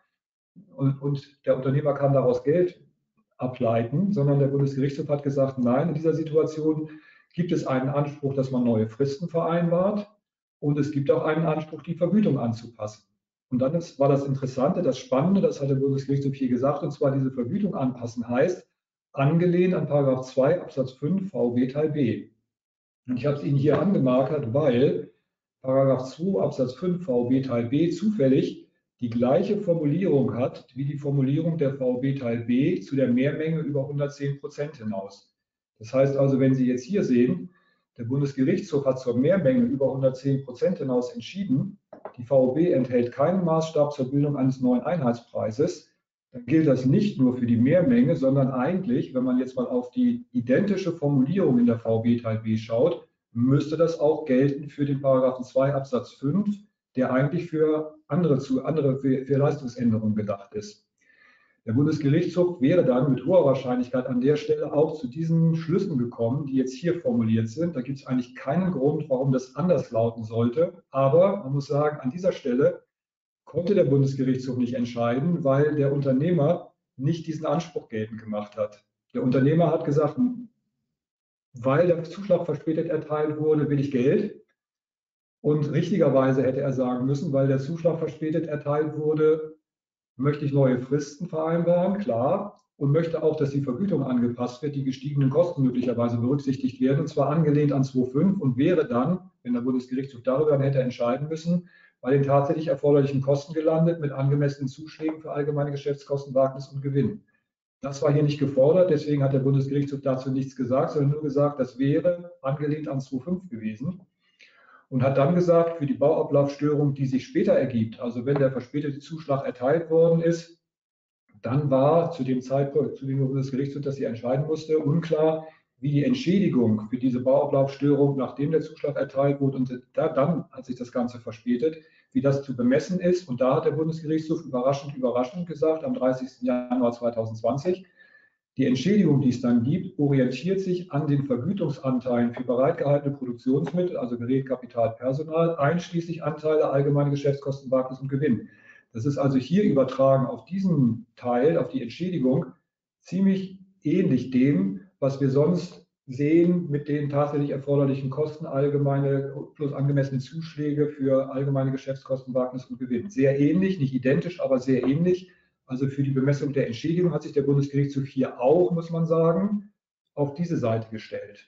und der Unternehmer kann daraus Geld ableiten, sondern der Bundesgerichtshof hat gesagt, nein, in dieser Situation gibt es einen Anspruch, dass man neue Fristen vereinbart und es gibt auch einen Anspruch, die Vergütung anzupassen. Und dann war das Interessante, das Spannende, das hat der Bundesgerichtshof hier gesagt, und zwar diese Vergütung anpassen heißt, angelehnt an § 2 Absatz 5 VWB Teil B. Und ich habe es Ihnen hier angemarkert, weil § 2 Absatz 5 VWB Teil B zufällig die gleiche Formulierung hat wie die Formulierung der VWB Teil B zu der Mehrmenge über 110% hinaus. Das heißt also, wenn Sie jetzt hier sehen, der Bundesgerichtshof hat zur Mehrmenge über 110% hinaus entschieden, die VWB enthält keinen Maßstab zur Bildung eines neuen Einheitspreises, dann gilt das nicht nur für die Mehrmenge, sondern eigentlich, wenn man jetzt mal auf die identische Formulierung in der VWB Teil B schaut, müsste das auch gelten für den § 2 Absatz 5, der eigentlich für für Leistungsänderungen gedacht ist. Der Bundesgerichtshof wäre dann mit hoher Wahrscheinlichkeit an der Stelle auch zu diesen Schlüssen gekommen, die jetzt hier formuliert sind. Da gibt es eigentlich keinen Grund, warum das anders lauten sollte. Aber man muss sagen, an dieser Stelle konnte der Bundesgerichtshof nicht entscheiden, weil der Unternehmer nicht diesen Anspruch geltend gemacht hat. Der Unternehmer hat gesagt, weil der Zuschlag verspätet erteilt wurde, will ich Geld. Und richtigerweise hätte er sagen müssen, weil der Zuschlag verspätet erteilt wurde, möchte ich neue Fristen vereinbaren, klar, und möchte auch, dass die Vergütung angepasst wird, die gestiegenen Kosten möglicherweise berücksichtigt werden, und zwar angelehnt an 2.5 und wäre dann, wenn der Bundesgerichtshof darüber hätte entscheiden müssen, bei den tatsächlich erforderlichen Kosten gelandet mit angemessenen Zuschlägen für allgemeine Geschäftskosten, Wagnis und Gewinn. Das war hier nicht gefordert, deswegen hat der Bundesgerichtshof dazu nichts gesagt, sondern nur gesagt, das wäre angelehnt an 2.5 gewesen. Und hat dann gesagt, für die Bauablaufstörung, die sich später ergibt, also wenn der verspätete Zuschlag erteilt worden ist, dann war zu dem Zeitpunkt, zu dem Bundesgerichtshof, das hier entscheiden musste, unklar, wie die Entschädigung für diese Bauablaufstörung, nachdem der Zuschlag erteilt wurde, und dann hat sich das Ganze verspätet, wie das zu bemessen ist. Und da hat der Bundesgerichtshof überraschend gesagt, am 30. Januar 2020, die Entschädigung, die es dann gibt, orientiert sich an den Vergütungsanteilen für bereitgehaltene Produktionsmittel, also Gerät, Kapital, Personal, einschließlich Anteile, allgemeine Geschäftskosten, Wagnis und Gewinn. Das ist also hier übertragen auf diesen Teil, auf die Entschädigung, ziemlich ähnlich dem, was wir sonst sehen mit den tatsächlich erforderlichen Kosten, allgemeine plus angemessene Zuschläge für allgemeine Geschäftskosten, Wagnis und Gewinn. Sehr ähnlich, nicht identisch, aber sehr ähnlich. Also für die Bemessung der Entschädigung hat sich der Bundesgerichtshof hier auch, muss man sagen, auf diese Seite gestellt.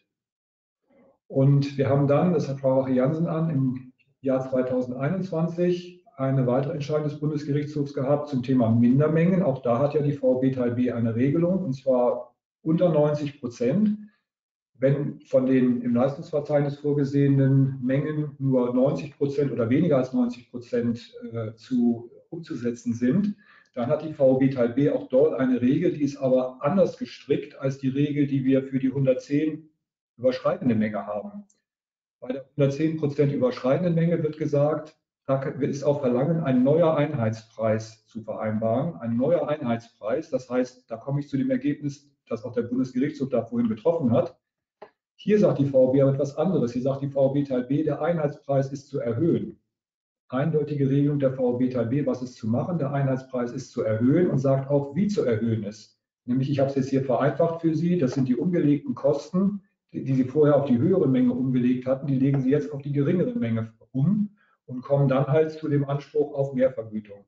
Und wir haben dann, das hat Frau Wache-Jansen an, im Jahr 2021 eine weitere Entscheidung des Bundesgerichtshofs gehabt zum Thema Mindermengen. Auch da hat ja die VWB Teil B eine Regelung, und zwar unter 90%. Wenn von den im Leistungsverzeichnis vorgesehenen Mengen nur 90% oder weniger als 90% umzusetzen sind, dann hat die VWB Teil B auch dort eine Regel, die ist aber anders gestrickt als die Regel, die wir für die 110 überschreitende Menge haben. Bei der 110% überschreitenden Menge wird gesagt, da ist auch Verlangen, ein neuer Einheitspreis zu vereinbaren. Ein neuer Einheitspreis, das heißt, da komme ich zu dem Ergebnis, das auch der Bundesgerichtshof da vorhin getroffen hat. Hier sagt die VOB aber etwas anderes. Hier sagt die VOB Teil B, der Einheitspreis ist zu erhöhen. Eindeutige Regelung der VOB Teil B, was ist zu machen? Der Einheitspreis ist zu erhöhen und sagt auch, wie zu erhöhen ist. Nämlich, ich habe es jetzt hier vereinfacht für Sie, das sind die umgelegten Kosten, die Sie vorher auf die höhere Menge umgelegt hatten, die legen Sie jetzt auf die geringere Menge um und kommen dann halt zu dem Anspruch auf Mehrvergütung.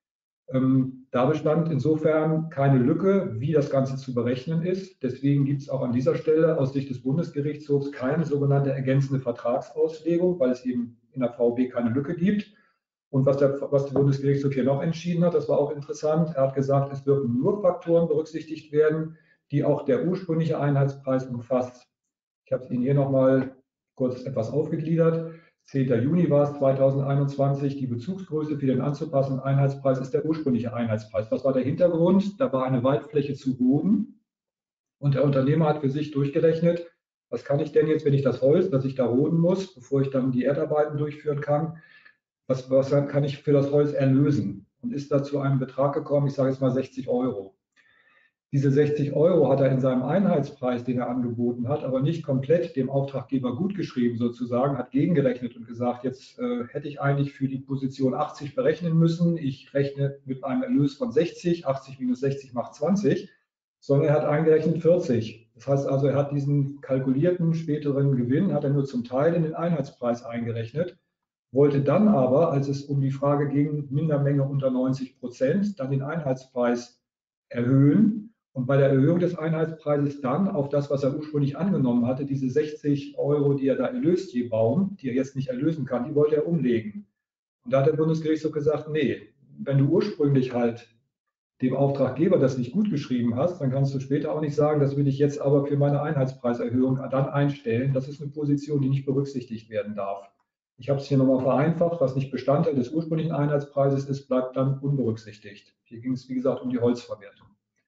Da bestand insofern keine Lücke, wie das Ganze zu berechnen ist. Deswegen gibt es auch an dieser Stelle aus Sicht des Bundesgerichtshofs keine sogenannte ergänzende Vertragsauslegung, weil es eben in der VOB keine Lücke gibt. Und was der Bundesgerichtshof hier noch entschieden hat, das war auch interessant. Er hat gesagt, es dürfen nur Faktoren berücksichtigt werden, die auch der ursprüngliche Einheitspreis umfasst. Ich habe es Ihnen hier nochmal kurz etwas aufgegliedert. 10. Juni war es 2021, die Bezugsgröße für den anzupassenden Einheitspreis ist der ursprüngliche Einheitspreis. Was war der Hintergrund? Da war eine Waldfläche zu hoben und der Unternehmer hat für sich durchgerechnet, was kann ich denn jetzt, wenn ich das Holz, das ich da roden muss, bevor ich dann die Erdarbeiten durchführen kann, was kann ich für das Holz erlösen? Und ist da zu einem Betrag gekommen, ich sage jetzt mal 60 €. Diese 60 € hat er in seinem Einheitspreis, den er angeboten hat, aber nicht komplett dem Auftraggeber gutgeschrieben sozusagen, hat gegengerechnet und gesagt, jetzt hätte ich eigentlich für die Position 80 berechnen müssen. Ich rechne mit einem Erlös von 60, 80 minus 60 macht 20, sondern er hat eingerechnet 40. Das heißt also, er hat diesen kalkulierten späteren Gewinn, hat er nur zum Teil in den Einheitspreis eingerechnet, wollte dann aber, als es um die Frage ging, Mindermenge unter 90%, dann den Einheitspreis erhöhen. Und bei der Erhöhung des Einheitspreises dann auf das, was er ursprünglich angenommen hatte, diese 60 €, die er da erlöst je Baum, die er jetzt nicht erlösen kann, die wollte er umlegen. Und da hat der Bundesgerichtshof gesagt, nee, wenn du ursprünglich halt dem Auftraggeber das nicht gut geschrieben hast, dann kannst du später auch nicht sagen, das will ich jetzt aber für meine Einheitspreiserhöhung dann einstellen. Das ist eine Position, die nicht berücksichtigt werden darf. Ich habe es hier nochmal vereinfacht, was nicht Bestandteil des ursprünglichen Einheitspreises ist, bleibt dann unberücksichtigt. Hier ging es, wie gesagt, um die Holzverwertung.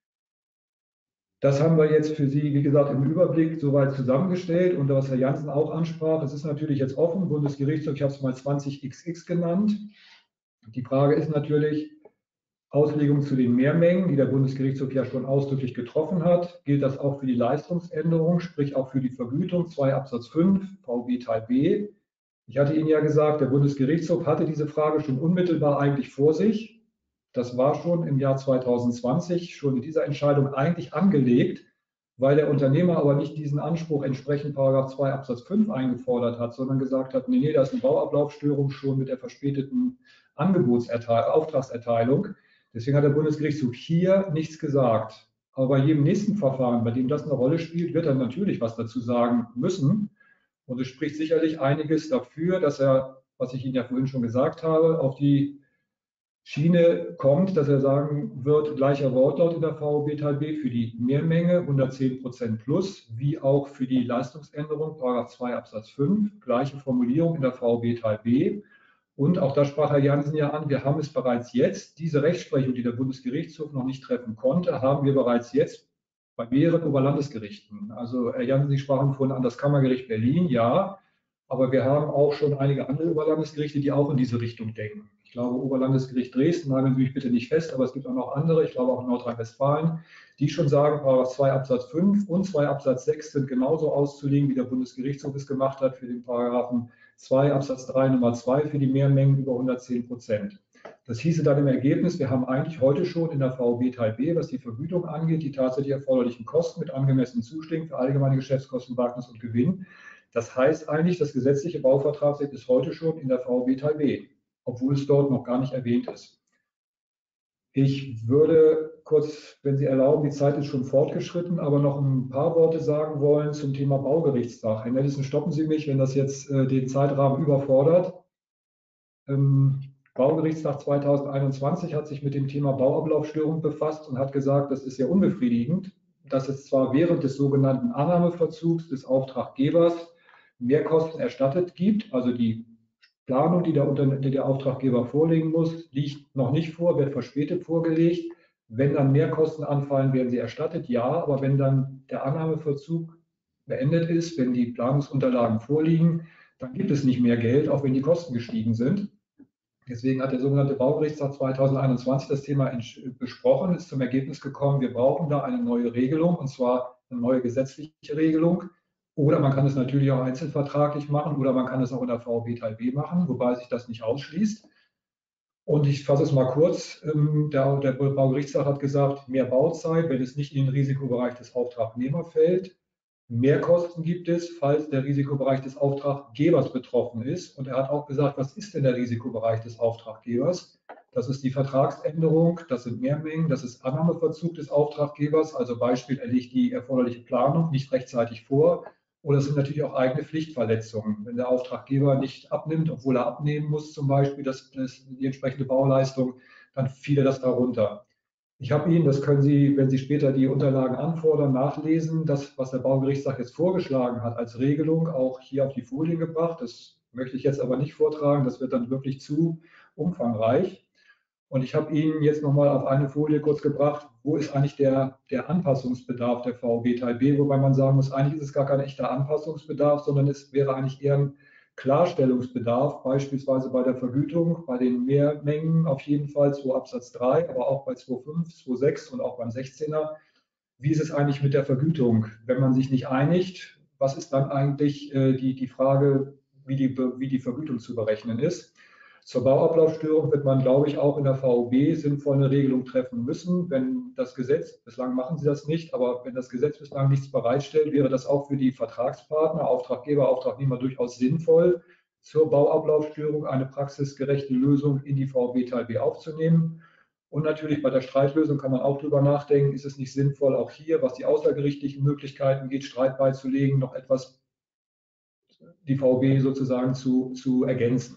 Das haben wir jetzt für Sie, wie gesagt, im Überblick soweit zusammengestellt. Und was Herr Jansen auch ansprach, es ist natürlich jetzt offen, Bundesgerichtshof, ich habe es mal 20xx genannt. Die Frage ist natürlich, Auslegung zu den Mehrmengen, die der Bundesgerichtshof ja schon ausdrücklich getroffen hat. Gilt das auch für die Leistungsänderung, sprich auch für die Vergütung 2 Absatz 5, VB Teil B? Ich hatte Ihnen ja gesagt, der Bundesgerichtshof hatte diese Frage schon unmittelbar eigentlich vor sich. Das war schon im Jahr 2020 schon in dieser Entscheidung eigentlich angelegt, weil der Unternehmer aber nicht diesen Anspruch entsprechend § 2 Absatz 5 eingefordert hat, sondern gesagt hat, nee, da ist eine Bauablaufstörung schon mit der verspäteten Auftragserteilung. Deswegen hat der Bundesgerichtshof hier nichts gesagt. Aber bei jedem nächsten Verfahren, bei dem das eine Rolle spielt, wird er natürlich was dazu sagen müssen. Und es spricht sicherlich einiges dafür, dass er, was ich Ihnen ja vorhin schon gesagt habe, auf die Schiene kommt, dass er sagen wird, gleicher Wortlaut in der VOB Teil B für die Mehrmenge 110% plus, wie auch für die Leistungsänderung § 2 Absatz 5, gleiche Formulierung in der VOB Teil B. Und auch da sprach Herr Jansen ja an, wir haben es bereits jetzt, diese Rechtsprechung, die der Bundesgerichtshof noch nicht treffen konnte, haben wir bereits jetzt bei mehreren Oberlandesgerichten. Also Herr Jansen, Sie sprachen vorhin an das Kammergericht Berlin, ja, aber wir haben auch schon einige andere Oberlandesgerichte, die auch in diese Richtung denken. Ich glaube, Oberlandesgericht Dresden, nageln Sie mich bitte nicht fest, aber es gibt auch noch andere, ich glaube auch in Nordrhein-Westfalen, die schon sagen, § 2 Absatz 5 und 2 Absatz 6 sind genauso auszulegen, wie der Bundesgerichtshof es gemacht hat für den Paragraphen 2 Absatz 3 Nummer 2 für die Mehrmengen über 110%. Das hieße dann im Ergebnis, wir haben eigentlich heute schon in der VOB Teil B, was die Vergütung angeht, die tatsächlich erforderlichen Kosten mit angemessenen Zuschlägen für allgemeine Geschäftskosten, Wagnis und Gewinn. Das heißt eigentlich, das gesetzliche Bauvertragsrecht ist heute schon in der VOB Teil B, obwohl es dort noch gar nicht erwähnt ist. Ich würde kurz, wenn Sie erlauben, die Zeit ist schon fortgeschritten, aber noch ein paar Worte sagen wollen zum Thema Baugerichtstag. Herr Nellissen, stoppen Sie mich, wenn das jetzt den Zeitrahmen überfordert. Baugerichtstag 2021 hat sich mit dem Thema Bauablaufstörung befasst und hat gesagt, das ist sehr unbefriedigend, dass es zwar während des sogenannten Annahmeverzugs des Auftraggebers Mehrkosten erstattet gibt, also die Planung, die der Auftraggeber vorlegen muss, liegt noch nicht vor, wird verspätet vorgelegt. Wenn dann Mehrkosten anfallen, werden sie erstattet, ja, aber wenn dann der Annahmeverzug beendet ist, wenn die Planungsunterlagen vorliegen, dann gibt es nicht mehr Geld, auch wenn die Kosten gestiegen sind. Deswegen hat der sogenannte Baugerichtshof 2021 das Thema besprochen, ist zum Ergebnis gekommen, wir brauchen da eine neue Regelung, und zwar eine neue gesetzliche Regelung. Oder man kann es natürlich auch einzelvertraglich machen oder man kann es auch in der VOB Teil B machen, wobei sich das nicht ausschließt. Und ich fasse es mal kurz. Der Baugerichtshof hat gesagt, mehr Bauzeit, wenn es nicht in den Risikobereich des Auftragnehmers fällt. Mehrkosten gibt es, falls der Risikobereich des Auftraggebers betroffen ist. Und er hat auch gesagt, was ist denn der Risikobereich des Auftraggebers? Das ist die Vertragsänderung, das sind Mehrmengen, das ist Annahmeverzug des Auftraggebers. Also Beispiel, er legt die erforderliche Planung nicht rechtzeitig vor. Oder es sind natürlich auch eigene Pflichtverletzungen. Wenn der Auftraggeber nicht abnimmt, obwohl er abnehmen muss, zum Beispiel die entsprechende Bauleistung, dann fiele das darunter. Ich habe Ihnen, das können Sie, wenn Sie später die Unterlagen anfordern, nachlesen, das, was der Baugerichtshof jetzt vorgeschlagen hat als Regelung, auch hier auf die Folien gebracht. Das möchte ich jetzt aber nicht vortragen, das wird dann wirklich zu umfangreich. Und ich habe Ihnen jetzt nochmal auf eine Folie kurz gebracht, wo ist eigentlich der Anpassungsbedarf der VOB Teil B, wobei man sagen muss, eigentlich ist es gar kein echter Anpassungsbedarf, sondern es wäre eigentlich eher ein Klarstellungsbedarf, beispielsweise bei der Vergütung, bei den Mehrmengen auf jeden Fall 2 Absatz 3, aber auch bei 2.5, 2.6 und auch beim 16er. Wie ist es eigentlich mit der Vergütung? Wenn man sich nicht einigt, was ist dann eigentlich die Frage, wie die Vergütung zu berechnen ist? Zur Bauablaufstörung wird man, glaube ich, auch in der VOB sinnvoll eine Regelung treffen müssen. Wenn das Gesetz, bislang machen sie das nicht, aber wenn das Gesetz bislang nichts bereitstellt, wäre das auch für die Vertragspartner, Auftraggeber, Auftragnehmer durchaus sinnvoll, zur Bauablaufstörung eine praxisgerechte Lösung in die VOB Teil B aufzunehmen. Und natürlich bei der Streitlösung kann man auch darüber nachdenken, ist es nicht sinnvoll, auch hier, was die außergerichtlichen Möglichkeiten geht, Streit beizulegen, noch etwas die VOB sozusagen zu ergänzen.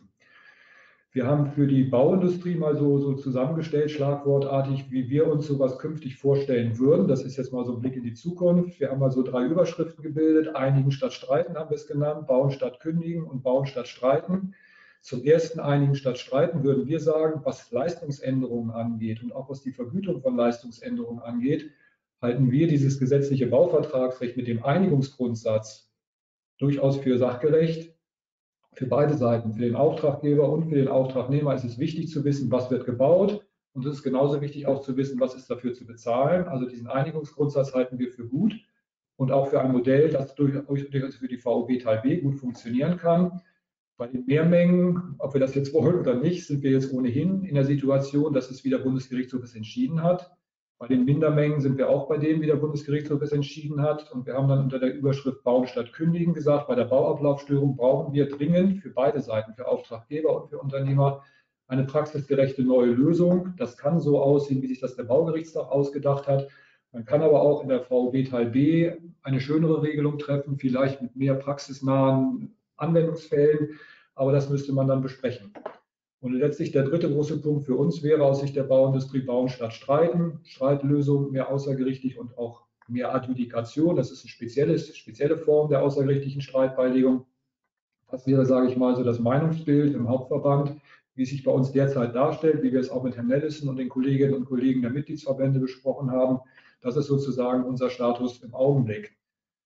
Wir haben für die Bauindustrie mal so zusammengestellt, schlagwortartig, wie wir uns sowas künftig vorstellen würden. Das ist jetzt mal so ein Blick in die Zukunft. Wir haben mal so 3 Überschriften gebildet. Einigen statt streiten haben wir es genannt, bauen statt kündigen und bauen statt streiten. Zum ersten Einigen statt streiten würden wir sagen, was Leistungsänderungen angeht und auch was die Vergütung von Leistungsänderungen angeht, halten wir dieses gesetzliche Bauvertragsrecht mit dem Einigungsgrundsatz durchaus für sachgerecht. Für beide Seiten, für den Auftraggeber und für den Auftragnehmer ist es wichtig zu wissen, was wird gebaut. Und es ist genauso wichtig auch zu wissen, was ist dafür zu bezahlen. Also diesen Einigungsgrundsatz halten wir für gut und auch für ein Modell, das durchaus für die VOB Teil B gut funktionieren kann. Bei den Mehrmengen, ob wir das jetzt wollen oder nicht, sind wir jetzt ohnehin in der Situation, dass es wieder Bundesgerichtshof es entschieden hat. Bei den Mindermengen sind wir auch bei dem, wie der Bundesgerichtshof es entschieden hat. Und wir haben dann unter der Überschrift Bauen statt Kündigen gesagt, bei der Bauablaufstörung brauchen wir dringend für beide Seiten, für Auftraggeber und für Unternehmer, eine praxisgerechte neue Lösung. Das kann so aussehen, wie sich das der Baugerichtshof ausgedacht hat. Man kann aber auch in der VOB Teil B eine schönere Regelung treffen, vielleicht mit mehr praxisnahen Anwendungsfällen, aber das müsste man dann besprechen. Und letztlich der dritte große Punkt für uns wäre aus Sicht der Bauindustrie Bauen statt Streiten, Streitlösung mehr außergerichtlich und auch mehr Adjudikation. Das ist eine spezielle Form der außergerichtlichen Streitbeilegung. Das wäre, sage ich mal, so das Meinungsbild im Hauptverband, wie es sich bei uns derzeit darstellt, wie wir es auch mit Herrn Nellissen und den Kolleginnen und Kollegen der Mitgliedsverbände besprochen haben. Das ist sozusagen unser Status im Augenblick.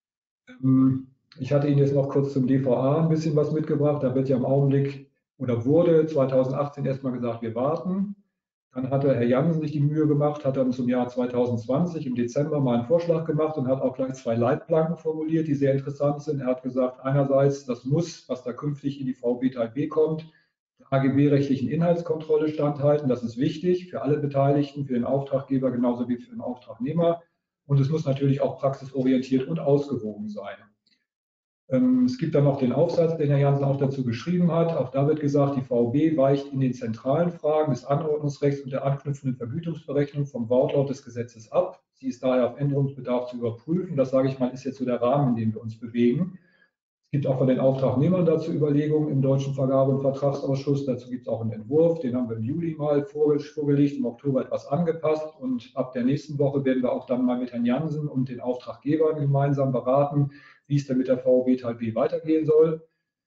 Ich hatte Ihnen jetzt noch kurz zum DVA ein bisschen was mitgebracht. Da wird ja im Augenblick oder wurde 2018 erstmal gesagt, wir warten. Dann hatte Herr Jansen sich die Mühe gemacht, hat dann zum Jahr 2020 im Dezember mal einen Vorschlag gemacht und hat auch gleich 2 Leitplanken formuliert, die sehr interessant sind. Er hat gesagt, einerseits, das muss, was da künftig in die VOB Teil B kommt, der AGB-rechtlichen Inhaltskontrolle standhalten. Das ist wichtig für alle Beteiligten, für den Auftraggeber genauso wie für den Auftragnehmer. Und es muss natürlich auch praxisorientiert und ausgewogen sein. Es gibt dann noch den Aufsatz, den Herr Jansen auch dazu geschrieben hat. Auch da wird gesagt, die VOB weicht in den zentralen Fragen des Anordnungsrechts und der anknüpfenden Vergütungsberechnung vom Wortlaut des Gesetzes ab. Sie ist daher auf Änderungsbedarf zu überprüfen. Das, sage ich mal, ist jetzt so der Rahmen, in dem wir uns bewegen. Es gibt auch von den Auftragnehmern dazu Überlegungen im Deutschen Vergabe- und Vertragsausschuss. Dazu gibt es auch einen Entwurf, den haben wir im Juli mal vorgelegt, im Oktober etwas angepasst. Und ab der nächsten Woche werden wir auch dann mal mit Herrn Jansen und den Auftraggebern gemeinsam beraten, wie es denn mit der VOB Teil B weitergehen soll.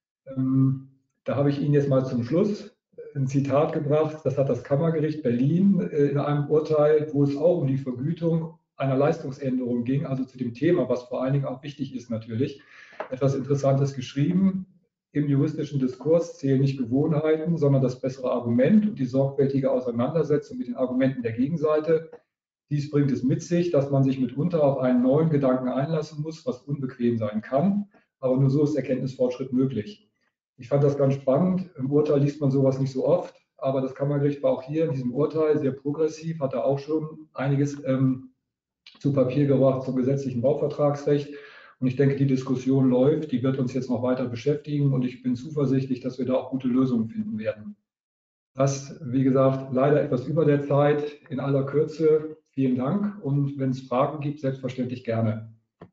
Da habe ich Ihnen jetzt mal zum Schluss ein Zitat gebracht. Das hat das Kammergericht Berlin in einem Urteil, wo es auch um die Vergütung einer Leistungsänderung ging, also zu dem Thema, was vor allen Dingen auch wichtig ist natürlich, etwas Interessantes geschrieben. im juristischen Diskurs zählen nicht Gewohnheiten, sondern das bessere Argument und die sorgfältige Auseinandersetzung mit den Argumenten der Gegenseite. Dies bringt es mit sich, dass man sich mitunter auf einen neuen Gedanken einlassen muss, was unbequem sein kann. Aber nur so ist Erkenntnisfortschritt möglich. Ich fand das ganz spannend. Im Urteil liest man sowas nicht so oft, aber das Kammergericht war auch hier in diesem Urteil sehr progressiv, hat da auch schon einiges zu Papier gebracht zum gesetzlichen Bauvertragsrecht. Und ich denke, die Diskussion läuft, die wird uns jetzt noch weiter beschäftigen und ich bin zuversichtlich, dass wir da auch gute Lösungen finden werden. Das, wie gesagt, leider etwas über der Zeit. In aller Kürze vielen Dank und wenn es Fragen gibt, selbstverständlich gerne.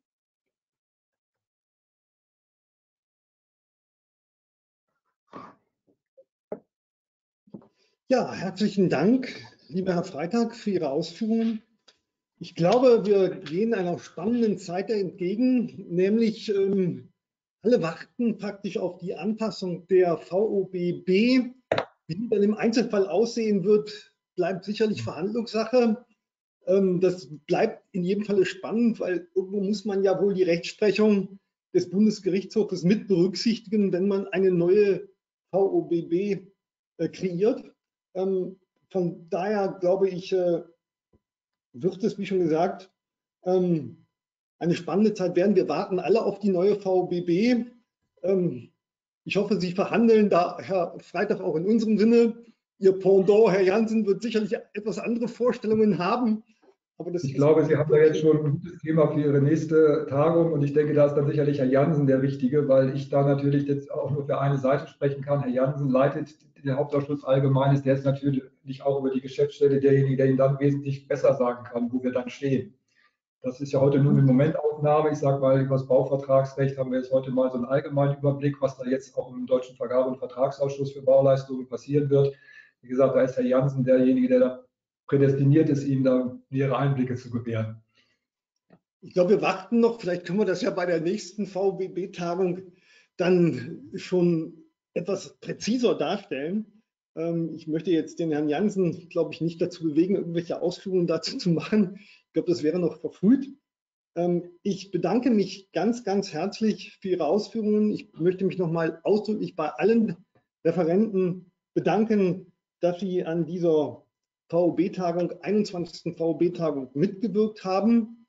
Ja, herzlichen Dank, lieber Herr Freitag, für Ihre Ausführungen. Ich glaube, wir gehen einer spannenden Zeit entgegen, nämlich alle warten praktisch auf die Anpassung der VOBB. Wie die dann im Einzelfall aussehen wird, bleibt sicherlich Verhandlungssache. Das bleibt in jedem Fall spannend, weil irgendwo muss man ja wohl die Rechtsprechung des Bundesgerichtshofes mit berücksichtigen, wenn man eine neue VOBB kreiert. Von daher glaube ich, wird es, wie schon gesagt, eine spannende Zeit werden. Wir warten alle auf die neue VOBB. Ich hoffe, Sie verhandeln da, Herr Freitag, auch in unserem Sinne. Ihr Pendant, Herr Jansen, wird sicherlich etwas andere Vorstellungen haben. Aber das ich glaube, Sie haben da jetzt schon ein gutes Thema für Ihre nächste Tagung und ich denke, da ist dann sicherlich Herr Jansen der Richtige, weil ich da natürlich jetzt auch nur für eine Seite sprechen kann. Herr Jansen leitet den Hauptausschuss Allgemeines, der ist natürlich auch über die Geschäftsstelle derjenige, der Ihnen dann wesentlich besser sagen kann, wo wir dann stehen. Das ist ja heute nur eine Momentaufnahme. Ich sage mal, über das Bauvertragsrecht haben wir jetzt heute mal so einen allgemeinen Überblick, was da jetzt auch im Deutschen Vergabe- und Vertragsausschuss für Bauleistungen passieren wird. Wie gesagt, da ist Herr Jansen derjenige, der da prädestiniert ist, Ihnen da nähere Einblicke zu gewähren. Ich glaube, wir warten noch. Vielleicht können wir das ja bei der nächsten VOBB-Tagung dann schon etwas präziser darstellen. Ich möchte jetzt den Herrn Jansen, glaube ich, nicht dazu bewegen, irgendwelche Ausführungen dazu zu machen. Ich glaube, das wäre noch verfrüht. Ich bedanke mich ganz, ganz herzlich für Ihre Ausführungen. Ich möchte mich nochmal ausdrücklich bei allen Referenten bedanken, dass Sie an dieser VOB-Tagung, 21. VOB-Tagung mitgewirkt haben.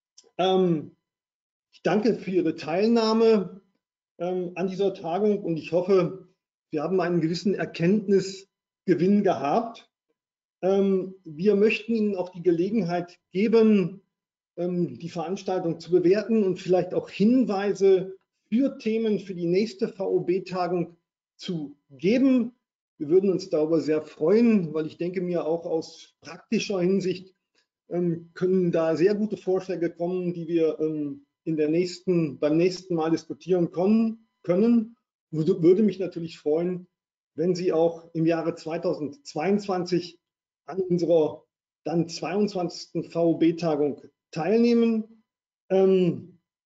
Ich danke für Ihre Teilnahme an dieser Tagung und ich hoffe, wir haben einen gewissen Erkenntnisgewinn gehabt. Wir möchten Ihnen auch die Gelegenheit geben, die Veranstaltung zu bewerten und vielleicht auch Hinweise für Themen für die nächste VOB-Tagung zu geben. Wir würden uns darüber sehr freuen, weil ich denke mir auch aus praktischer Hinsicht können da sehr gute Vorschläge kommen, die wir beim nächsten Mal diskutieren können. Würde mich natürlich freuen, wenn Sie auch im Jahre 2022 an unserer dann 22. VOB-Tagung teilnehmen. Wie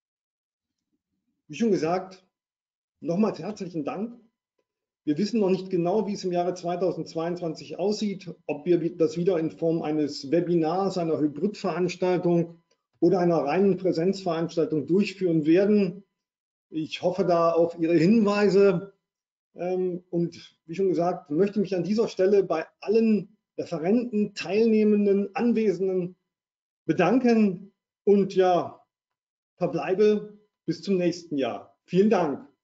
schon gesagt, nochmals herzlichen Dank. Wir wissen noch nicht genau, wie es im Jahre 2022 aussieht, ob wir das wieder in Form eines Webinars, einer Hybridveranstaltung oder einer reinen Präsenzveranstaltung durchführen werden. Ich hoffe da auf Ihre Hinweise und wie schon gesagt, möchte mich an dieser Stelle bei allen Referenten, Teilnehmenden, Anwesenden bedanken und ja, verbleibe bis zum nächsten Jahr. Vielen Dank.